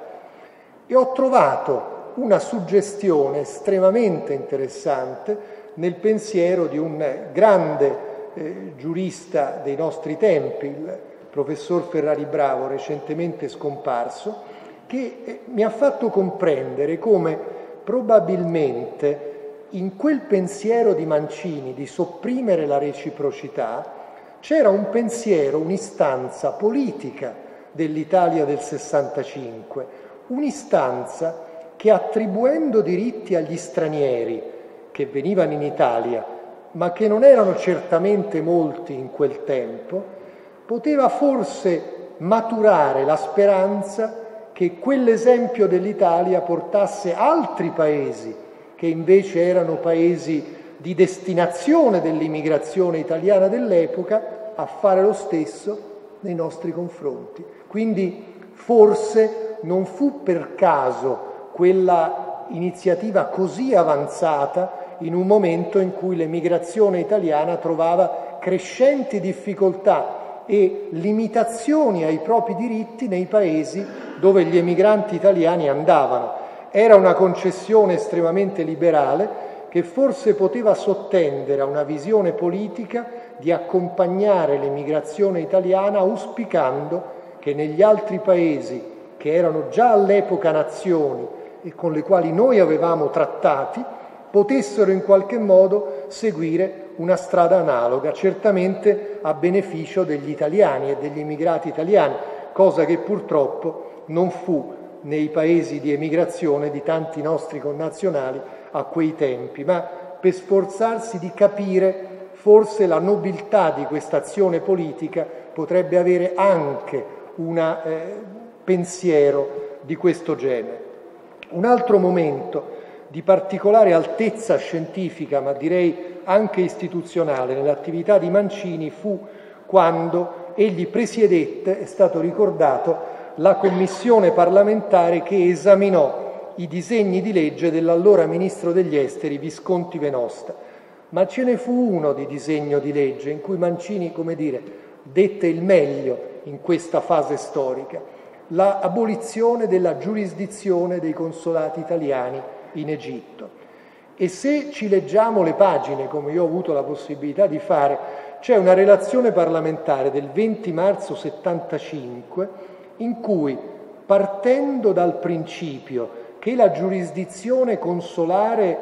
E ho trovato una suggestione estremamente interessante nel pensiero di un grande eh, giurista dei nostri tempi, il professor Ferrari Bravo, recentemente scomparso, che eh, mi ha fatto comprendere come probabilmente in quel pensiero di Mancini di sopprimere la reciprocità c'era un pensiero, un'istanza politica dell'Italia del sessantacinque, un'istanza che attribuendo diritti agli stranieri che venivano in Italia, ma che non erano certamente molti in quel tempo, poteva forse maturare la speranza che quell'esempio dell'Italia portasse altri paesi, che invece erano paesi di destinazione dell'immigrazione italiana dell'epoca, a fare lo stesso nei nostri confronti. Quindi forse non fu per caso quella iniziativa così avanzata in un momento in cui l'emigrazione italiana trovava crescenti difficoltà e limitazioni ai propri diritti nei paesi dove gli emigranti italiani andavano. Era una concessione estremamente liberale che forse poteva sottendere a una visione politica di accompagnare l'emigrazione italiana auspicando che negli altri paesi che erano già all'epoca nazioni e con le quali noi avevamo trattati, potessero in qualche modo seguire una strada analoga, certamente a beneficio degli italiani e degli immigrati italiani, cosa che purtroppo non fu nei paesi di emigrazione di tanti nostri connazionali a quei tempi, ma per sforzarsi di capire forse la nobiltà di questa azione politica potrebbe avere anche un eh, pensiero di questo genere. Un altro momento di particolare altezza scientifica, ma direi anche istituzionale, nell'attività di Mancini fu quando egli presiedette, è stato ricordato, la commissione parlamentare che esaminò i disegni di legge dell'allora ministro degli esteri Visconti Venosta. Ma ce ne fu uno di disegno di legge in cui Mancini, come dire, dette il meglio in questa fase storica, la abolizione della giurisdizione dei consolati italiani in Egitto. E se ci leggiamo le pagine, come io ho avuto la possibilità di fare, c'è una relazione parlamentare del venti marzo settantacinque in cui, partendo dal principio che la giurisdizione consolare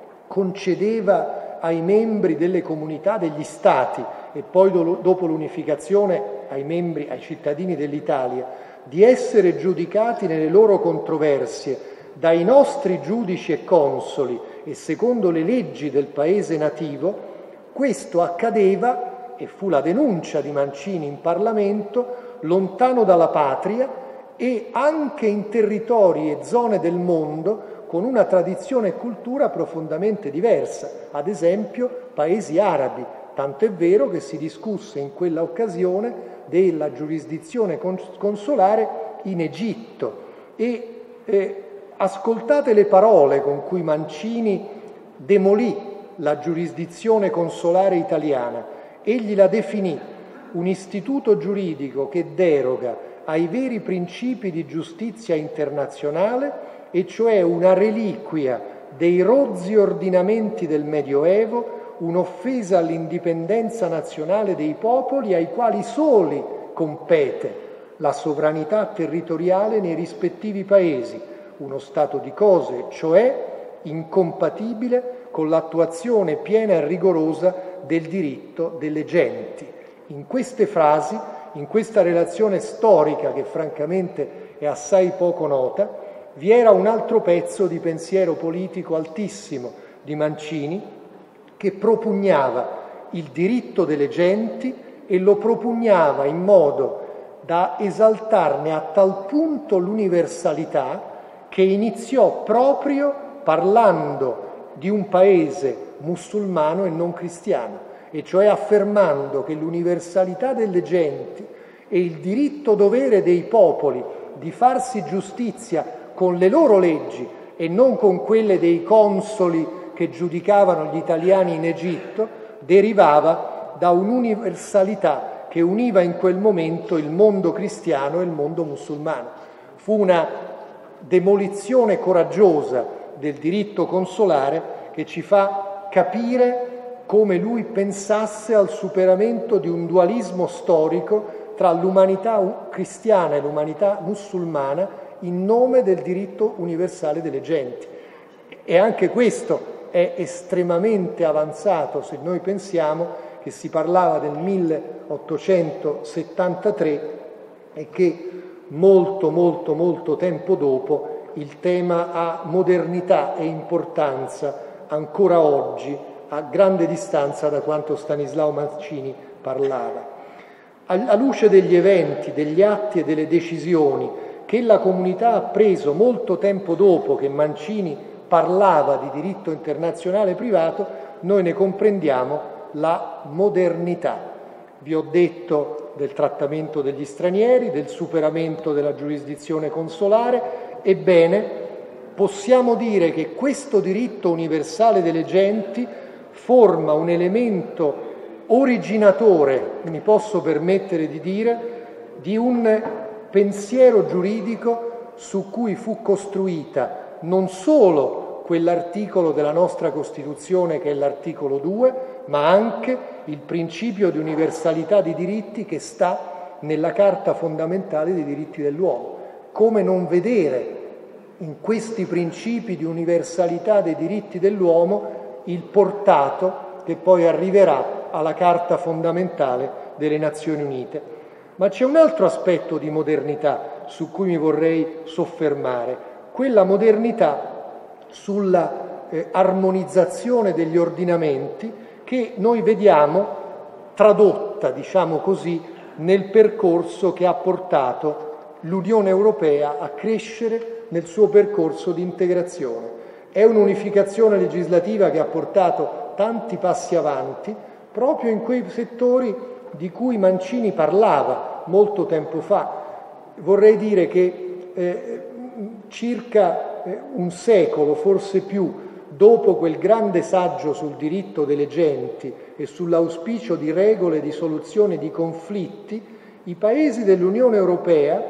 concedeva ai membri delle comunità degli Stati e poi do- dopo l'unificazione ai membri, ai cittadini dell'Italia, di essere giudicati nelle loro controversie dai nostri giudici e consoli e secondo le leggi del paese nativo, questo accadeva, e fu la denuncia di Mancini in Parlamento, lontano dalla patria e anche in territori e zone del mondo con una tradizione e cultura profondamente diversa, ad esempio paesi arabi, tanto è vero che si discusse in quella occasione della giurisdizione consolare in Egitto e eh, ascoltate le parole con cui Mancini demolì la giurisdizione consolare italiana. Egli la definì un istituto giuridico che deroga ai veri principi di giustizia internazionale, e cioè una reliquia dei rozzi ordinamenti del Medioevo, un'offesa all'indipendenza nazionale dei popoli ai quali soli compete la sovranità territoriale nei rispettivi paesi, uno stato di cose, cioè incompatibile con l'attuazione piena e rigorosa del diritto delle genti. In queste frasi, in questa relazione storica che francamente è assai poco nota, vi era un altro pezzo di pensiero politico altissimo di Mancini che propugnava il diritto delle genti e lo propugnava in modo da esaltarne a tal punto l'universalità che iniziò proprio parlando di un paese musulmano e non cristiano, e cioè affermando che l'universalità delle genti e il diritto-dovere dei popoli di farsi giustizia con le loro leggi e non con quelle dei consoli che giudicavano gli italiani in Egitto, derivava da un'universalità che univa in quel momento il mondo cristiano e il mondo musulmano. Fu una demolizione coraggiosa del diritto consolare che ci fa capire come lui pensasse al superamento di un dualismo storico tra l'umanità cristiana e l'umanità musulmana in nome del diritto universale delle genti. E anche questo è estremamente avanzato se noi pensiamo che si parlava del milleottocentosettantatré e che molto, molto, molto tempo dopo il tema ha modernità e importanza ancora oggi, a grande distanza da quanto Stanislao Mancini parlava. Alla luce degli eventi, degli atti e delle decisioni che la comunità ha preso molto tempo dopo che Mancini parlava di diritto internazionale privato, noi ne comprendiamo la modernità. Vi ho detto del trattamento degli stranieri, del superamento della giurisdizione consolare. Ebbene, possiamo dire che questo diritto universale delle genti forma un elemento originatore, mi posso permettere di dire, di un pensiero giuridico su cui fu costruita non solo quell'articolo della nostra Costituzione che è l'articolo due, ma anche il principio di universalità di diritti che sta nella Carta fondamentale dei diritti dell'uomo. Come non vedere in questi principi di universalità dei diritti dell'uomo il portato che poi arriverà alla Carta fondamentale delle Nazioni Unite. Ma c'è un altro aspetto di modernità su cui mi vorrei soffermare, quella modernità sulla eh, armonizzazione degli ordinamenti che noi vediamo tradotta, diciamo così, nel percorso che ha portato l'Unione Europea a crescere nel suo percorso di integrazione. È un'unificazione legislativa che ha portato tanti passi avanti proprio in quei settori di cui Mancini parlava molto tempo fa. Vorrei dire che eh, circa eh, un secolo, forse più, dopo quel grande saggio sul diritto delle genti e sull'auspicio di regole di soluzione di conflitti, i paesi dell'Unione Europea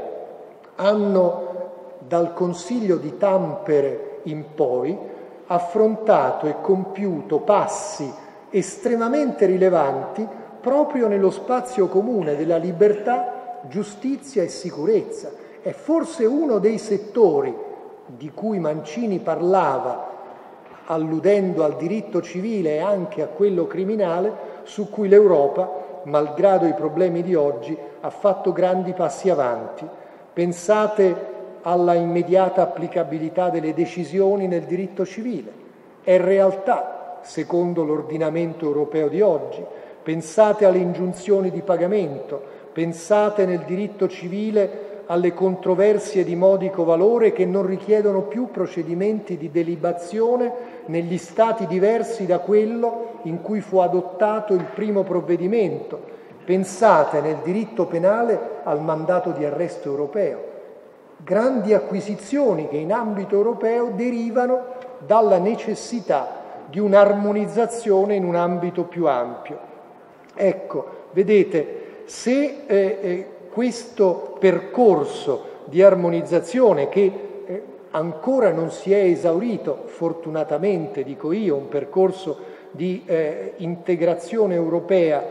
hanno, dal Consiglio di Tampere in poi, affrontato e compiuto passi estremamente rilevanti proprio nello spazio comune della libertà, giustizia e sicurezza. È forse uno dei settori di cui Mancini parlava, alludendo al diritto civile e anche a quello criminale, su cui l'Europa, malgrado i problemi di oggi, ha fatto grandi passi avanti. Pensate alla immediata applicabilità delle decisioni nel diritto civile. È realtà, secondo l'ordinamento europeo di oggi. Pensate alle ingiunzioni di pagamento, pensate nel diritto civile alle controversie di modico valore che non richiedono più procedimenti di delibazione negli stati diversi da quello in cui fu adottato il primo provvedimento. Pensate nel diritto penale al mandato di arresto europeo. Grandi acquisizioni che in ambito europeo derivano dalla necessità di un'armonizzazione in un ambito più ampio. Ecco, vedete, se eh, eh, questo percorso di armonizzazione che eh, ancora non si è esaurito, fortunatamente dico io, un percorso di eh, integrazione europea,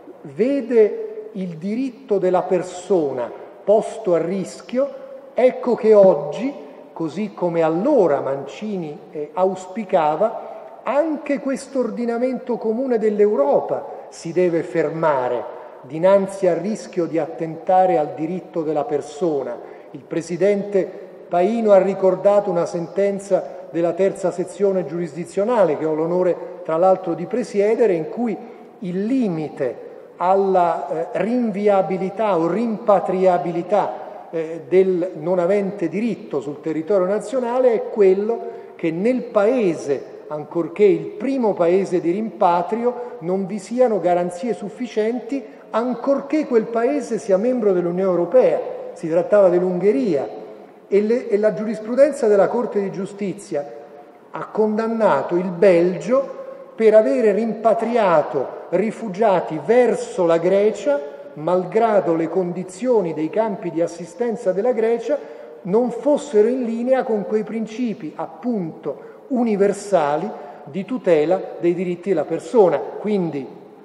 vede il diritto della persona posto a rischio, ecco che oggi, così come allora Mancini eh, auspicava, anche questo ordinamento comune dell'Europa si deve fermare dinanzi al rischio di attentare al diritto della persona. Il presidente Pajno ha ricordato una sentenza della terza sezione giurisdizionale, che ho l'onore tra l'altro di presiedere, in cui il limite alla eh, rinviabilità o rimpatriabilità eh, del non avente diritto sul territorio nazionale è quello che nel paese, ancorché il primo paese di rimpatrio, non vi siano garanzie sufficienti ancorché quel paese sia membro dell'Unione Europea, si trattava dell'Ungheria, e, le, e la giurisprudenza della Corte di Giustizia ha condannato il Belgio per avere rimpatriato rifugiati verso la Grecia, malgrado le condizioni dei campi di assistenza della Grecia non fossero in linea con quei principi, appunto, universali di tutela dei diritti della persona. Quindi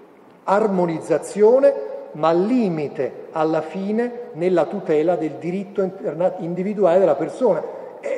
armonizzazione, ma limite alla fine nella tutela del diritto individuale della persona. È,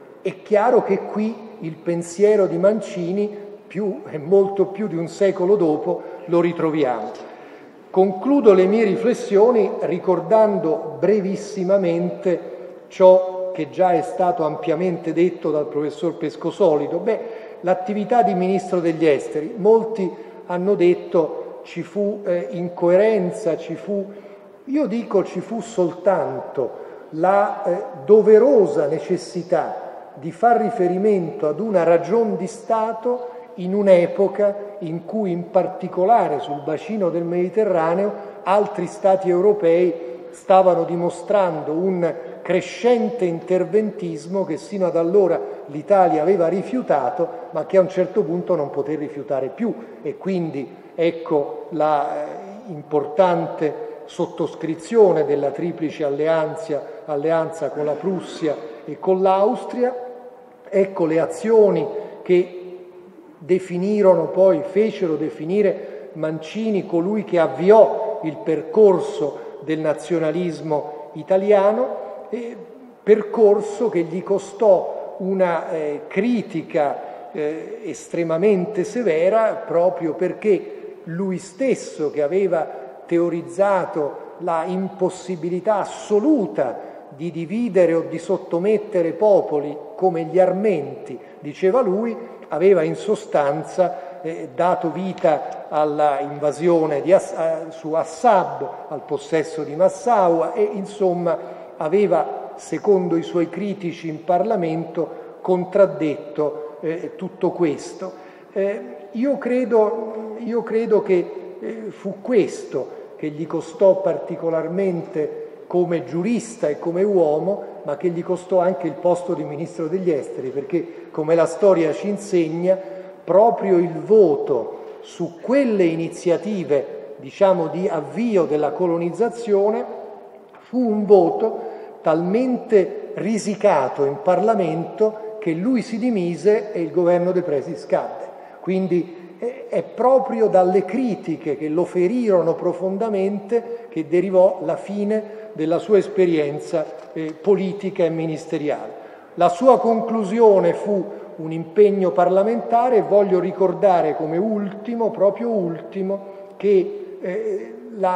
è chiaro che qui il pensiero di Mancini, più e molto più di un secolo dopo, lo ritroviamo. Concludo le mie riflessioni ricordando brevissimamente ciò che già è stato ampiamente detto dal professor Pescosolido. Beh, l'attività di Ministro degli Esteri, molti hanno detto ci fu eh, incoerenza, ci fu, io dico ci fu soltanto la eh, doverosa necessità di far riferimento ad una ragion di Stato in un'epoca in cui, in particolare sul bacino del Mediterraneo, altri Stati europei stavano dimostrando un crescente interventismo che sino ad allora l'Italia aveva rifiutato, ma che a un certo punto non poté rifiutare più. E quindi ecco la eh, importante sottoscrizione della triplice alleanza, alleanza con la Prussia e con l'Austria, ecco le azioni che definirono poi, fecero definire Mancini colui che avviò il percorso del nazionalismo italiano, eh, percorso che gli costò una eh, critica eh, estremamente severa, proprio perché lui stesso, che aveva teorizzato la impossibilità assoluta di dividere o di sottomettere popoli come gli armenti, diceva lui, aveva in sostanza eh, dato vita alla invasione di As- eh, su Assab, al possesso di Massaua, e insomma aveva, secondo i suoi critici in Parlamento, contraddetto eh, tutto questo. Eh, io, credo, io credo che eh, fu questo che gli costò particolarmente come giurista e come uomo, ma che gli costò anche il posto di Ministro degli Esteri, perché, come la storia ci insegna, proprio il voto su quelle iniziative, diciamo, di avvio della colonizzazione fu un voto talmente risicato in Parlamento che lui si dimise e il governo De Presi scadde. Quindi è proprio dalle critiche che lo ferirono profondamente che derivò la fine della sua esperienza eh, politica e ministeriale. La sua conclusione fu un impegno parlamentare e voglio ricordare come ultimo, proprio ultimo, che eh,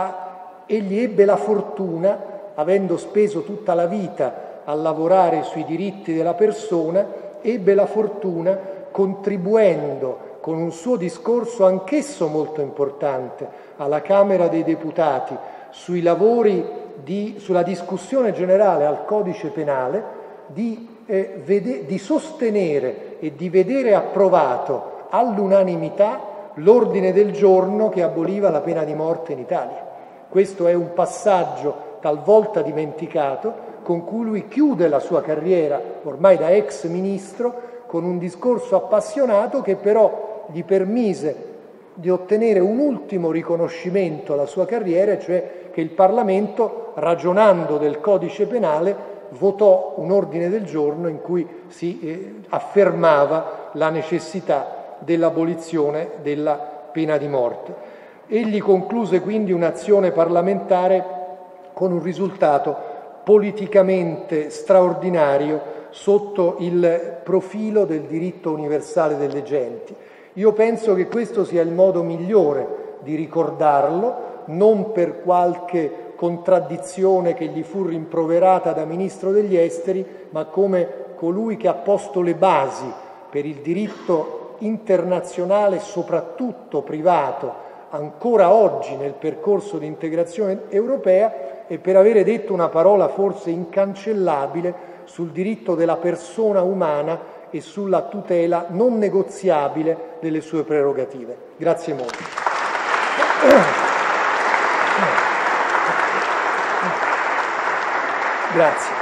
la, egli ebbe la fortuna, avendo speso tutta la vita a lavorare sui diritti della persona, ebbe la fortuna, contribuendo con un suo discorso anch'esso molto importante alla Camera dei Deputati sui lavori di, sulla discussione generale al Codice Penale, di, eh, vede, di sostenere e di vedere approvato all'unanimità l'ordine del giorno che aboliva la pena di morte in Italia. Questo è un passaggio talvolta dimenticato, con cui lui chiude la sua carriera ormai da ex ministro con un discorso appassionato che però gli permise di ottenere un ultimo riconoscimento alla sua carriera, cioè che il Parlamento, ragionando del codice penale, votò un ordine del giorno in cui si eh, affermava la necessità dell'abolizione della pena di morte. Egli concluse quindi un'azione parlamentare con un risultato politicamente straordinario sotto il profilo del diritto universale delle genti. Io penso che questo sia il modo migliore di ricordarlo, non per qualche contraddizione che gli fu rimproverata da Ministro degli Esteri, ma come colui che ha posto le basi per il diritto internazionale, soprattutto privato, ancora oggi nel percorso di integrazione europea, e per avere detto una parola forse incancellabile sul diritto della persona umana e sulla tutela non negoziabile delle sue prerogative. Grazie molto. Grazie.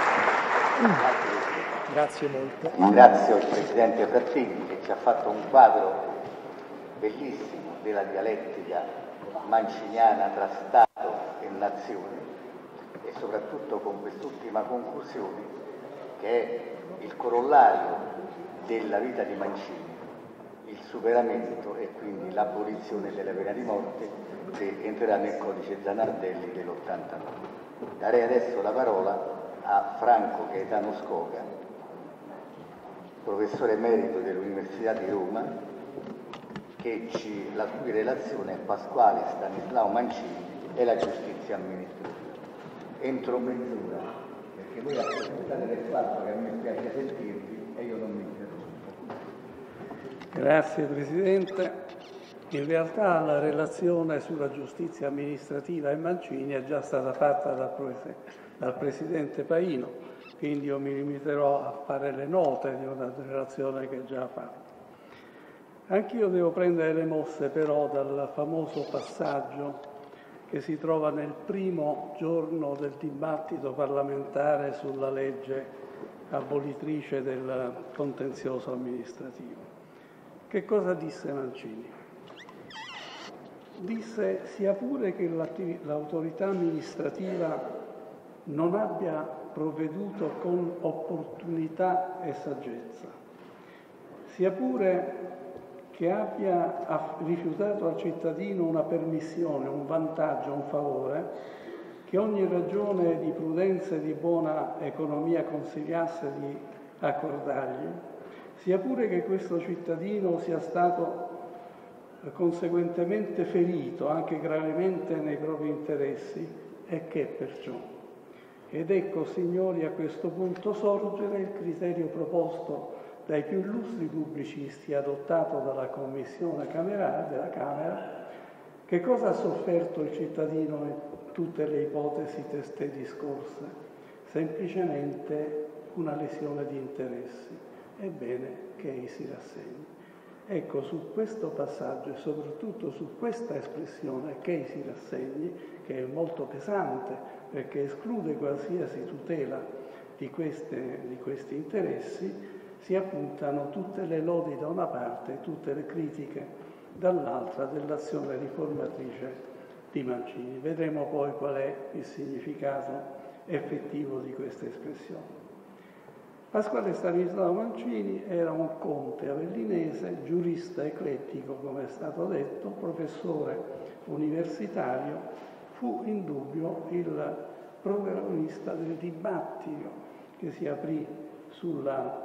Grazie molto. Ringrazio il Presidente Frattini che ci ha fatto un quadro bellissimo della dialettica manciniana tra Stato e Nazione e soprattutto con quest'ultima conclusione che è il corollario della vita di Mancini, il superamento e quindi l'abolizione della pena di morte che entrerà nel codice Zanardelli dell'ottantanove. Darei adesso la parola a Franco Gaetano Scoca, professore emerito dell'Università di Roma, che ci, la cui relazione è Pasquale Stanislao Mancini e la giustizia amministrativa. Entro mezz'ora, perché voi approfittate del fatto che a me piace sentirvi e io non mi interrompo. Grazie Presidente. In realtà la relazione sulla giustizia amministrativa e Mancini è già stata fatta dal, prese, dal Presidente Pajno, quindi io mi limiterò a fare le note di una relazione che è già fatta. Anch'io devo prendere le mosse però dal famoso passaggio che si trova nel primo giorno del dibattito parlamentare sulla legge abolitrice del contenzioso amministrativo. Che cosa disse Mancini? Disse, sia pure che l'autorità amministrativa non abbia provveduto con opportunità e saggezza, sia pure che abbia rifiutato al cittadino una permissione, un vantaggio, un favore, che ogni ragione di prudenza e di buona economia consigliasse di accordargli, sia pure che questo cittadino sia stato conseguentemente ferito anche gravemente nei propri interessi, e che perciò. Ed ecco, signori, a questo punto sorgere il criterio proposto dai più illustri pubblicisti, adottato dalla Commissione camerale della Camera. Che cosa ha sofferto il cittadino in tutte le ipotesi testé discorse? Semplicemente una lesione di interessi. Ebbene, che ei si rassegni. Ecco, su questo passaggio e soprattutto su questa espressione che ei si rassegni, che è molto pesante perché esclude qualsiasi tutela di, queste, di questi interessi, si appuntano tutte le lodi da una parte e tutte le critiche dall'altra dell'azione riformatrice di Mancini. Vedremo poi qual è il significato effettivo di questa espressione. Pasquale Stanislao Mancini era un conte avellinese, giurista eclettico, come è stato detto, professore universitario, fu in dubbio il protagonista del dibattito che si aprì sulla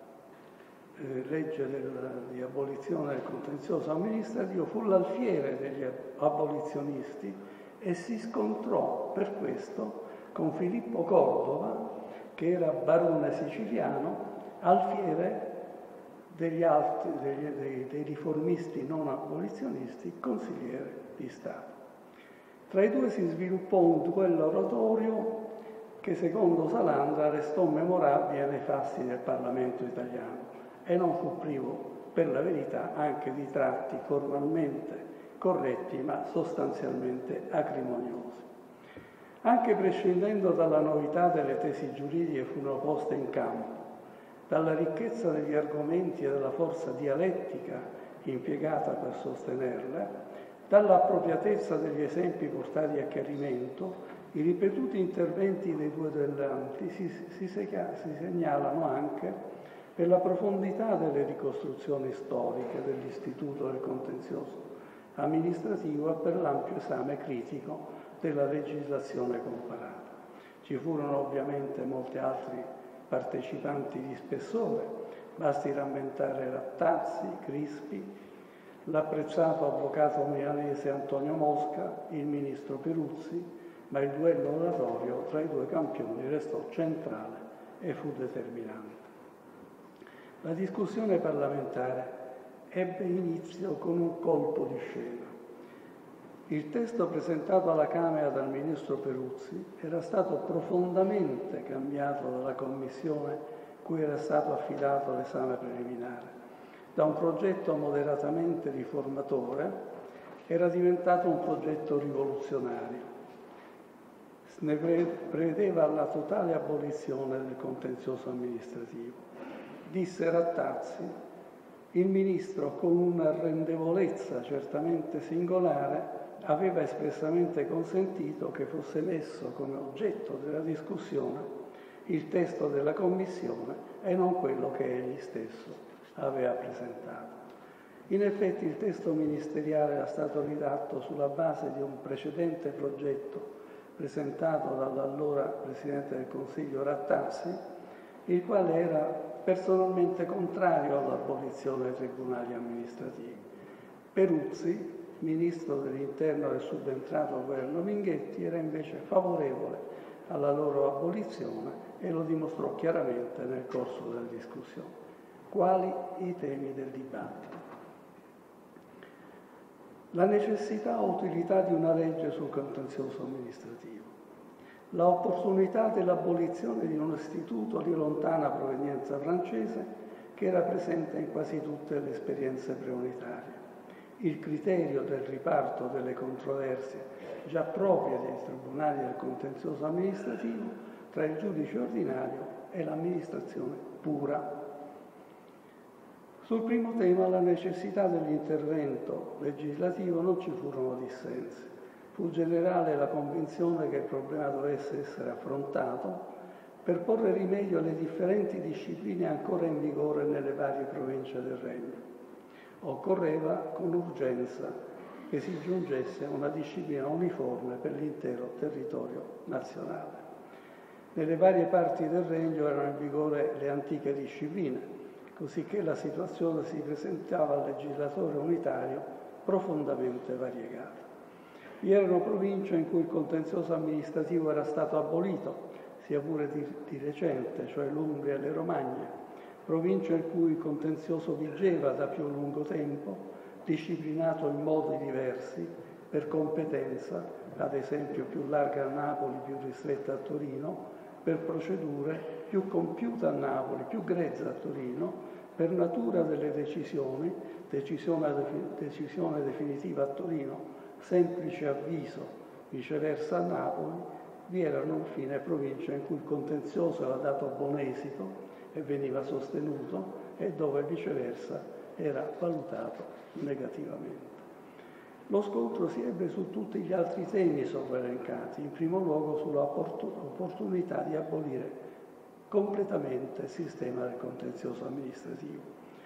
eh, legge del, di abolizione del contenzioso amministrativo, fu l'alfiere degli abolizionisti e si scontrò per questo con Filippo Cordova, che era barone siciliano, alfiere degli altri, degli, dei, dei riformisti non abolizionisti, consigliere di Stato. Tra i due si sviluppò un duello oratorio che, secondo Salandra, restò memorabile nei fasti del Parlamento italiano e non fu privo, per la verità, anche di tratti formalmente corretti, ma sostanzialmente acrimoniosi. Anche prescindendo dalla novità delle tesi giuridiche furono poste in campo, dalla ricchezza degli argomenti e dalla forza dialettica impiegata per sostenerle, dall'appropriatezza degli esempi portati a chiarimento, i ripetuti interventi dei due duellanti si, si, si segnalano anche per la profondità delle ricostruzioni storiche dell'istituto del contenzioso amministrativo e per l'ampio esame critico della legislazione comparata. Ci furono ovviamente molti altri partecipanti di spessore, basti rammentare Rattazzi, Crispi, l'apprezzato avvocato milanese Antonio Mosca, il ministro Peruzzi, ma il duello oratorio tra i due campioni restò centrale e fu determinante. La discussione parlamentare ebbe inizio con un colpo di scena. Il testo presentato alla Camera dal ministro Peruzzi era stato profondamente cambiato dalla Commissione cui era stato affidato l'esame preliminare. Da un progetto moderatamente riformatore era diventato un progetto rivoluzionario. ne prevedeva la totale abolizione del contenzioso amministrativo. Disse Rattazzi: il Ministro, con un'arrendevolezza certamente singolare, aveva espressamente consentito che fosse messo come oggetto della discussione il testo della Commissione e non quello che egli stesso aveva presentato. In effetti il testo ministeriale era stato ridatto sulla base di un precedente progetto presentato dall'allora Presidente del Consiglio Rattazzi, il quale era personalmente contrario all'abolizione dei tribunali amministrativi. Peruzzi, Ministro dell'Interno del subentrato governo Minghetti, era invece favorevole alla loro abolizione e lo dimostrò chiaramente nel corso della discussione. Quali i temi del dibattito? La necessità o utilità di una legge sul contenzioso amministrativo, la opportunità dell'abolizione di un istituto di lontana provenienza francese che era presente in quasi tutte le esperienze preunitarie, il criterio del riparto delle controversie già proprie dei tribunali del contenzioso amministrativo tra il giudice ordinario e l'amministrazione pura. Sul primo tema, la necessità dell'intervento legislativo, non ci furono dissensi. Fu generale la convinzione che il problema dovesse essere affrontato per porre rimedio alle differenti discipline ancora in vigore nelle varie province del Regno. Occorreva con urgenza che si giungesse a una disciplina uniforme per l'intero territorio nazionale. Nelle varie parti del Regno erano in vigore le antiche discipline, cosicché la situazione si presentava al legislatore unitario profondamente variegata. Vi erano province in cui il contenzioso amministrativo era stato abolito, sia pure di, di recente, cioè l'Umbria e le Romagne, province in cui il contenzioso vigeva da più lungo tempo, disciplinato in modi diversi, per competenza, ad esempio più larga a Napoli, più ristretta a Torino, per procedure più compiuta a Napoli, più grezza a Torino, per natura delle decisioni, decisione, decisione definitiva a Torino, semplice avviso, viceversa a Napoli. Vi erano infine province in cui il contenzioso era dato buon esito e veniva sostenuto e dove viceversa era valutato negativamente. Lo scontro si ebbe su tutti gli altri temi sopra elencati, in primo luogo sulla opportunità di abolire completamente il sistema del contenzioso amministrativo.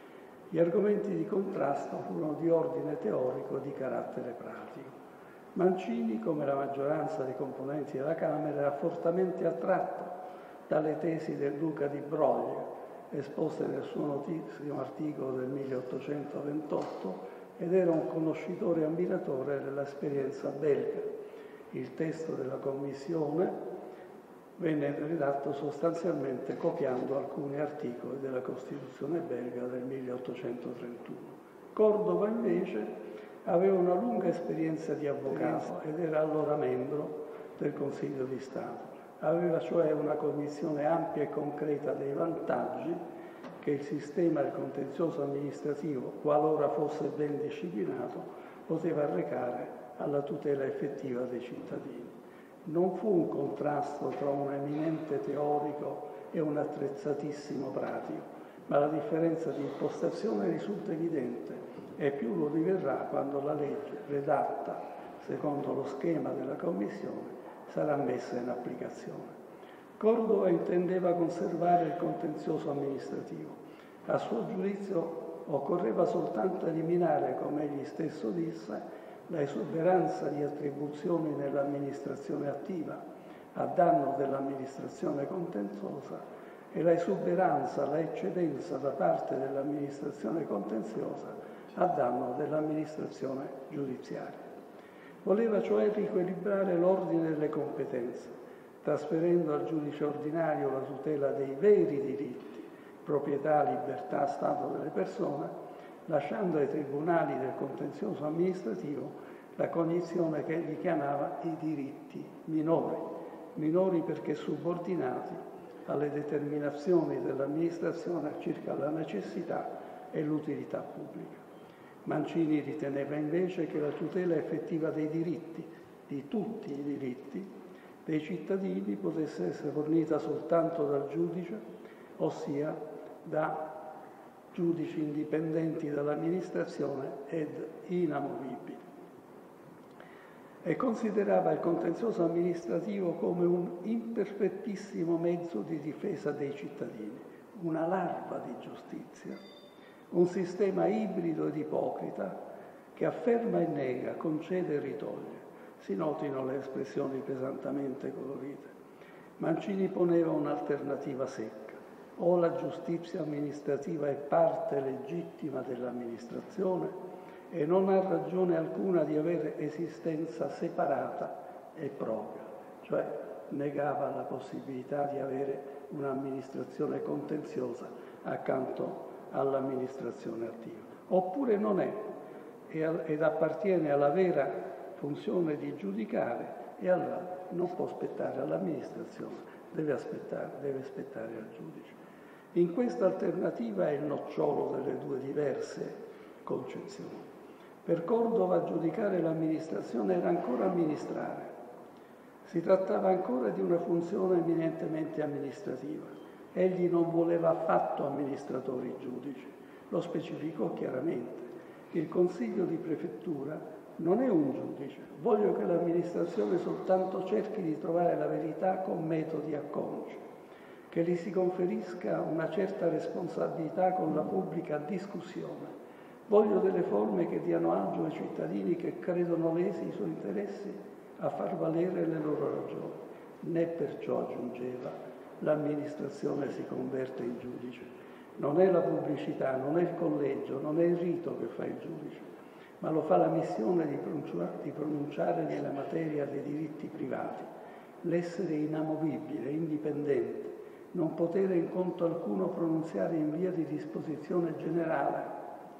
Gli argomenti di contrasto furono di ordine teorico e di carattere pratico. Mancini, come la maggioranza dei componenti della Camera, era fortemente attratto dalle tesi del duca di Broglie, esposte nel suo notissimo articolo del milleottocentoventotto, ed era un conoscitore e ammiratore dell'esperienza belga. Il testo della Commissione venne redatto sostanzialmente copiando alcuni articoli della Costituzione belga del milleottocentotrentuno. Cordova, invece, aveva una lunga esperienza di avvocato ed era allora membro del Consiglio di Stato. Aveva cioè una cognizione ampia e concreta dei vantaggi che il sistema del contenzioso amministrativo, qualora fosse ben disciplinato, poteva arrecare alla tutela effettiva dei cittadini. Non fu un contrasto tra un eminente teorico e un attrezzatissimo pratico, ma la differenza di impostazione risulta evidente e più lo diverrà quando la legge, redatta secondo lo schema della Commissione, sarà messa in applicazione. Cordova intendeva conservare il contenzioso amministrativo. A suo giudizio occorreva soltanto eliminare, come egli stesso disse, la esuberanza di attribuzioni nell'amministrazione attiva a danno dell'amministrazione contenziosa e la esuberanza, la eccedenza da parte dell'amministrazione contenziosa a danno dell'amministrazione giudiziaria. Voleva cioè riequilibrare l'ordine delle competenze, trasferendo al giudice ordinario la tutela dei veri diritti, proprietà, libertà, stato delle persone, lasciando ai tribunali del contenzioso amministrativo la cognizione che egli chiamava i diritti minori, minori perché subordinati alle determinazioni dell'amministrazione circa la necessità e l'utilità pubblica. Mancini riteneva invece che la tutela effettiva dei diritti, di tutti i diritti, dei cittadini potesse essere fornita soltanto dal giudice, ossia da giudici indipendenti dall'amministrazione ed inamovibili. E considerava il contenzioso amministrativo come un imperfettissimo mezzo di difesa dei cittadini, una larva di giustizia, un sistema ibrido ed ipocrita che afferma e nega, concede e ritoglie. Si notino le espressioni pesantemente colorite. Mancini poneva un'alternativa secca. O la giustizia amministrativa è parte legittima dell'amministrazione e non ha ragione alcuna di avere esistenza separata e propria, cioè negava la possibilità di avere un'amministrazione contenziosa accanto all'amministrazione attiva. Oppure non è ed appartiene alla vera funzione di giudicare e allora non può aspettare all'amministrazione, deve aspettare, deve aspettare al giudice. In questa alternativa è il nocciolo delle due diverse concezioni. Per Cordova giudicare l'amministrazione era ancora amministrare. Si trattava ancora di una funzione eminentemente amministrativa. Egli non voleva affatto amministratori giudici, lo specificò chiaramente. Il Consiglio di Prefettura non è un giudice. Voglio che l'amministrazione soltanto cerchi di trovare la verità con metodi acconci, che gli si conferisca una certa responsabilità con la pubblica discussione. Voglio delle forme che diano agio ai cittadini che credono lesi i suoi interessi a far valere le loro ragioni. Né perciò, aggiungeva, l'amministrazione si converte in giudice. Non è la pubblicità, non è il collegio, non è il rito che fa il giudice, ma lo fa la missione di pronunciare, di pronunciare nella materia dei diritti privati, l'essere inamovibile, indipendente, non potere in conto alcuno pronunziare in via di disposizione generale,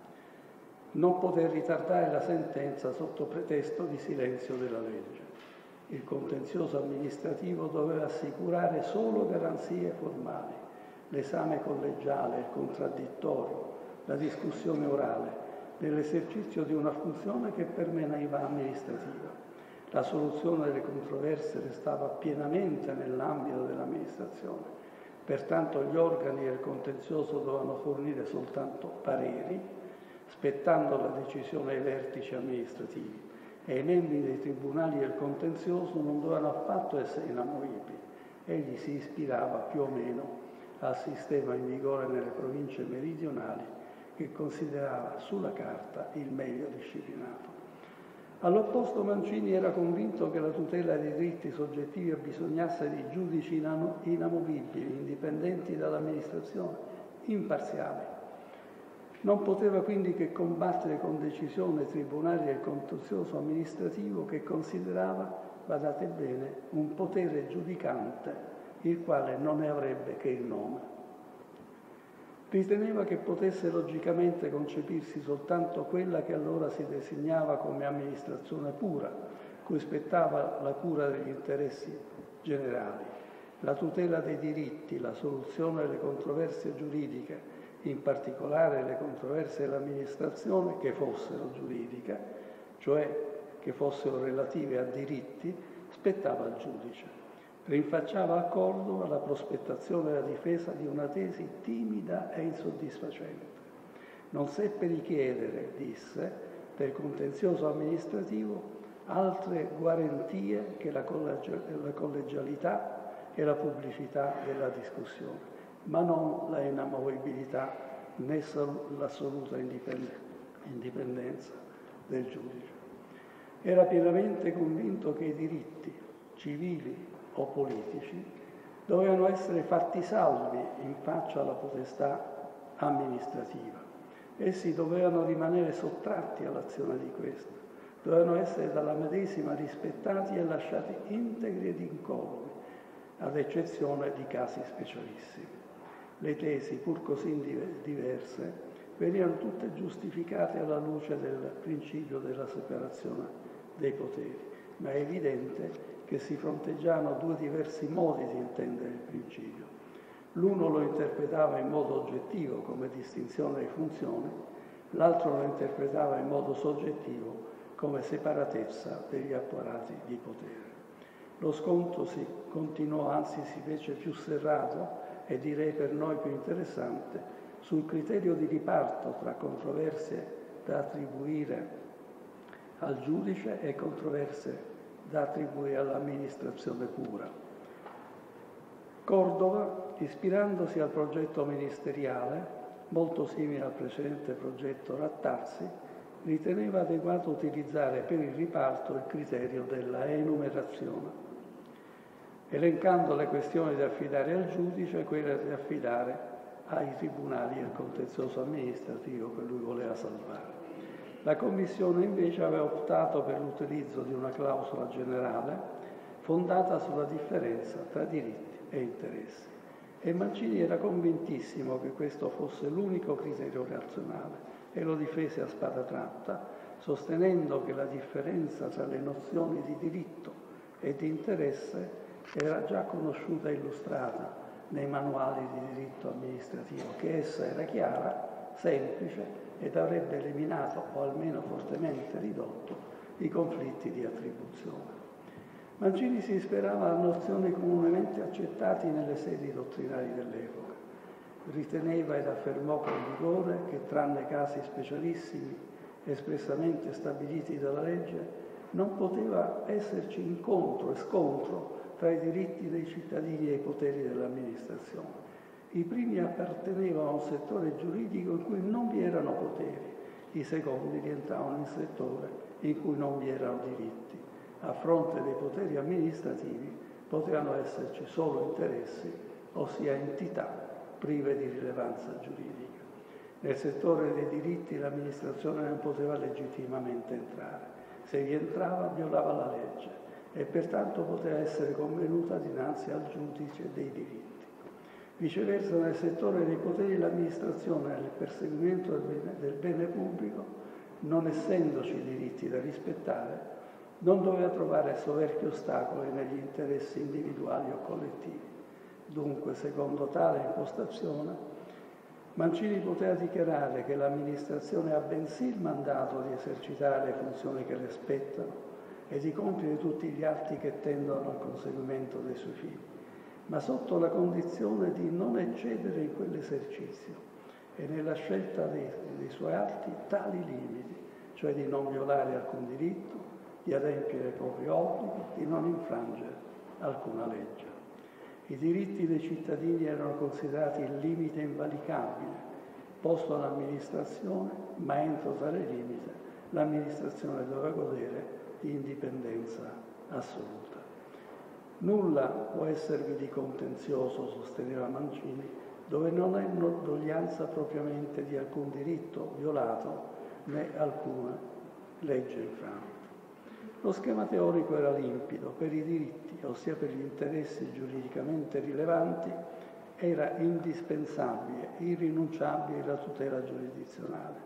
non poter ritardare la sentenza sotto pretesto di silenzio della legge. Il contenzioso amministrativo doveva assicurare solo garanzie formali, l'esame collegiale, il contraddittorio, la discussione orale, nell'esercizio di una funzione che per me veniva amministrativa. La soluzione delle controversie restava pienamente nell'ambito dell'amministrazione. Pertanto gli organi del contenzioso dovevano fornire soltanto pareri, spettando la decisione ai vertici amministrativi, e i membri dei tribunali del contenzioso non dovevano affatto essere inamovibili. Egli si ispirava più o meno al sistema in vigore nelle province meridionali, che considerava sulla carta il meglio disciplinato. All'opposto, Mancini era convinto che la tutela dei diritti soggettivi abbisognasse di giudici inamovibili, indipendenti dall'amministrazione, imparziali. Non poteva quindi che combattere con decisione i tribunali del contenzioso amministrativo che considerava, badate bene, un potere giudicante il quale non ne avrebbe che il nome. Riteneva che potesse logicamente concepirsi soltanto quella che allora si designava come amministrazione pura, cui spettava la cura degli interessi generali, la tutela dei diritti, la soluzione delle controversie giuridiche, in particolare le controversie dell'amministrazione che fossero giuridiche, cioè che fossero relative a diritti, spettava al giudice. Rinfacciava a Cordova la prospettazione e la difesa di una tesi timida e insoddisfacente. Non seppe richiedere, disse, del contenzioso amministrativo altre guarentie che la collegialità e la pubblicità della discussione, ma non la inamovibilità né l'assoluta indipendenza del giudice. Era pienamente convinto che i diritti civili o politici dovevano essere fatti salvi in faccia alla potestà amministrativa. Essi dovevano rimanere sottratti all'azione di questa, dovevano essere dalla medesima rispettati e lasciati integri ed incolumi, ad eccezione di casi specialissimi. Le tesi, pur così diverse, venivano tutte giustificate alla luce del principio della separazione dei poteri, ma è evidente che si fronteggiavano due diversi modi di intendere il principio. L'uno lo interpretava in modo oggettivo come distinzione di funzioni, l'altro lo interpretava in modo soggettivo come separatezza degli apparati di potere. Lo scontro si continuò, anzi si fece più serrato e direi per noi più interessante, sul criterio di riparto tra controversie da attribuire al giudice e controversie da attribuire all'amministrazione pura. Cordova, ispirandosi al progetto ministeriale, molto simile al precedente progetto Rattarsi, riteneva adeguato utilizzare per il riparto il criterio della enumerazione, elencando le questioni da affidare al giudice e quelle da affidare ai tribunali e al contenzioso amministrativo che lui voleva salvare. La Commissione invece aveva optato per l'utilizzo di una clausola generale fondata sulla differenza tra diritti e interessi. E Mancini era convintissimo che questo fosse l'unico criterio razionale e lo difese a spada tratta, sostenendo che la differenza tra le nozioni di diritto e di interesse era già conosciuta e illustrata nei manuali di diritto amministrativo, che essa era chiara, semplice ed avrebbe eliminato, o almeno fortemente ridotto, i conflitti di attribuzione. Mancini si ispirava a nozioni comunemente accettate nelle sedi dottrinali dell'epoca. Riteneva ed affermò con vigore che, tranne casi specialissimi espressamente stabiliti dalla legge, non poteva esserci incontro e scontro tra i diritti dei cittadini e i poteri dell'amministrazione. I primi appartenevano a un settore giuridico in cui non vi erano poteri, i secondi rientravano in un settore in cui non vi erano diritti. A fronte dei poteri amministrativi potevano esserci solo interessi, ossia entità prive di rilevanza giuridica. Nel settore dei diritti l'amministrazione non poteva legittimamente entrare. Se vi entrava violava la legge e pertanto poteva essere convenuta dinanzi al giudice dei diritti. Viceversa, nel settore dei poteri l'amministrazione nel perseguimento del bene, del bene pubblico, non essendoci diritti da rispettare, non doveva trovare soverchi ostacoli negli interessi individuali o collettivi. Dunque, secondo tale impostazione, Mancini poteva dichiarare che l'amministrazione ha bensì il mandato di esercitare le funzioni che le spettano e di compiere tutti gli atti che tendono al conseguimento dei suoi fini, ma sotto la condizione di non eccedere in quell'esercizio e nella scelta dei, dei suoi atti tali limiti, cioè di non violare alcun diritto, di adempiere ai propri obblighi, di non infrangere alcuna legge. I diritti dei cittadini erano considerati il limite invalicabile posto all'amministrazione, ma entro tale limite l'amministrazione doveva godere di indipendenza assoluta. Nulla può esservi di contenzioso, sosteneva Mancini, dove non è doglianza propriamente di alcun diritto violato né alcuna legge infranta. Lo schema teorico era limpido. Per i diritti, ossia per gli interessi giuridicamente rilevanti, era indispensabile, irrinunciabile la tutela giurisdizionale.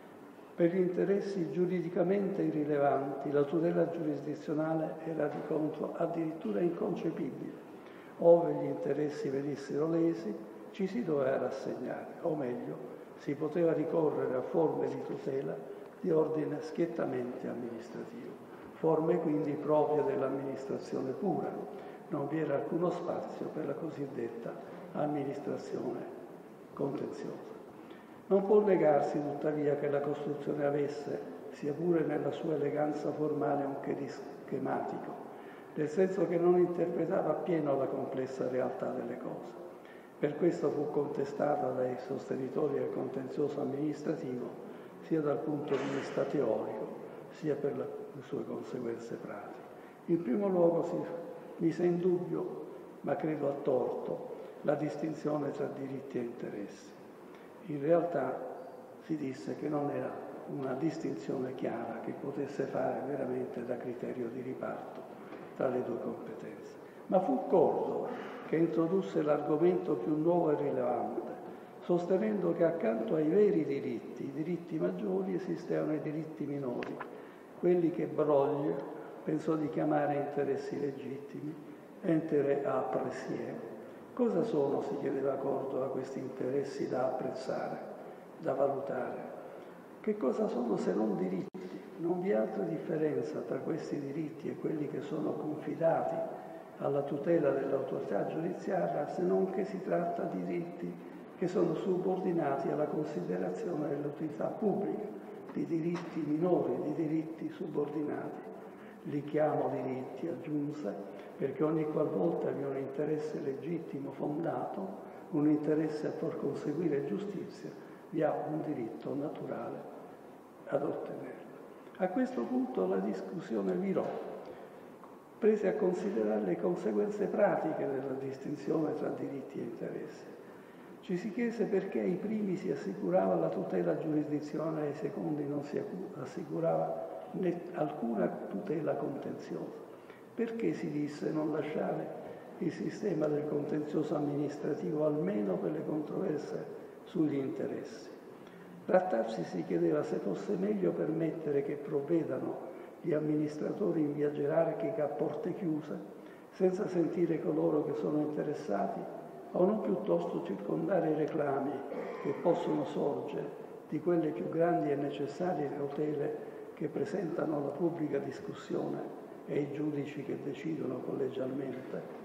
Per gli interessi giuridicamente irrilevanti, la tutela giurisdizionale era di contro addirittura inconcepibile. Ove gli interessi venissero lesi, ci si doveva rassegnare, o meglio, si poteva ricorrere a forme di tutela di ordine schiettamente amministrativo. Forme quindi proprie dell'amministrazione pura. Non vi era alcuno spazio per la cosiddetta amministrazione contenziosa. Non può negarsi tuttavia che la Costituzione avesse, sia pure nella sua eleganza formale, un che di schematico, nel senso che non interpretava appieno la complessa realtà delle cose. Per questo fu contestata dai sostenitori del contenzioso amministrativo sia dal punto di vista teorico sia per le sue conseguenze pratiche. In primo luogo si mise in dubbio, ma credo a torto, la distinzione tra diritti e interessi. In realtà si disse che non era una distinzione chiara che potesse fare veramente da criterio di riparto tra le due competenze. Ma fu Cordova che introdusse l'argomento più nuovo e rilevante, sostenendo che accanto ai veri diritti, i diritti maggiori, esistevano i diritti minori, quelli che Broglie pensò di chiamare interessi legittimi, entere a appresie. Cosa sono, si chiedeva Cordova, questi interessi da apprezzare, da valutare? Che cosa sono se non diritti? Non vi è altra differenza tra questi diritti e quelli che sono confidati alla tutela dell'autorità giudiziaria, se non che si tratta di diritti che sono subordinati alla considerazione dell'utilità pubblica, di diritti minori, di diritti subordinati. Li chiamo diritti, aggiunse, perché ogni qualvolta vi è un interesse legittimo fondato, un interesse a far conseguire giustizia, vi ha un diritto naturale ad ottenerlo. A questo punto la discussione virò, prese a considerare le conseguenze pratiche della distinzione tra diritti e interessi. Ci si chiese perché ai primi si assicurava la tutela giurisdizionale e ai secondi non si assicurava né alcuna tutela contenziosa. Perché si disse non lasciare il sistema del contenzioso amministrativo almeno per le controversie sugli interessi? Trattarsi si chiedeva se fosse meglio permettere che provvedano gli amministratori in via gerarchica a porte chiuse, senza sentire coloro che sono interessati, o non piuttosto circondare i reclami che possono sorgere di quelle più grandi e necessarie cautele che presentano la pubblica discussione e i giudici che decidono collegialmente.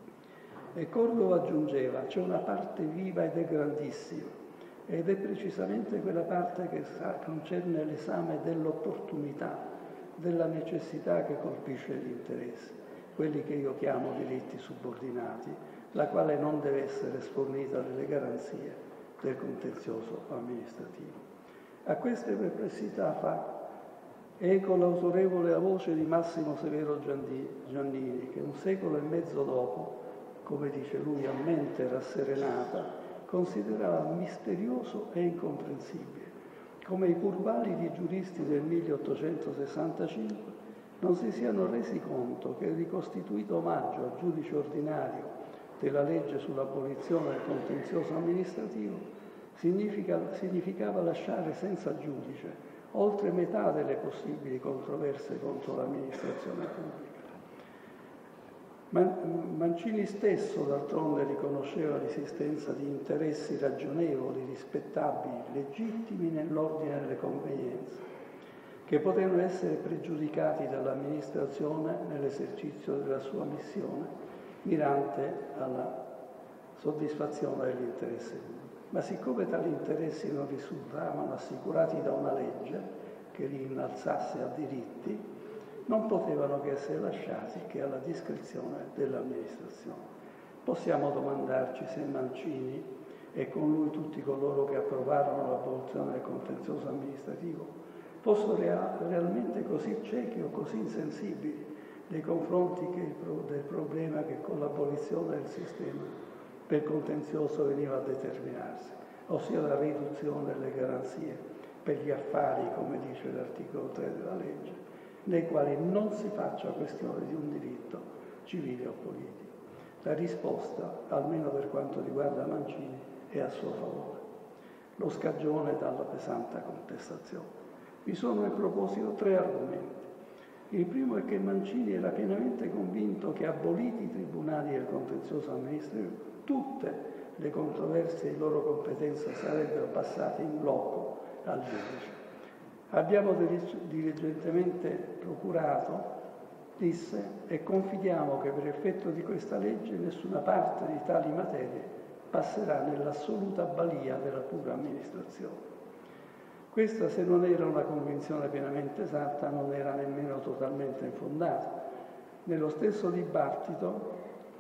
E Cordova aggiungeva: c'è una parte viva ed è grandissima, ed è precisamente quella parte che concerne l'esame dell'opportunità, della necessità che colpisce gli interessi, quelli che io chiamo diritti subordinati, la quale non deve essere sfornita delle garanzie del contenzioso amministrativo. A queste perplessità fa eco l'autorevole voce di Massimo Severo Giannini, che un secolo e mezzo dopo, come dice lui, a mente rasserenata, considerava misterioso e incomprensibile come i purvalidi giuristi del milleottocentosessantacinque non si siano resi conto che il ricostituito omaggio al giudice ordinario della legge sull'abolizione del contenzioso amministrativo significa, significava lasciare senza giudice oltre metà delle possibili controversie contro l'amministrazione pubblica. Mancini stesso, d'altronde, riconosceva l'esistenza di interessi ragionevoli, rispettabili, legittimi nell'ordine delle convenienze, che potevano essere pregiudicati dall'amministrazione nell'esercizio della sua missione, mirante alla soddisfazione dell'interesse pubblico. Ma siccome tali interessi non risultavano assicurati da una legge che li innalzasse a diritti, non potevano che essere lasciati che alla discrezione dell'amministrazione. Possiamo domandarci se Mancini e con lui tutti coloro che approvarono l'abolizione del contenzioso amministrativo fossero real- realmente così ciechi o così insensibili nei confronti che il pro- del problema che con l'abolizione del sistema del contenzioso veniva a determinarsi, ossia la riduzione delle garanzie per gli affari, come dice l'articolo tre della legge, nei quali non si faccia questione di un diritto civile o politico. La risposta, almeno per quanto riguarda Mancini, è a suo favore. Lo scagione dalla pesante contestazione. Vi sono in proposito tre argomenti. Il primo è che Mancini era pienamente convinto che, aboliti i tribunali del contenzioso amministrativo, tutte le controversie di loro competenza sarebbero passate in blocco al giudice. Abbiamo diligentemente procurato, disse, e confidiamo che per effetto di questa legge nessuna parte di tali materie passerà nell'assoluta balia della pura amministrazione. Questa, se non era una convinzione pienamente esatta, non era nemmeno totalmente infondata. Nello stesso dibattito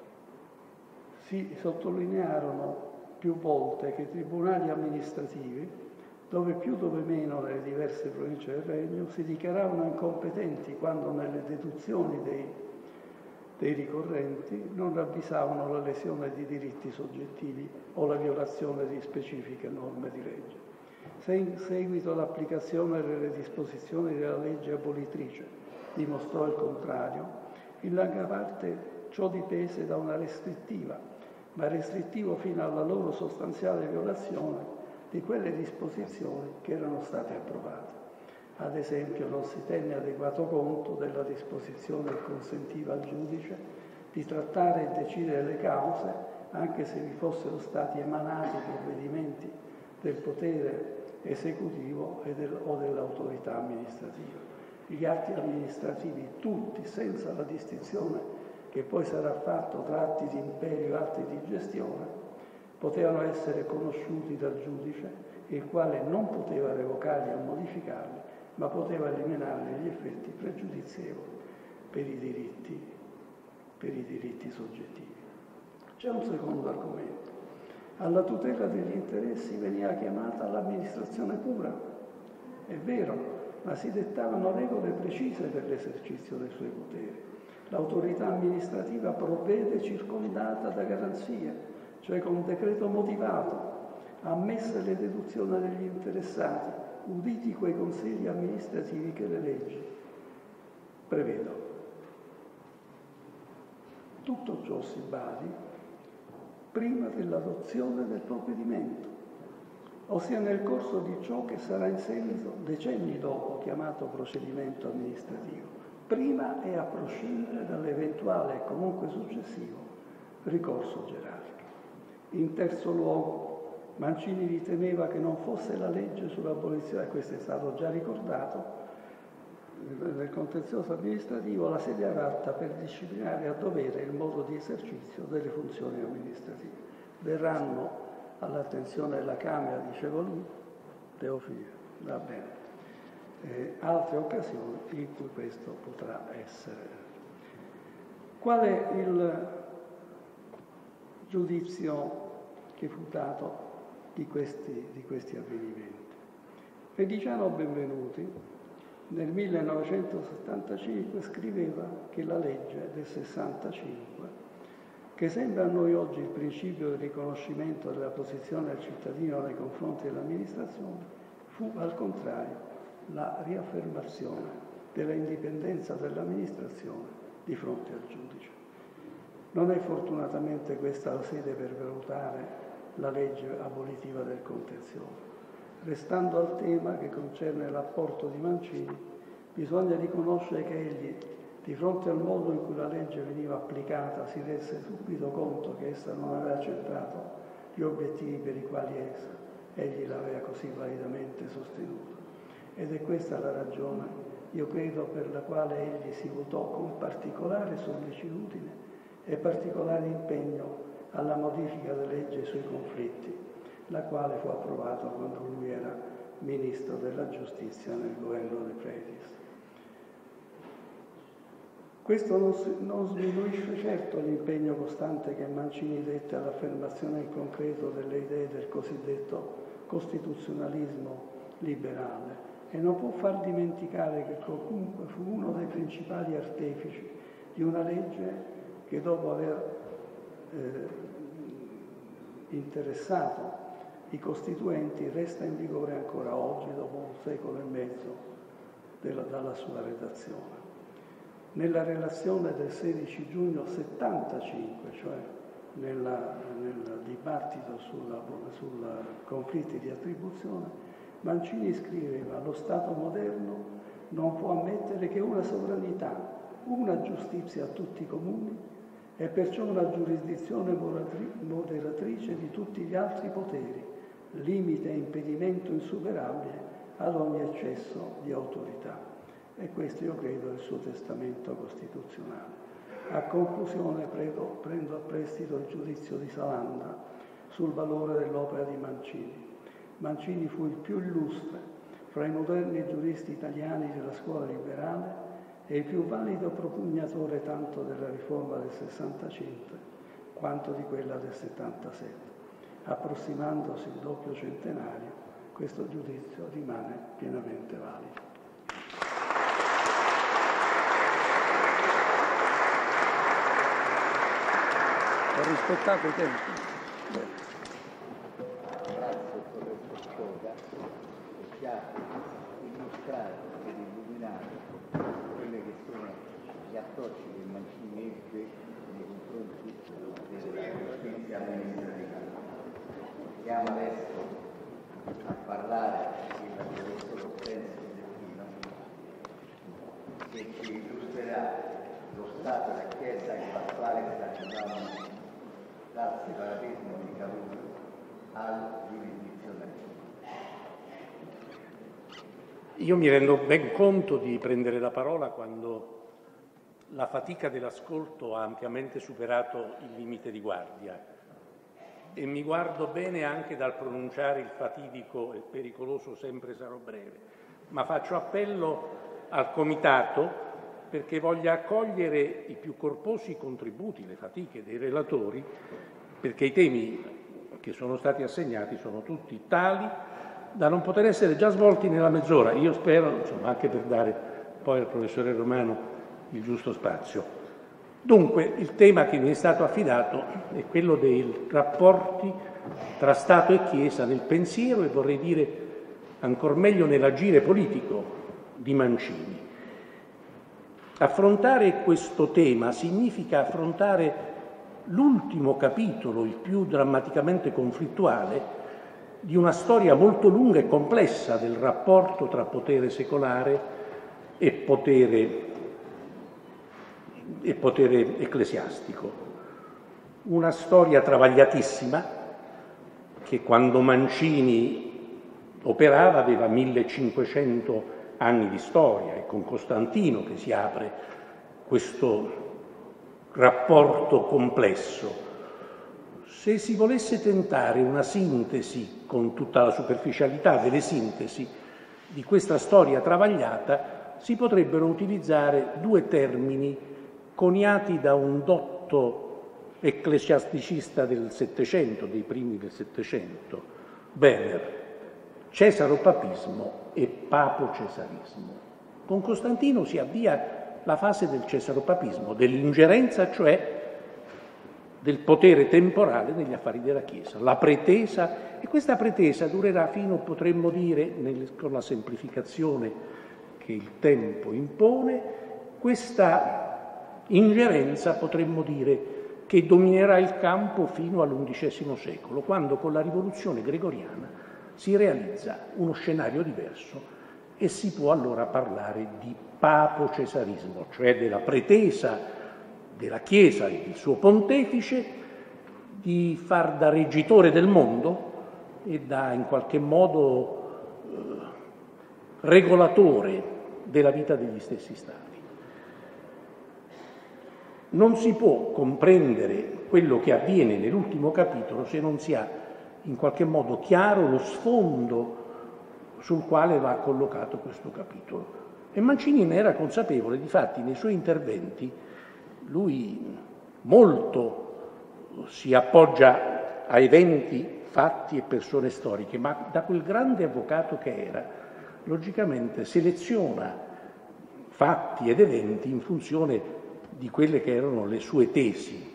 si sottolinearono più volte che i tribunali amministrativi, dove più dove meno nelle diverse province del Regno, si dichiaravano incompetenti quando nelle deduzioni dei, dei ricorrenti non ravvisavano la lesione di diritti soggettivi o la violazione di specifiche norme di legge. Se in seguito l'applicazione delle disposizioni della legge abolitrice dimostrò il contrario, in larga parte ciò dipese da una restrittiva, ma restrittivo fino alla loro sostanziale violazione di quelle disposizioni che erano state approvate. Ad esempio, non si tenne adeguato conto della disposizione che consentiva al giudice di trattare e decidere le cause anche se vi fossero stati emanati provvedimenti del potere esecutivo e del, o dell'autorità amministrativa. Gli atti amministrativi, tutti, senza la distinzione che poi sarà fatto tra atti di imperio e atti di gestione, potevano essere conosciuti dal giudice, il quale non poteva revocarli o modificarli, ma poteva eliminarne gli effetti pregiudizievoli per i diritti, per i diritti soggettivi. C'è un secondo argomento. Alla tutela degli interessi veniva chiamata l'amministrazione pura. È vero, ma si dettavano regole precise per l'esercizio dei suoi poteri. L'autorità amministrativa provvede circondata da garanzie, cioè con un decreto motivato, ammesse le deduzioni degli interessati, uditi quei consigli amministrativi che le leggi prevedono. Tutto ciò si badi prima dell'adozione del provvedimento, ossia nel corso di ciò che sarà in seguito, decenni dopo, chiamato procedimento amministrativo, prima e a prescindere dall'eventuale e comunque successivo ricorso gerarchico. In terzo luogo, Mancini riteneva che non fosse la legge sull'abolizione, e questo è stato già ricordato, nel contenzioso amministrativo la sede adatta per disciplinare a dovere il modo di esercizio delle funzioni amministrative. Verranno all'attenzione della Camera, diceva lui, Teofilo, va bene, eh, altre occasioni in cui questo potrà essere. Qual è il giudizio che fu dato di questi, di questi avvenimenti? Feliciano Benvenuti nel millenovecentosettantacinque scriveva che la legge del sessantacinque, che sembra a noi oggi il principio del riconoscimento della posizione del cittadino nei confronti dell'amministrazione, fu al contrario la riaffermazione della indipendenza dell'amministrazione di fronte al giudice. Non è fortunatamente questa la sede per valutare la legge abolitiva del contenzioso. Restando al tema che concerne l'apporto di Mancini, bisogna riconoscere che egli, di fronte al modo in cui la legge veniva applicata, si rese subito conto che essa non aveva centrato gli obiettivi per i quali essa, egli l'aveva così validamente sostenuta. Ed è questa la ragione, io credo, per la quale egli si votò con particolare sollecitudine e particolare impegno alla modifica della legge sui conflitti, la quale fu approvata quando lui era ministro della giustizia nel governo De Freitas. Questo non, si, non sminuisce certo l'impegno costante che Mancini dette all'affermazione in concreto delle idee del cosiddetto costituzionalismo liberale e non può far dimenticare che comunque fu uno dei principali artefici di una legge che dopo aver eh, interessato i costituenti resta in vigore ancora oggi, dopo un secolo e mezzo della, dalla sua redazione. Nella relazione del sedici giugno settantacinque, cioè nella, nel dibattito sui conflitti di attribuzione, Mancini scriveva: lo Stato moderno non può ammettere che una sovranità, una giustizia a tutti i comuni e perciò una giurisdizione moderatrice di tutti gli altri poteri, limite e impedimento insuperabile ad ogni eccesso di autorità. E questo, io credo, è il suo testamento costituzionale. A conclusione prego, prendo a prestito il giudizio di Salandra sul valore dell'opera di Mancini. Mancini fu il più illustre fra i moderni giuristi italiani della scuola liberale e il più valido propugnatore tanto della riforma del sessantacinque quanto di quella del settantasette. Approssimandosi il doppio centenario, questo giudizio rimane pienamente valido. Ho rispettato i tempi. Grazie professor Scioga, che ci ha illustrato ed illuminato quelli che sono gli approcci che Mancini ebbe nei confronti della giustizia amministrativa. Andiamo adesso a parlare del professor Lorenzo Zeppino, che ci illustrerà lo stato della Chiesa in attuale stagione dal separatismo di Cavour al giurisdizionalismo. Io mi rendo ben conto di prendere la parola quando la fatica dell'ascolto ha ampiamente superato il limite di guardia e mi guardo bene anche dal pronunciare il fatidico e pericoloso "sempre sarò breve", ma faccio appello al Comitato perché voglia accogliere i più corposi contributi, le fatiche dei relatori, perché i temi che sono stati assegnati sono tutti tali da non poter essere già svolti nella mezz'ora. Io spero, insomma, anche per dare poi al professore Romano il giusto spazio. Dunque, il tema che mi è stato affidato è quello dei rapporti tra Stato e Chiesa nel pensiero e vorrei dire ancor meglio nell'agire politico di Mancini. Affrontare questo tema significa affrontare l'ultimo capitolo, il più drammaticamente conflittuale, di una storia molto lunga e complessa del rapporto tra potere secolare e potere, e potere ecclesiastico. Una storia travagliatissima che quando Mancini operava aveva millecinquecento anni di storia, e con Costantino che si apre questo rapporto complesso. Se si volesse tentare una sintesi, con tutta la superficialità delle sintesi, di questa storia travagliata, si potrebbero utilizzare due termini coniati da un dotto ecclesiasticista del Settecento, dei primi del Settecento, Weber: cesaropapismo e papocesarismo. Con Costantino si avvia la fase del cesaropapismo, dell'ingerenza cioè del potere temporale negli affari della Chiesa, la pretesa, e questa pretesa durerà fino, potremmo dire, nel, con la semplificazione che il tempo impone, questa ingerenza, potremmo dire, che dominerà il campo fino all'undicesimo secolo, quando con la rivoluzione gregoriana si realizza uno scenario diverso e si può allora parlare di papocesarismo, cioè della pretesa della Chiesa e del suo pontefice di far da reggitore del mondo e da, in qualche modo, eh, regolatore della vita degli stessi Stati. Non si può comprendere quello che avviene nell'ultimo capitolo se non si ha in qualche modo chiaro lo sfondo sul quale va collocato questo capitolo. E Mancini ne era consapevole, difatti nei suoi interventi lui molto si appoggia a eventi, fatti e persone storiche, ma da quel grande avvocato che era, logicamente seleziona fatti ed eventi in funzione di quelle che erano le sue tesi.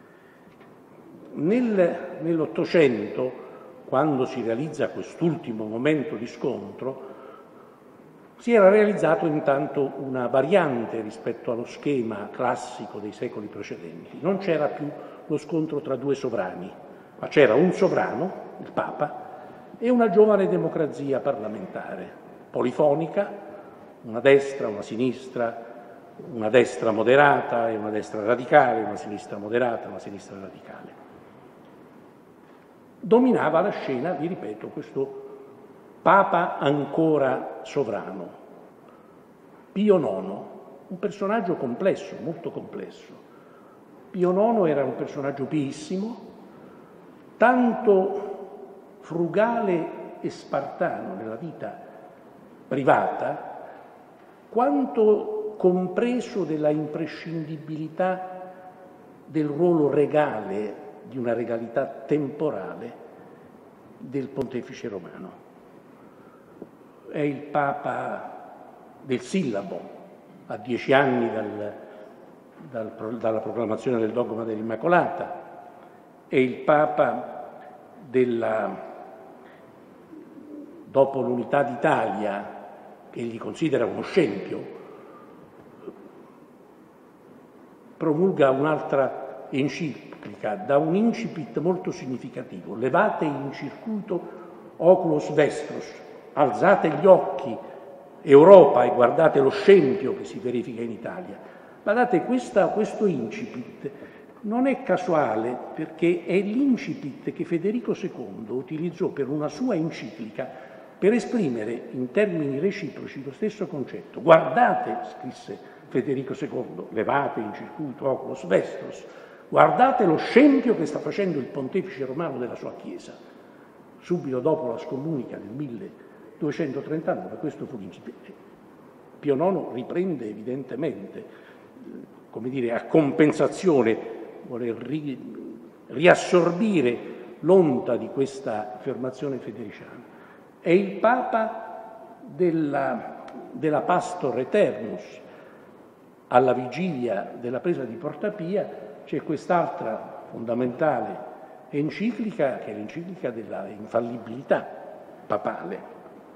Nel, nell'Ottocento, quando si realizza quest'ultimo momento di scontro, si era realizzato intanto una variante rispetto allo schema classico dei secoli precedenti. Non c'era più lo scontro tra due sovrani, ma c'era un sovrano, il Papa, e una giovane democrazia parlamentare, polifonica, una destra, una sinistra, una destra moderata e una destra radicale, una sinistra moderata e una sinistra radicale. Dominava la scena, vi ripeto, questo Papa ancora sovrano, Pio nono, un personaggio complesso, molto complesso. Pio nono era un personaggio piissimo, tanto frugale e spartano nella vita privata, quanto compreso della imprescindibilità del ruolo regale, di una regalità temporale del pontefice romano. È il Papa del sillabo, a dieci anni dal, dal, dalla proclamazione del dogma dell'Immacolata, è il Papa della, dopo l'unità d'Italia, che egli considera uno scempio, promulga un'altra enciclica, da un incipit molto significativo: levate in circuito oculos vestros, alzate gli occhi Europa e guardate lo scempio che si verifica in Italia. Guardate, questa, questo incipit non è casuale, perché è l'incipit che Federico secondo utilizzò per una sua enciclica per esprimere in termini reciproci lo stesso concetto. Guardate, scrisse Federico secondo, levate in circuito oculos vestos, guardate lo scempio che sta facendo il pontefice romano della sua Chiesa. Subito dopo la scomunica del milleduecentotrentanove questo fu l'incipit. Pio nono riprende evidentemente, come dire, a compensazione, vuole ri, riassorbire l'onta di questa affermazione federiciana. È il Papa della, della Pastor Eternus. Alla vigilia della presa di Porta Pia c'è quest'altra fondamentale enciclica, che è l'enciclica della infallibilità papale.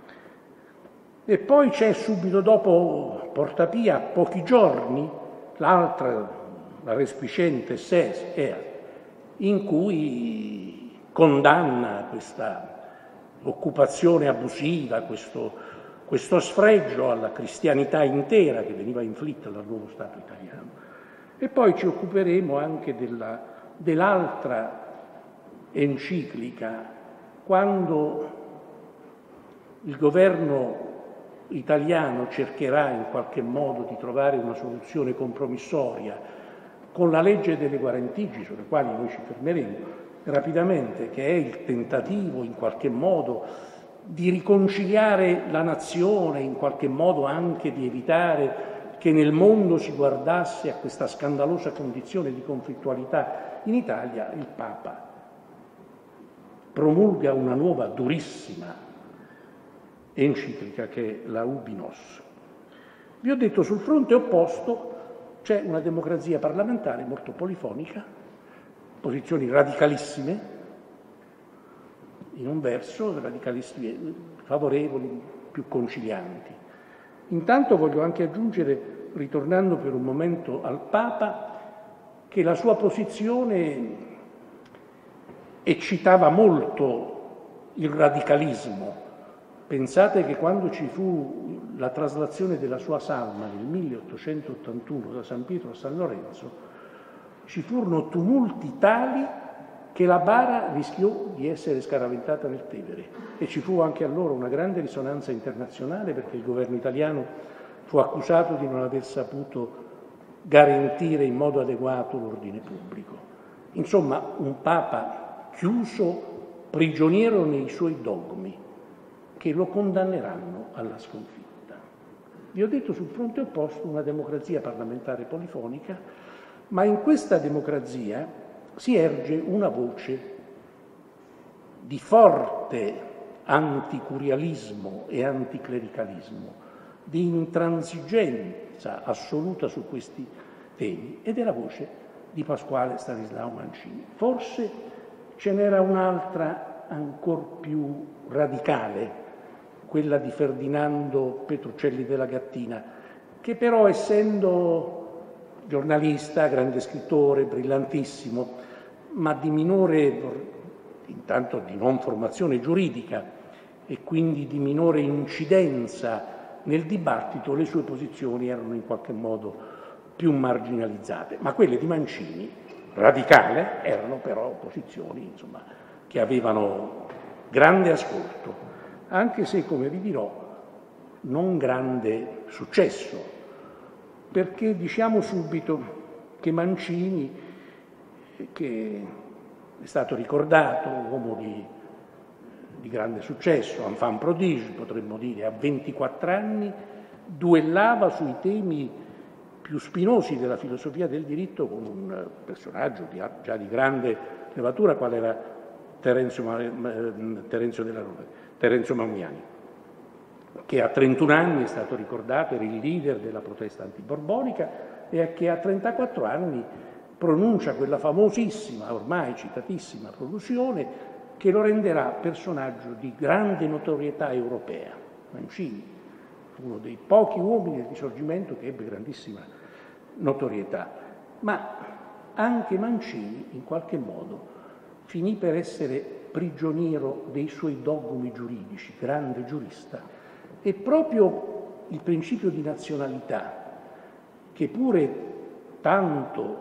E poi c'è subito dopo Porta Pia, pochi giorni, l'altra, la respicente Ses, in cui condanna questa occupazione abusiva, questo questo sfregio alla cristianità intera che veniva inflitta dal nuovo Stato italiano. E poi ci occuperemo anche della, dell'altra enciclica, quando il governo italiano cercherà in qualche modo di trovare una soluzione compromissoria con la legge delle guarentigie, sulle quali noi ci fermeremo rapidamente, che è il tentativo in qualche modo di riconciliare la nazione, in qualche modo anche di evitare che nel mondo si guardasse a questa scandalosa condizione di conflittualità in Italia, il Papa promulga una nuova durissima enciclica che è la Ubi Nos. Vi ho detto, sul fronte opposto c'è una democrazia parlamentare molto polifonica, posizioni radicalissime, in un verso, radicalisti favorevoli, più concilianti. Intanto voglio anche aggiungere, ritornando per un momento al Papa, che la sua posizione eccitava molto il radicalismo. Pensate che quando ci fu la traslazione della sua salma nel milleottocentottantuno da San Pietro a San Lorenzo, ci furono tumulti tali che la bara rischiò di essere scaraventata nel Tevere, e ci fu anche allora una grande risonanza internazionale, perché il governo italiano fu accusato di non aver saputo garantire in modo adeguato l'ordine pubblico. Insomma, un Papa chiuso, prigioniero nei suoi dogmi, che lo condanneranno alla sconfitta. Vi ho detto, sul fronte opposto una democrazia parlamentare polifonica, ma in questa democrazia si erge una voce di forte anticurialismo e anticlericalismo, di intransigenza assoluta su questi temi, ed è la voce di Pasquale Stanislao Mancini. Forse ce n'era un'altra ancor più radicale, quella di Ferdinando Petruccelli della Gattina, che però, essendo giornalista, grande scrittore, brillantissimo, ma di minore, intanto di non formazione giuridica e quindi di minore incidenza nel dibattito, le sue posizioni erano in qualche modo più marginalizzate. Ma quelle di Mancini, radicale, erano però posizioni, insomma, che avevano grande ascolto, anche se, come vi dirò, non grande successo, perché diciamo subito che Mancini, che è stato ricordato, uomo di, di grande successo, enfant prodige, potremmo dire, a ventiquattro anni, duellava sui temi più spinosi della filosofia del diritto con un personaggio di, già di grande levatura, quale era Terenzio, Terenzio, della, Terenzio Maumiani, che a trentuno anni è stato ricordato, era il leader della protesta antiborbonica, e che a trentaquattro anni pronuncia quella famosissima, ormai citatissima prolusione che lo renderà personaggio di grande notorietà europea. Mancini fu uno dei pochi uomini del Risorgimento che ebbe grandissima notorietà, ma anche Mancini in qualche modo finì per essere prigioniero dei suoi dogmi giuridici, grande giurista, e proprio il principio di nazionalità, che pure tanto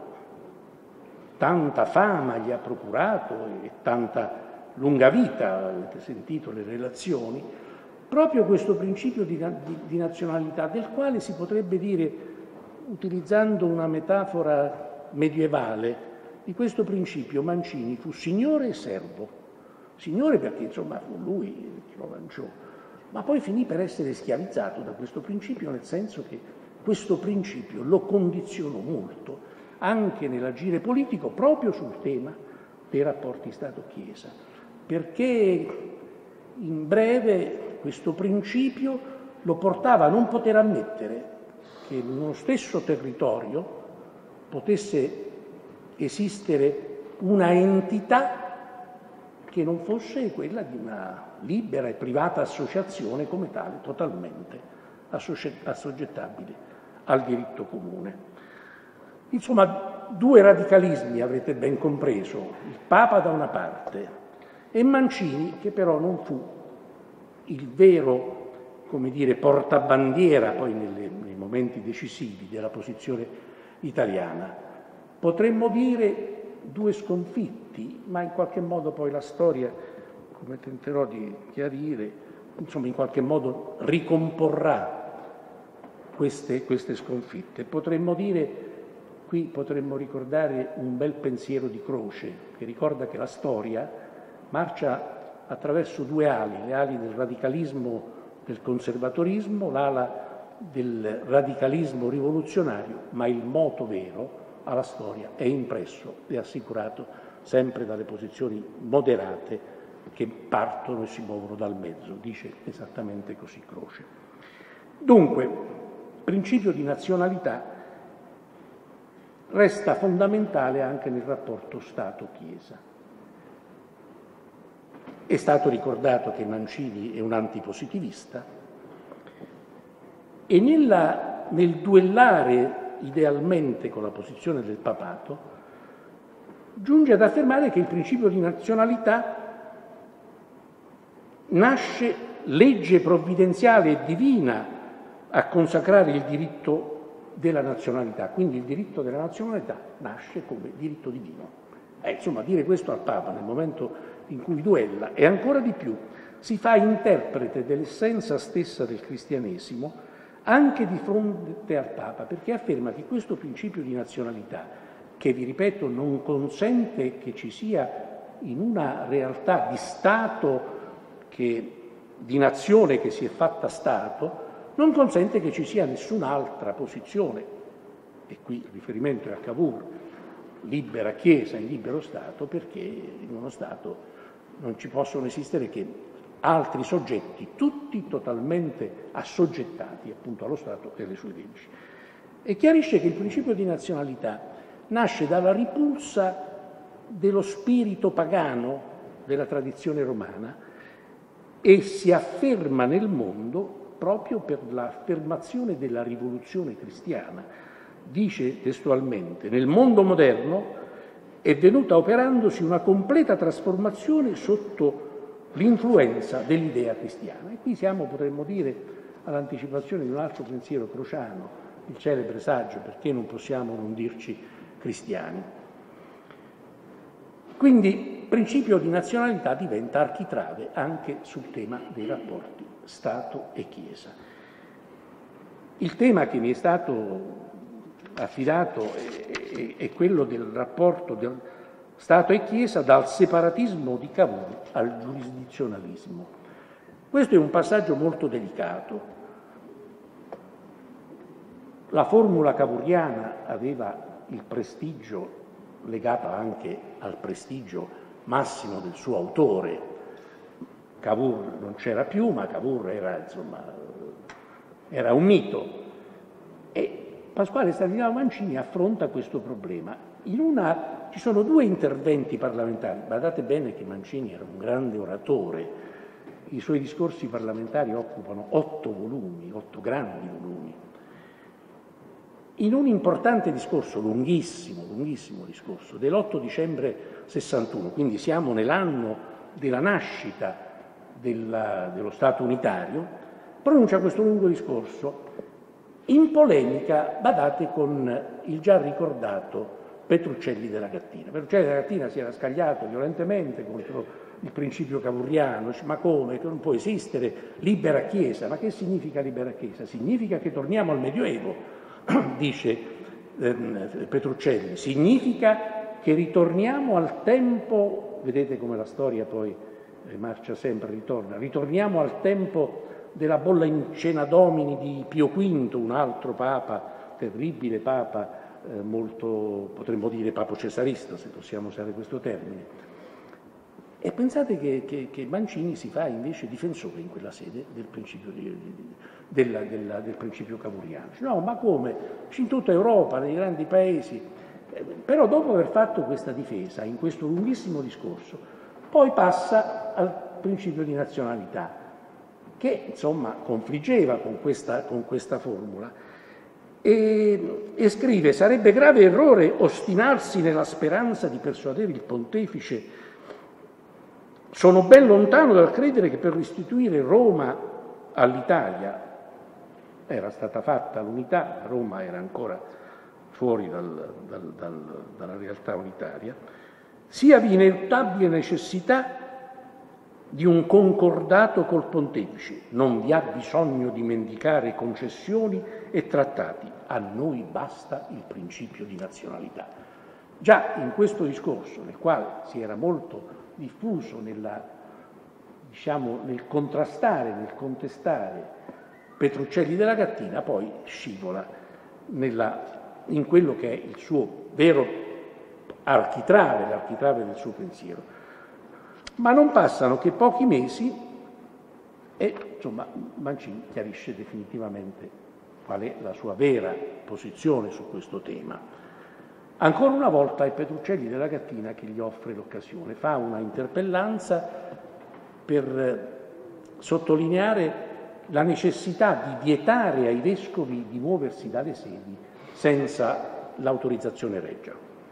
tanta fama gli ha procurato e tanta lunga vita, avete sentito le relazioni, proprio questo principio di, di, di nazionalità, del quale si potrebbe dire utilizzando una metafora medievale, di questo principio Mancini fu signore e servo. Signore perché insomma fu lui che lo lanciò, ma poi finì per essere schiavizzato da questo principio, nel senso che questo principio lo condizionò molto anche nell'agire politico proprio sul tema dei rapporti Stato-Chiesa, perché in breve questo principio lo portava a non poter ammettere che in uno stesso territorio potesse esistere una entità che non fosse quella di una libera e privata associazione come tale, totalmente assoggettabile al diritto comune. Insomma, due radicalismi avrete ben compreso, il Papa da una parte e Mancini, che però non fu il vero, come dire, portabandiera poi nelle, nei momenti decisivi della posizione italiana. Potremmo dire due sconfitti, ma in qualche modo poi la storia, come tenterò di chiarire, insomma in qualche modo ricomporrà queste, queste sconfitte. Potremmo dire, qui potremmo ricordare un bel pensiero di Croce, che ricorda che la storia marcia attraverso due ali, le ali del radicalismo del conservatorismo, l'ala del radicalismo rivoluzionario, ma il moto vero alla storia è impresso e assicurato sempre dalle posizioni moderate che partono e si muovono dal mezzo, dice esattamente così Croce. Dunque, principio di nazionalità resta fondamentale anche nel rapporto Stato-Chiesa. È stato ricordato che Mancini è un antipositivista e nella, nel duellare idealmente con la posizione del papato, giunge ad affermare che il principio di nazionalità nasce legge provvidenziale e divina a consacrare il diritto della nazionalità, quindi il diritto della nazionalità nasce come diritto divino. Eh, insomma, dire questo al Papa nel momento in cui duella e ancora di più si fa interprete dell'essenza stessa del cristianesimo anche di fronte al Papa, perché afferma che questo principio di nazionalità, che vi ripeto non consente che ci sia in una realtà di Stato, che, di nazione che si è fatta Stato, non consente che ci sia nessun'altra posizione, e qui il riferimento è a Cavour, libera Chiesa in libero Stato, perché in uno Stato non ci possono esistere che altri soggetti, tutti totalmente assoggettati appunto allo Stato e alle sue leggi. E chiarisce che il principio di nazionalità nasce dalla ripulsa dello spirito pagano della tradizione romana e si afferma nel mondo proprio per l'affermazione della rivoluzione cristiana. Dice testualmente: nel mondo moderno è venuta operandosi una completa trasformazione sotto l'influenza dell'idea cristiana. E qui siamo, potremmo dire, all'anticipazione di un altro pensiero crociano, il celebre saggio «Perché non possiamo non dirci cristiani?». Quindi il principio di nazionalità diventa architrave anche sul tema dei rapporti Stato e Chiesa. Il tema che mi è stato affidato è, è, è quello del rapporto del Stato e Chiesa dal separatismo di Cavour al giurisdizionalismo. Questo è un passaggio molto delicato. La formula cavouriana aveva il prestigio, legato anche al prestigio massimo del suo autore. Cavour non c'era più, ma Cavour era, insomma, era un mito. E Pasquale Stanislao Mancini affronta questo problema. In una Ci sono due interventi parlamentari. Badate bene che Mancini era un grande oratore, i suoi discorsi parlamentari occupano otto volumi, otto grandi volumi. In un importante discorso, lunghissimo, lunghissimo discorso, dell'otto dicembre sessantuno, quindi siamo nell'anno della nascita della, dello Stato unitario, pronuncia questo lungo discorso in polemica, badate, con il già ricordato Petruccelli della Gattina. Petruccelli della Gattina si era scagliato violentemente contro il principio cavourriano, dice, ma come, che non può esistere libera Chiesa? Ma che significa libera Chiesa? Significa che torniamo al Medioevo, dice eh, Petruccelli, significa che ritorniamo al tempo, vedete come la storia poi eh, marcia sempre, ritorna, ritorniamo al tempo della bolla in cena domini di Pio quinto, un altro papa, terribile papa, eh, molto, potremmo dire papo cesarista, se possiamo usare questo termine. E pensate che, che, che Mancini si fa invece difensore in quella sede del principio, di, di, della, della, del principio cavouriano. No, ma come? In tutta Europa, nei grandi paesi. Eh, però dopo aver fatto questa difesa, in questo lunghissimo discorso, poi passa al principio di nazionalità, che insomma confliggeva con questa, con questa formula. E, e scrive: sarebbe grave errore ostinarsi nella speranza di persuadere il pontefice. Sono ben lontano dal credere che per restituire Roma all'Italia, era stata fatta l'unità, Roma era ancora fuori dal, dal, dal, dalla realtà unitaria, sia vi ineluttabile necessità di un concordato col pontefice. Non vi ha bisogno di mendicare concessioni e trattati, a noi basta il principio di nazionalità. Già in questo discorso, nel quale si era molto diffuso nella, diciamo, nel contrastare, nel contestare Petruccelli della Cattina, poi scivola nella, in quello che è il suo vero architrave, l'architrave del suo pensiero. Ma non passano che pochi mesi e, insomma, Mancini chiarisce definitivamente qual è la sua vera posizione su questo tema. Ancora una volta è Petruccelli della Cattina che gli offre l'occasione, fa una interpellanza per sottolineare la necessità di vietare ai vescovi di muoversi dalle sedi senza l'autorizzazione reggia.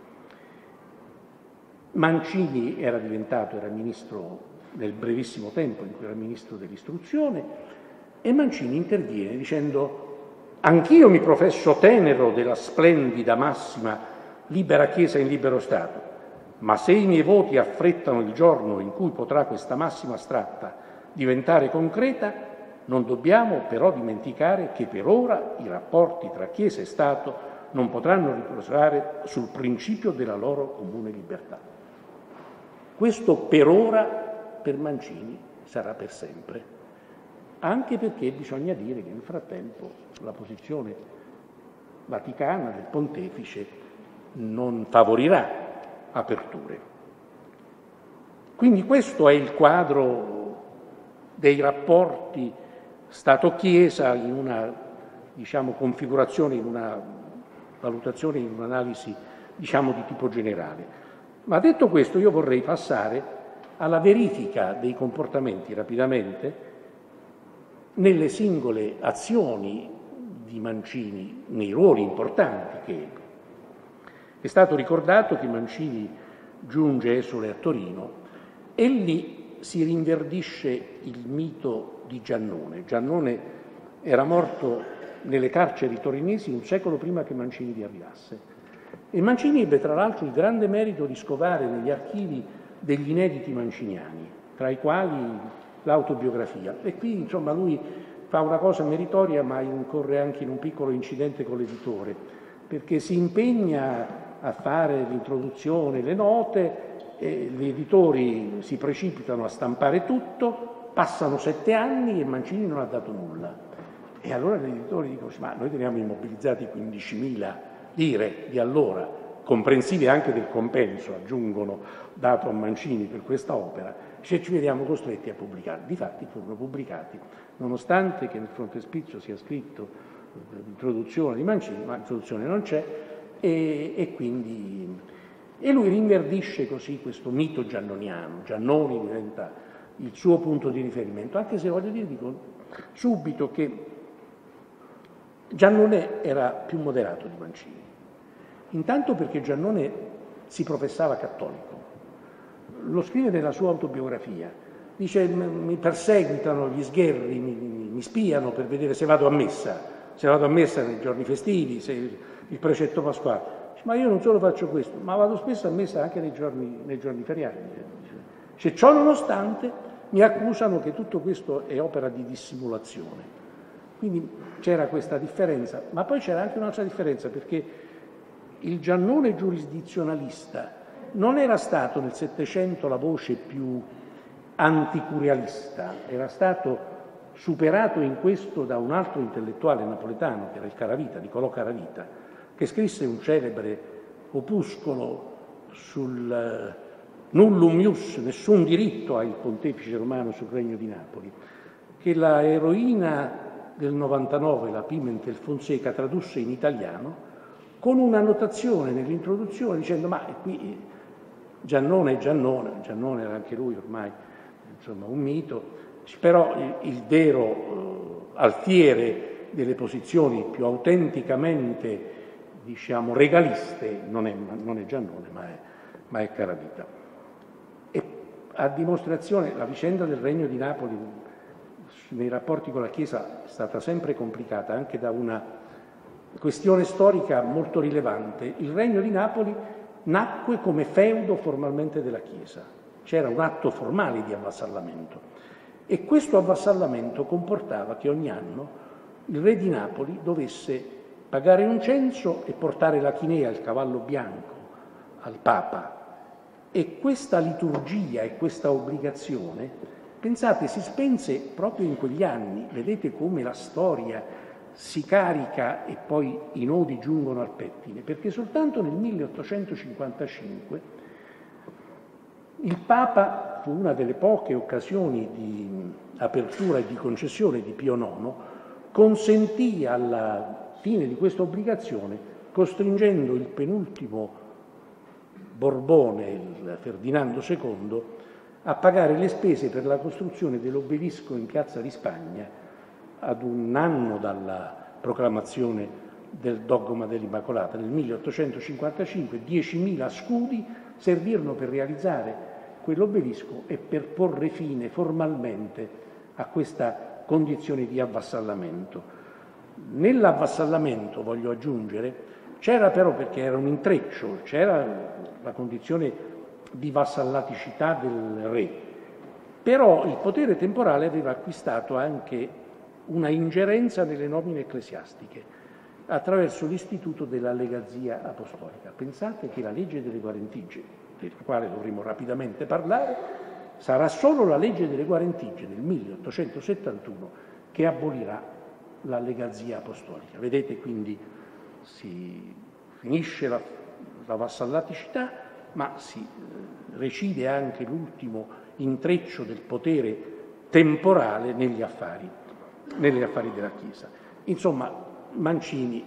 Mancini era diventato, era ministro nel brevissimo tempo in cui era ministro dell'istruzione, e Mancini interviene dicendo: anch'io mi professo tenero della splendida massima libera Chiesa in libero Stato, ma se i miei voti affrettano il giorno in cui potrà questa massima astratta diventare concreta, non dobbiamo però dimenticare che per ora i rapporti tra Chiesa e Stato non potranno riposare sul principio della loro comune libertà. Questo per ora per Mancini sarà per sempre, anche perché bisogna dire che nel frattempo la posizione vaticana del pontefice non favorirà aperture. Quindi questo è il quadro dei rapporti Stato-Chiesa in una, diciamo, configurazione, in una valutazione, in un'analisi, diciamo, di tipo generale. Ma detto questo, io vorrei passare alla verifica dei comportamenti rapidamente nelle singole azioni di Mancini, nei ruoli importanti che ebbe. È stato ricordato che Mancini giunge esule a Torino e lì si rinverdisce il mito di Giannone. Giannone era morto nelle carceri torinesi un secolo prima che Mancini vi arrivasse. E Mancini ebbe tra l'altro il grande merito di scovare negli archivi degli inediti manciniani, tra i quali l'autobiografia. E qui, insomma, lui fa una cosa meritoria, ma incorre anche in un piccolo incidente con l'editore, perché si impegna a fare l'introduzione, le note, e gli editori si precipitano a stampare tutto, passano sette anni e Mancini non ha dato nulla. E allora gli editori dicono: ma noi teniamo immobilizzati quindicimila lire di allora, comprensive anche del compenso, aggiungono, dato a Mancini per questa opera, se ci vediamo costretti a pubblicare. Difatti furono pubblicati, nonostante che nel frontespizio sia scritto l'introduzione di Mancini, ma l'introduzione non c'è, e, e quindi e lui rinverdisce così questo mito giannoniano. Giannoni diventa il suo punto di riferimento, anche se voglio dire, dico subito che Giannone era più moderato di Mancini, intanto perché Giannone si professava cattolico, lo scrive nella sua autobiografia, dice: mi perseguitano gli sgherri, mi, mi spiano per vedere se vado a messa, se vado a messa nei giorni festivi, se il precetto pasquale. Ma io non solo faccio questo, ma vado spesso a messa anche nei giorni, nei giorni feriali. Se ciò nonostante mi accusano che tutto questo è opera di dissimulazione. Quindi c'era questa differenza, ma poi c'era anche un'altra differenza, perché il Giannone giurisdizionalista non era stato nel Settecento la voce più anticurialista, era stato superato in questo da un altro intellettuale napoletano, che era il Caravita, Niccolò Caravita, che scrisse un celebre opuscolo sul Nullum Ius, nessun diritto ha il pontefice romano sul Regno di Napoli, che la eroina del novantanove, la Pimentel Fonseca, tradusse in italiano con una notazione nell'introduzione dicendo ma qui Giannone è Giannone, Giannone era anche lui ormai insomma un mito, però il, il vero eh, alfiere delle posizioni più autenticamente diciamo regaliste non è, non è Giannone ma è, ma è Caravita. E a dimostrazione la vicenda del Regno di Napoli nei rapporti con la Chiesa è stata sempre complicata anche da una questione storica molto rilevante. Il Regno di Napoli nacque come feudo formalmente della Chiesa, c'era un atto formale di avvassallamento e questo avvassallamento comportava che ogni anno il re di Napoli dovesse pagare un censo e portare la chinea, il cavallo bianco, al Papa. E questa liturgia e questa obbligazione, pensate, si spense proprio in quegli anni. Vedete come la storia si carica e poi i nodi giungono al pettine, perché soltanto nel milleottocentocinquantacinque il Papa, fu una delle poche occasioni di apertura e di concessione di Pio nono, consentì alla fine di questa obbligazione, costringendo il penultimo Borbone, il Ferdinando secondo, a pagare le spese per la costruzione dell'obelisco in Piazza di Spagna ad un anno dalla proclamazione del dogma dell'Immacolata. Nel milleottocentocinquantacinque diecimila scudi servirono per realizzare quell'obelisco e per porre fine formalmente a questa condizione di avvassallamento. Nell'avvassallamento, voglio aggiungere, c'era però, perché era un intreccio, c'era la condizione di vassallaticità del re, però il potere temporale aveva acquistato anche una ingerenza nelle nomine ecclesiastiche attraverso l'istituto della legazia apostolica. Pensate che la legge delle guarentigie, della quale dovremo rapidamente parlare, sarà solo la legge delle guarentigie del milleottocentosettantuno che abolirà la legazia apostolica. Vedete, quindi si finisce la, la vassallaticità, ma si recide anche l'ultimo intreccio del potere temporale negli affari, negli affari della Chiesa. Insomma, Mancini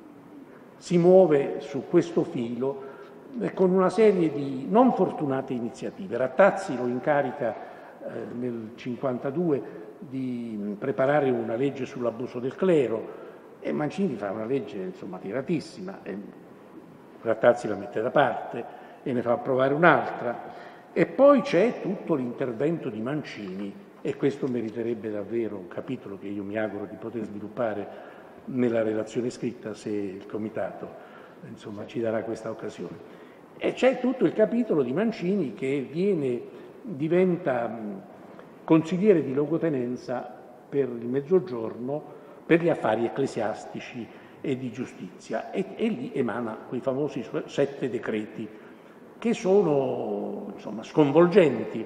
si muove su questo filo con una serie di non fortunate iniziative. Rattazzi lo incarica eh, nel cinquantadue di preparare una legge sull'abuso del clero e Mancini fa una legge insomma tiratissima, e Rattazzi la mette da parte e ne fa approvare un'altra, e poi c'è tutto l'intervento di Mancini, e questo meriterebbe davvero un capitolo che io mi auguro di poter sviluppare nella relazione scritta, se il Comitato insomma ci darà questa occasione. E c'è tutto il capitolo di Mancini che viene, diventa consigliere di locotenenza per il Mezzogiorno, per gli affari ecclesiastici e di giustizia, e, e lì emana quei famosi sette decreti che sono insomma sconvolgenti.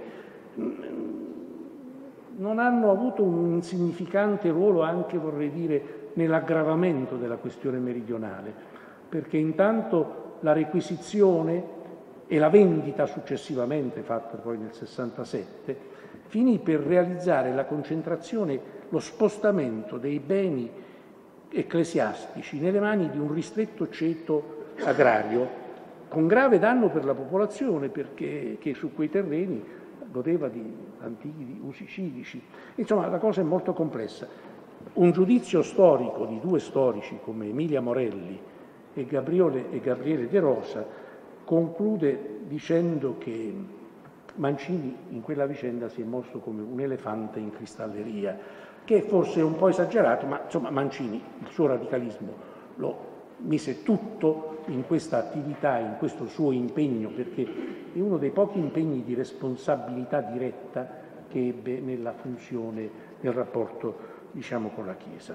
Non hanno avuto un insignificante ruolo anche, vorrei dire, nell'aggravamento della questione meridionale, perché intanto la requisizione e la vendita successivamente, fatta poi nel sessantasette, finì per realizzare la concentrazione, lo spostamento dei beni ecclesiastici nelle mani di un ristretto ceto agrario, con grave danno per la popolazione, perché che su quei terreni godeva di antichi usi civici. Insomma, la cosa è molto complessa. Un giudizio storico di due storici come Emilia Morelli e Gabriele, e Gabriele De Rosa conclude dicendo che Mancini in quella vicenda si è mosso come un elefante in cristalleria, che forse è un po' esagerato, ma insomma Mancini, il suo radicalismo, lo mise tutto in questa attività, in questo suo impegno, perché è uno dei pochi impegni di responsabilità diretta che ebbe nella funzione, nel rapporto diciamo, con la Chiesa.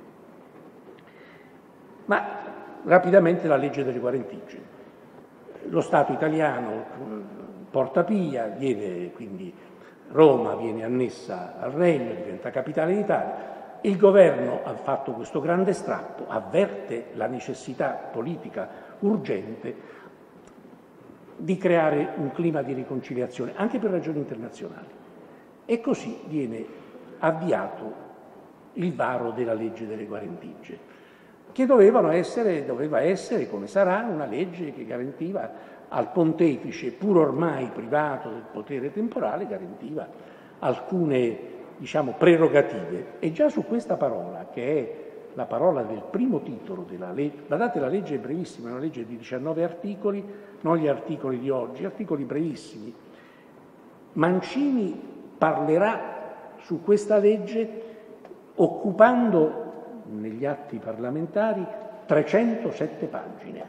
Ma rapidamente la legge delle guarentigie. Lo Stato italiano porta via, viene quindi Roma viene annessa al Regno, diventa capitale d'Italia. Il governo ha fatto questo grande strappo, avverte la necessità politica urgente di creare un clima di riconciliazione, anche per ragioni internazionali. E così viene avviato il varo della legge delle guarentigie, che dovevano essere, doveva essere, come sarà, una legge che garantiva al pontefice, pur ormai privato del potere temporale, garantiva alcune, diciamo, prerogative. E già su questa parola, che è la parola del primo titolo della legge, guardate, la legge è brevissima, è una legge di diciannove articoli, non gli articoli di oggi, articoli brevissimi. Mancini parlerà su questa legge occupando negli atti parlamentari trecentosette pagine.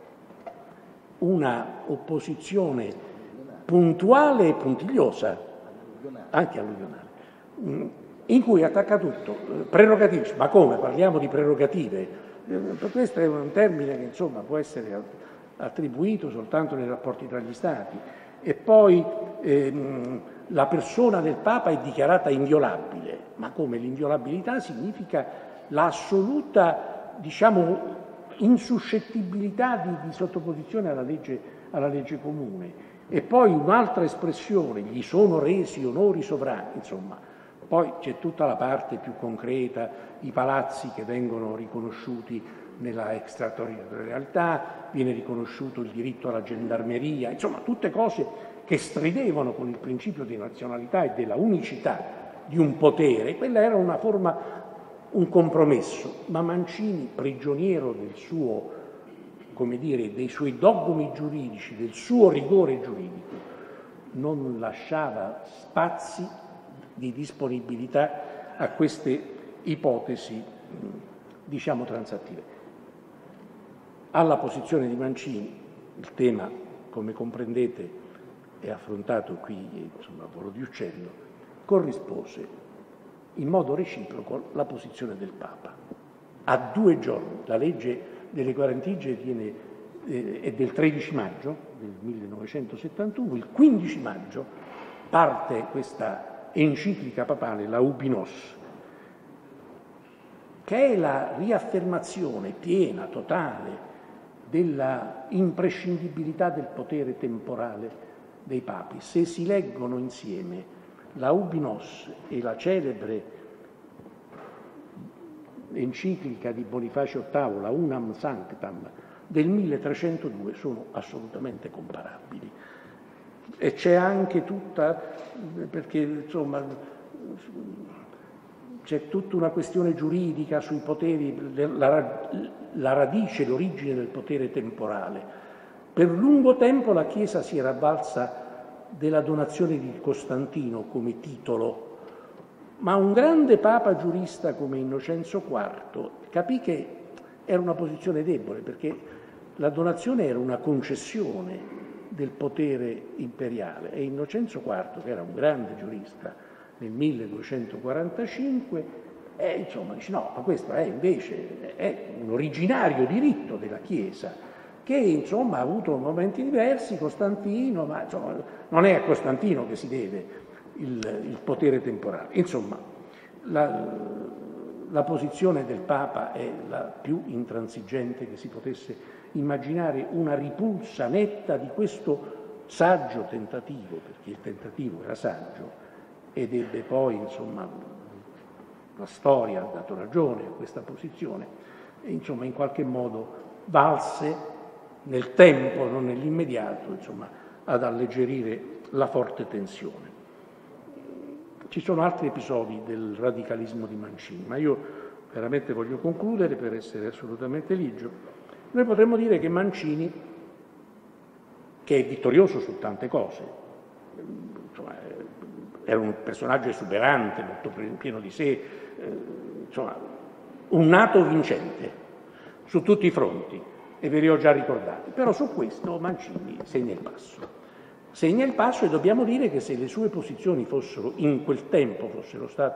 Una opposizione puntuale e puntigliosa, anche alluvionale, in cui attacca tutto, prerogative. Ma come? Parliamo di prerogative? Questo è un termine che insomma può essere attribuito soltanto nei rapporti tra gli Stati. E poi ehm, la persona del Papa è dichiarata inviolabile. Ma come? L'inviolabilità significa l'assoluta, diciamo, insuscettibilità di, di sottoposizione alla legge, alla legge comune. E poi un'altra espressione, gli sono resi onori sovrani, insomma. Poi c'è tutta la parte più concreta, i palazzi che vengono riconosciuti nella extraterritorialità, viene riconosciuto il diritto alla gendarmeria, insomma tutte cose che stridevano con il principio di nazionalità e della unicità di un potere. Quella era una forma, un compromesso, ma Mancini, prigioniero del suo, come dire, dei suoi dogmi giuridici, del suo rigore giuridico, non lasciava spazi di disponibilità a queste ipotesi, diciamo, transattive. Alla posizione di Mancini il tema, come comprendete, è affrontato qui, insomma, a volo di uccello, corrispose in modo reciproco la posizione del Papa. A due giorni, la legge delle guarentigie viene, eh, è del tredici maggio del millenovecentosettantuno, il quindici maggio parte questa enciclica papale, la Ubi Nos, che è la riaffermazione piena, totale, della imprescindibilità del potere temporale dei papi. Se si leggono insieme la Ubi Nos e la celebre enciclica di Bonifacio ottavo, la Unam Sanctam, del milletrecentodue, sono assolutamente comparabili. E c'è anche tutta, perché insomma c'è tutta una questione giuridica sui poteri, la, la radice, l'origine del potere temporale. Per lungo tempo la Chiesa si era avvalsa della donazione di Costantino come titolo, ma un grande papa giurista come Innocenzo quarto capì che era una posizione debole, perché la donazione era una concessione del potere imperiale, e Innocenzo quarto, che era un grande giurista nel milleduecentoquarantacinque, eh, insomma dice no, ma questo è invece è un originario diritto della Chiesa, che insomma ha avuto momenti diversi, Costantino, ma insomma non è a Costantino che si deve il, il potere temporale. Insomma, la, la posizione del Papa è la più intransigente che si potesse immaginare, una ripulsa netta di questo saggio tentativo, perché il tentativo era saggio, ed ebbe poi, insomma, la storia ha dato ragione a questa posizione, e insomma in qualche modo valse nel tempo, non nell'immediato, insomma, ad alleggerire la forte tensione. Ci sono altri episodi del radicalismo di Mancini, ma io veramente voglio concludere per essere assolutamente ligio. Noi potremmo dire che Mancini, che è vittorioso su tante cose, insomma, era un personaggio esuberante, molto pieno di sé, insomma, un nato vincente su tutti i fronti, e ve li ho già ricordati. Però su questo Mancini segna il passo. Segna il passo e dobbiamo dire che se le sue posizioni fossero, in quel tempo, fossero state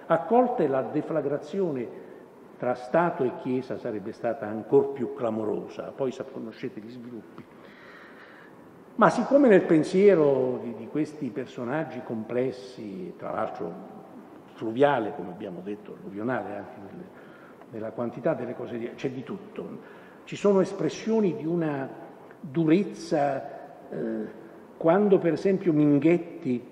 accolta, la deflagrazione tra Stato e Chiesa sarebbe stata ancora più clamorosa. Poi conoscete gli sviluppi. Ma siccome nel pensiero di, di questi personaggi complessi, tra l'altro fluviale, come abbiamo detto, alluvionale anche nelle, nella quantità delle cose, c'è di tutto. Ci sono espressioni di una durezza, eh, quando per esempio Minghetti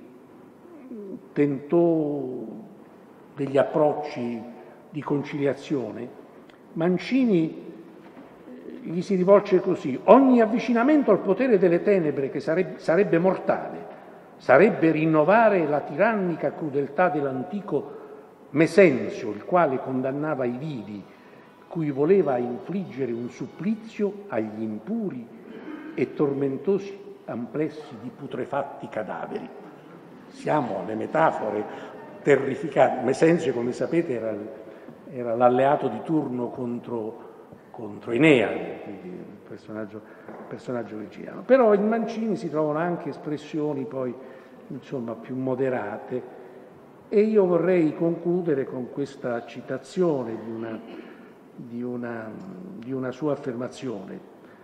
tentò degli approcci di conciliazione, Mancini gli si rivolge così: ogni avvicinamento al potere delle tenebre che sarebbe, sarebbe mortale, sarebbe rinnovare la tirannica crudeltà dell'antico Mesenzio, il quale condannava i vivi, cui voleva infliggere un supplizio agli impuri e tormentosi amplessi di putrefatti cadaveri. Siamo alle metafore terrificanti. Mesenzio, come sapete, era, era l'alleato di turno contro contro Enea, il personaggio, personaggio virginiano. Però in Mancini si trovano anche espressioni poi, insomma, più moderate, e io vorrei concludere con questa citazione di una, di una, di una sua affermazione.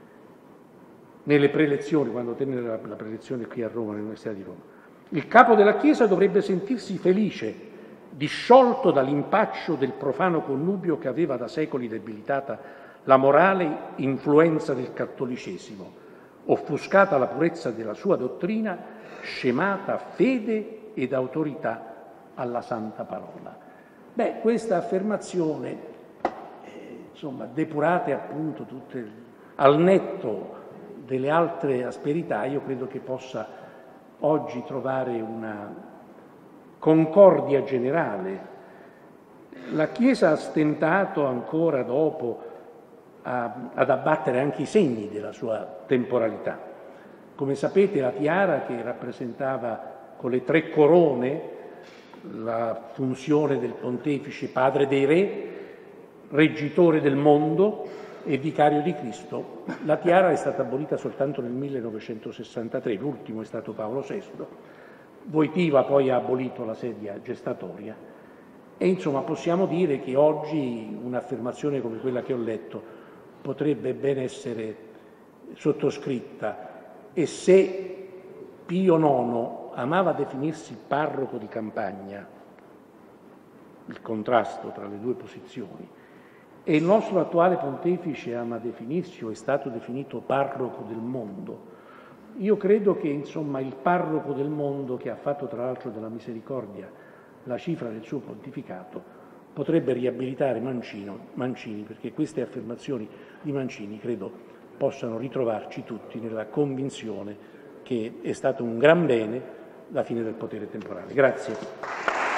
Nelle prelezioni, quando tenne la, la prelezione qui a Roma, all'Università di Roma: il capo della Chiesa dovrebbe sentirsi felice, disciolto dall'impaccio del profano connubio che aveva da secoli debilitata la morale influenza del cattolicesimo, offuscata la purezza della sua dottrina, scemata fede ed autorità alla santa parola. Beh, questa affermazione, eh, insomma, depurate appunto tutte al netto delle altre asperità, io credo che possa oggi trovare una concordia generale. La Chiesa ha stentato ancora dopo a, ad abbattere anche i segni della sua temporalità. Come sapete, la tiara, che rappresentava con le tre corone la funzione del pontefice padre dei re, reggitore del mondo e vicario di Cristo, la tiara è stata abolita soltanto nel millenovecentosessantatré, l'ultimo è stato Paolo sesto. Wojtyła poi ha abolito la sedia gestatoria, e insomma possiamo dire che oggi un'affermazione come quella che ho letto potrebbe ben essere sottoscritta. E se Pio nono amava definirsi parroco di campagna, il contrasto tra le due posizioni, e il nostro attuale pontefice ama definirsi, o è stato definito, parroco del mondo, io credo che insomma il parroco del mondo, che ha fatto tra l'altro della misericordia la cifra del suo pontificato, potrebbe riabilitare Mancino, Mancini, perché queste affermazioni di Mancini credo possano ritrovarci tutti nella convinzione che è stato un gran bene la fine del potere temporale. Grazie.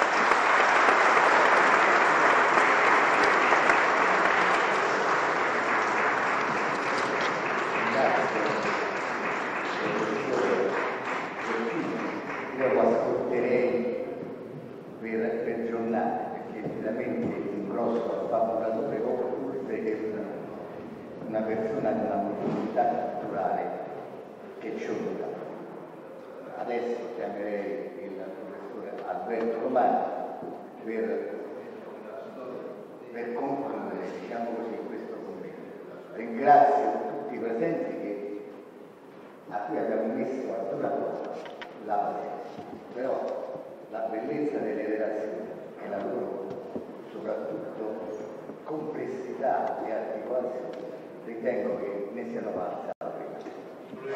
Una persona di una comunità culturale che ci onora. Adesso chiamerei il professore Alberto Romano per, per concludere, diciamo così, questo commento. Ringrazio tutti i presenti che, a cui abbiamo messo a dura prova la pazienza, però la bellezza delle relazioni e la loro soprattutto complessità e articolazione ritengo che ne siano valsa la pena.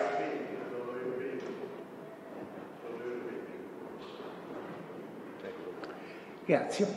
Grazie.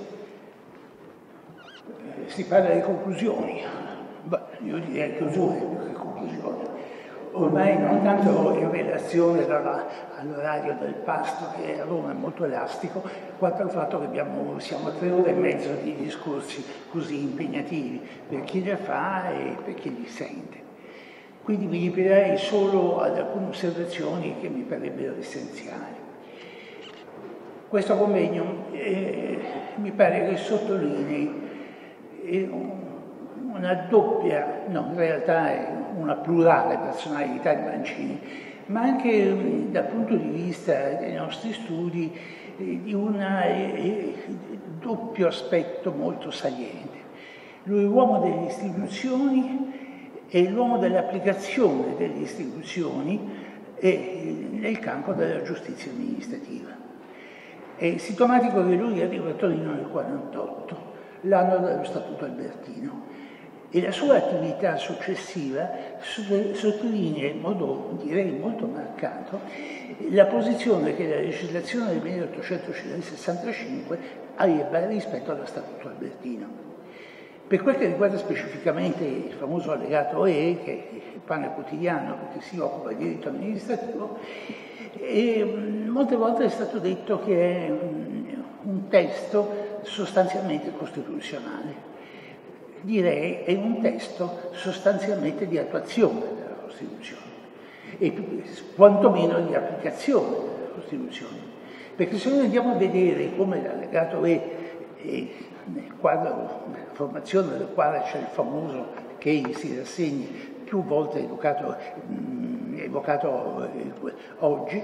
Si parla di conclusioni. Beh, io direi chiusure più che conclusioni. Ormai non tanto in relazione all'orario del pasto, che a Roma è molto elastico, quanto al fatto che abbiamo, siamo a tre ore e mezzo di discorsi così impegnativi per chi li fa e per chi li sente. Quindi mi limiterei solo ad alcune osservazioni che mi parebbero essenziali. Questo convegno eh, mi pare che sottolinei eh, una doppia, no, in realtà è una plurale personalità di Mancini, ma anche dal punto di vista dei nostri studi di un eh, doppio aspetto molto saliente. Lui è l'uomo delle istituzioni e l'uomo dell'applicazione delle istituzioni e nel campo della giustizia amministrativa. È sintomatico che lui arriva a Torino nel quarantotto, l'anno dello Statuto Albertino, e la sua attività successiva sottolinea in modo, direi, molto marcato la posizione che la legislazione del milleottocentosessantacinque aveva rispetto allo Statuto Albertino. Per quel che riguarda specificamente il famoso allegato E, che è il pane quotidiano che si occupa di diritto amministrativo, e molte volte è stato detto che è un testo sostanzialmente costituzionale. Direi è un testo sostanzialmente di attuazione della Costituzione e quantomeno di applicazione della Costituzione. Perché se noi andiamo a vedere come l'allegato E, e nel quadro, nella formazione del quale c'è il famoso Keynes si rassegni, più volte evocato, mh, evocato eh, oggi,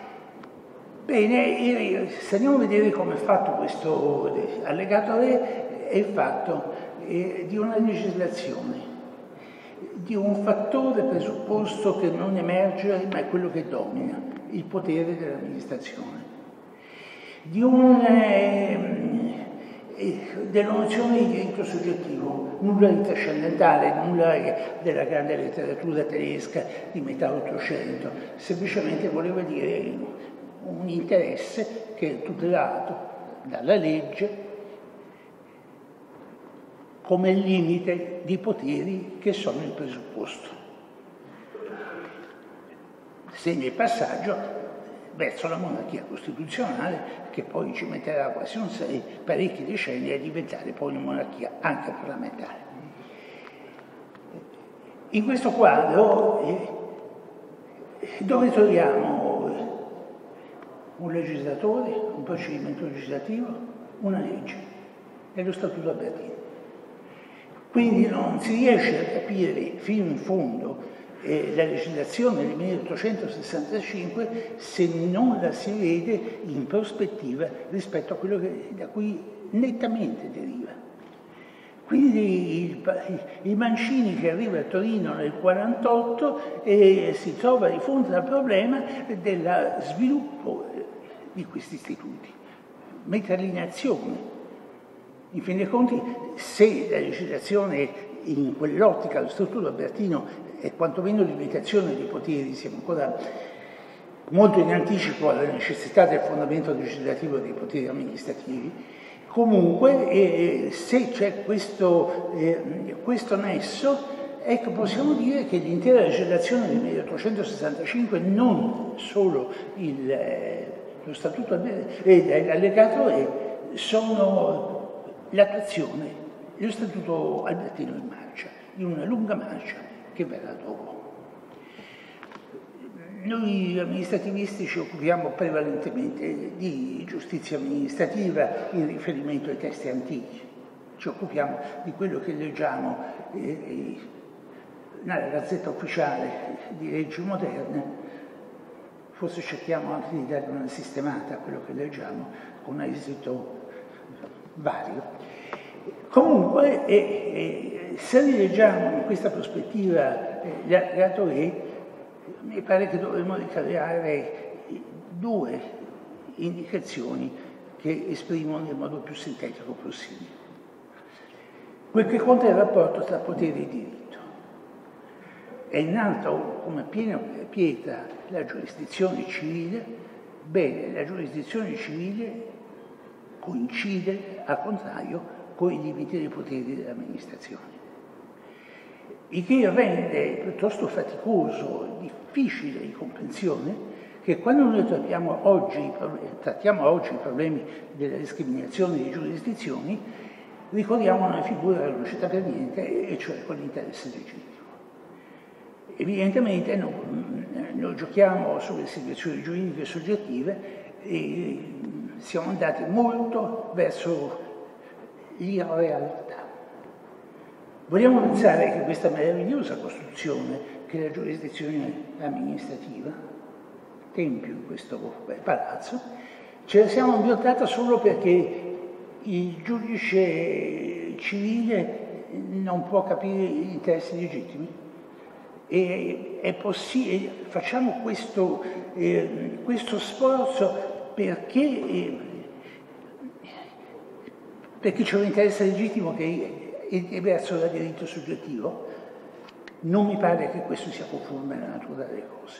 bene, se andiamo a vedere come è fatto questo allegato E, è fatto eh, di una legislazione, di un fattore presupposto che non emerge ma è quello che domina, il potere dell'amministrazione, di un... Eh, della nozione di diritto soggettivo, nulla di trascendentale, nulla della grande letteratura tedesca di metà Ottocento, semplicemente voleva dire un interesse che è tutelato dalla legge come limite di poteri che sono il presupposto. Segna il passaggio verso la monarchia costituzionale, che poi ci metterà quasi un sei, parecchi decenni a diventare poi una monarchia anche parlamentare. In questo quadro, eh, dove troviamo un legislatore, un procedimento legislativo, una legge, è lo Statuto Albertino. Quindi non si riesce a capire fino in fondo Eh, la legislazione del milleottocentosessantacinque se non la si vede in prospettiva rispetto a quello che, da cui nettamente deriva. Quindi il, il Mancini che arriva a Torino nel quarantotto e si trova di fronte al problema dello sviluppo di questi istituti, metterli in azione. In fin dei conti, se la legislazione in quell'ottica, lo Statuto Albertino, e quantomeno limitazione dei poteri, siamo ancora molto in anticipo alla necessità del fondamento legislativo dei poteri amministrativi. Comunque, eh, se c'è questo, eh, questo nesso, ecco, possiamo dire che l'intera legislazione del milleottocentosessantacinque, non solo il, eh, lo Statuto eh, l'allegato E, sono l'attuazione dello Statuto Albertino in marcia, di una lunga marcia che verrà dopo. Noi amministrativisti ci occupiamo prevalentemente di giustizia amministrativa in riferimento ai testi antichi, ci occupiamo di quello che leggiamo eh, nella Gazzetta Ufficiale di leggi moderne, forse cerchiamo anche di dare una sistemata a quello che leggiamo con esito vario. Comunque, eh, eh, se rileggiamo in questa prospettiva eh, l'allegato E, mi pare che dovremmo ricavare due indicazioni che esprimono nel modo più sintetico possibile. Quel che conta è il rapporto tra potere e diritto. È in alto come piena pietra la giurisdizione civile, bene, la giurisdizione civile coincide, al contrario, con i limiti dei poteri dell'amministrazione. Il che rende piuttosto faticoso, difficile di comprensione, che quando noi trattiamo oggi, trattiamo oggi i problemi della discriminazione di giurisdizioni, ricordiamo una figura che non c'entra per niente, e cioè con l'interesse legittimo. Evidentemente noi, noi giochiamo sulle situazioni giuridiche soggettive e siamo andati molto verso l'irrealtà. Vogliamo pensare che questa meravigliosa costruzione che è la giurisdizione amministrativa, tempio in questo palazzo, Ce la siamo inventata solo perché il giudice civile non può capire gli interessi legittimi e è possibile, facciamo questo, eh, questo sforzo perché, eh, perché c'è un interesse legittimo che è, è diverso dal diritto soggettivo. Non mi pare che questo sia conforme alla natura delle cose.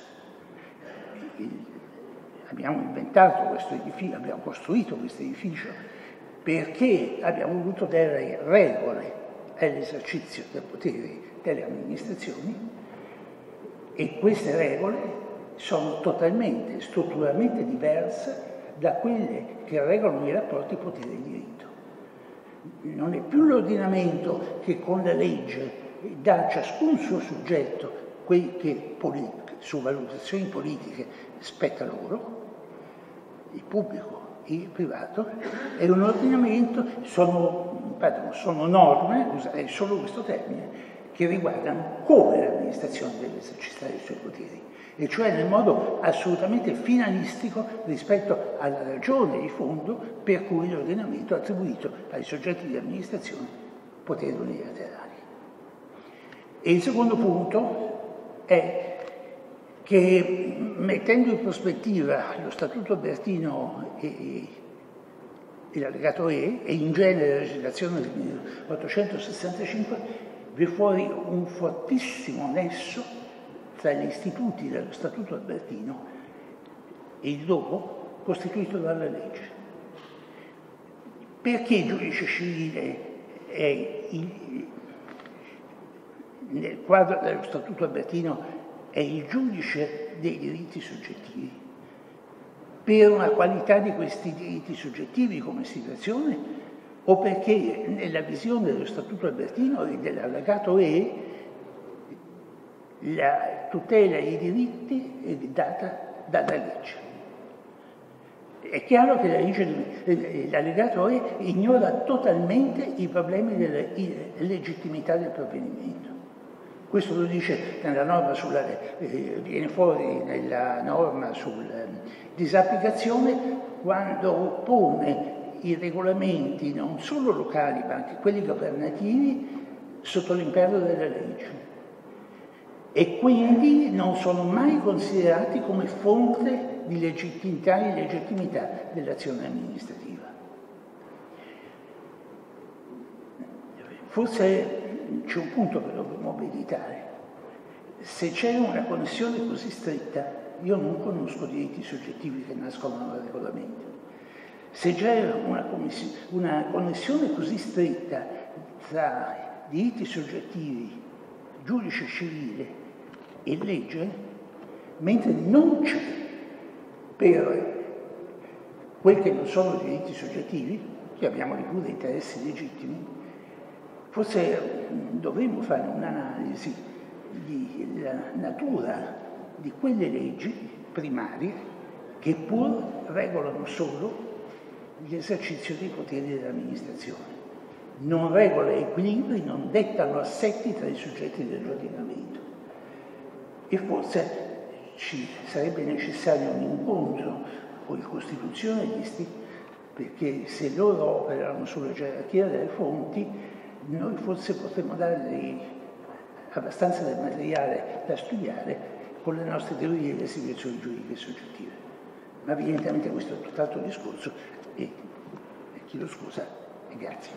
Abbiamo inventato questo edificio, abbiamo costruito questo edificio perché abbiamo voluto dare regole all'esercizio del potere delle amministrazioni e queste regole sono totalmente, strutturalmente diverse da quelle che regolano i rapporti potere e diritto. Non è più l'ordinamento che con la legge dà a ciascun suo soggetto quel che su valutazioni politiche spetta loro, il pubblico e il privato, è un ordinamento, sono, pardon, sono norme, userei solo questo termine, che riguardano come l'amministrazione deve esercitare i suoi poteri, e cioè nel modo assolutamente finalistico rispetto alla ragione di fondo per cui l'ordinamento ha attribuito ai soggetti di amministrazione poteri unilaterali. E il secondo punto è che, mettendo in prospettiva lo Statuto Albertino e, e l'Allegato E, e in genere la legislazione del milleottocentosessantacinque, vi è fuori un fortissimo nesso tra gli istituti dello Statuto Albertino e il dopo costituito dalla legge. Perché il giudice civile è il, nel quadro dello Statuto Albertino è il giudice dei diritti soggettivi? Per una qualità di questi diritti soggettivi come situazione, o perché nella visione dello Statuto Albertino e dell'Allegato E la tutela dei diritti è data dalla legge. È chiaro che la legge, l'Allegato E ignora totalmente i problemi della legittimità del provvedimento. Questo lo dice nella norma sulla, eh, viene fuori nella norma sulla disapplicazione quando pone i regolamenti non solo locali ma anche quelli governativi sotto l'impero della legge e quindi non sono mai considerati come fonte di legittimità e illegittimità dell'azione amministrativa. Forse c'è un punto che dovremmo meditare. Se c'è una connessione così stretta, io non conosco diritti soggettivi che nascono dal regolamento. Se c'è una, una connessione così stretta tra diritti soggettivi, giudice civile e legge, mentre non c'è per quel che non sono diritti soggettivi, chiamiamoli pure interessi legittimi, forse dovremmo fare un'analisi della natura di quelle leggi primarie che pur regolano solo l'esercizio dei poteri dell'amministrazione. Non regola equilibri, non dettano assetti tra i soggetti dell'ordinamento. E forse ci sarebbe necessario un incontro con i costituzionalisti, perché se loro operano sulla gerarchia delle fonti, noi forse potremmo dargli abbastanza del materiale da studiare con le nostre teorie delle situazioni giuridiche soggettive. Ma evidentemente questo è un tutt'altro discorso e, e chiedo scusa e grazie.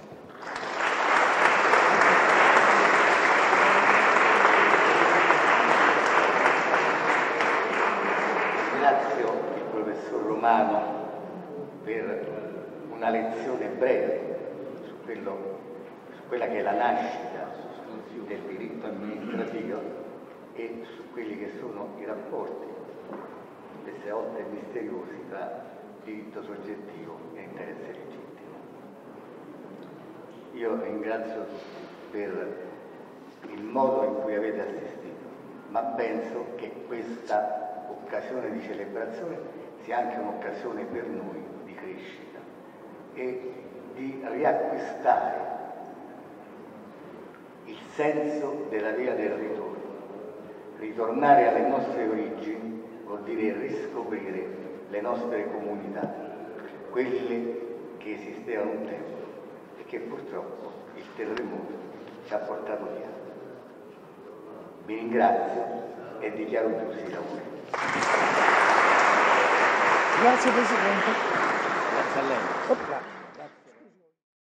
Ringrazio il professor Romano per una lezione breve su, quello, su quella che è la nascita del diritto amministrativo e su quelli che sono i rapporti, queste volte misteriosi, tra diritto soggettivo e interesse legittimo. Io ringrazio tutti per il modo in cui avete assistito, ma penso che questa occasione di celebrazione sia anche un'occasione per noi di crescita e di riacquistare il senso della via del ritorno. Ritornare alle nostre origini vuol dire riscoprire le nostre comunità, quelle che esistevano un tempo e che purtroppo il terremoto ci ha portato via. Vi ringrazio e dichiaro chiusi i lavori. Grazie Presidente. Grazie a lei. Opla.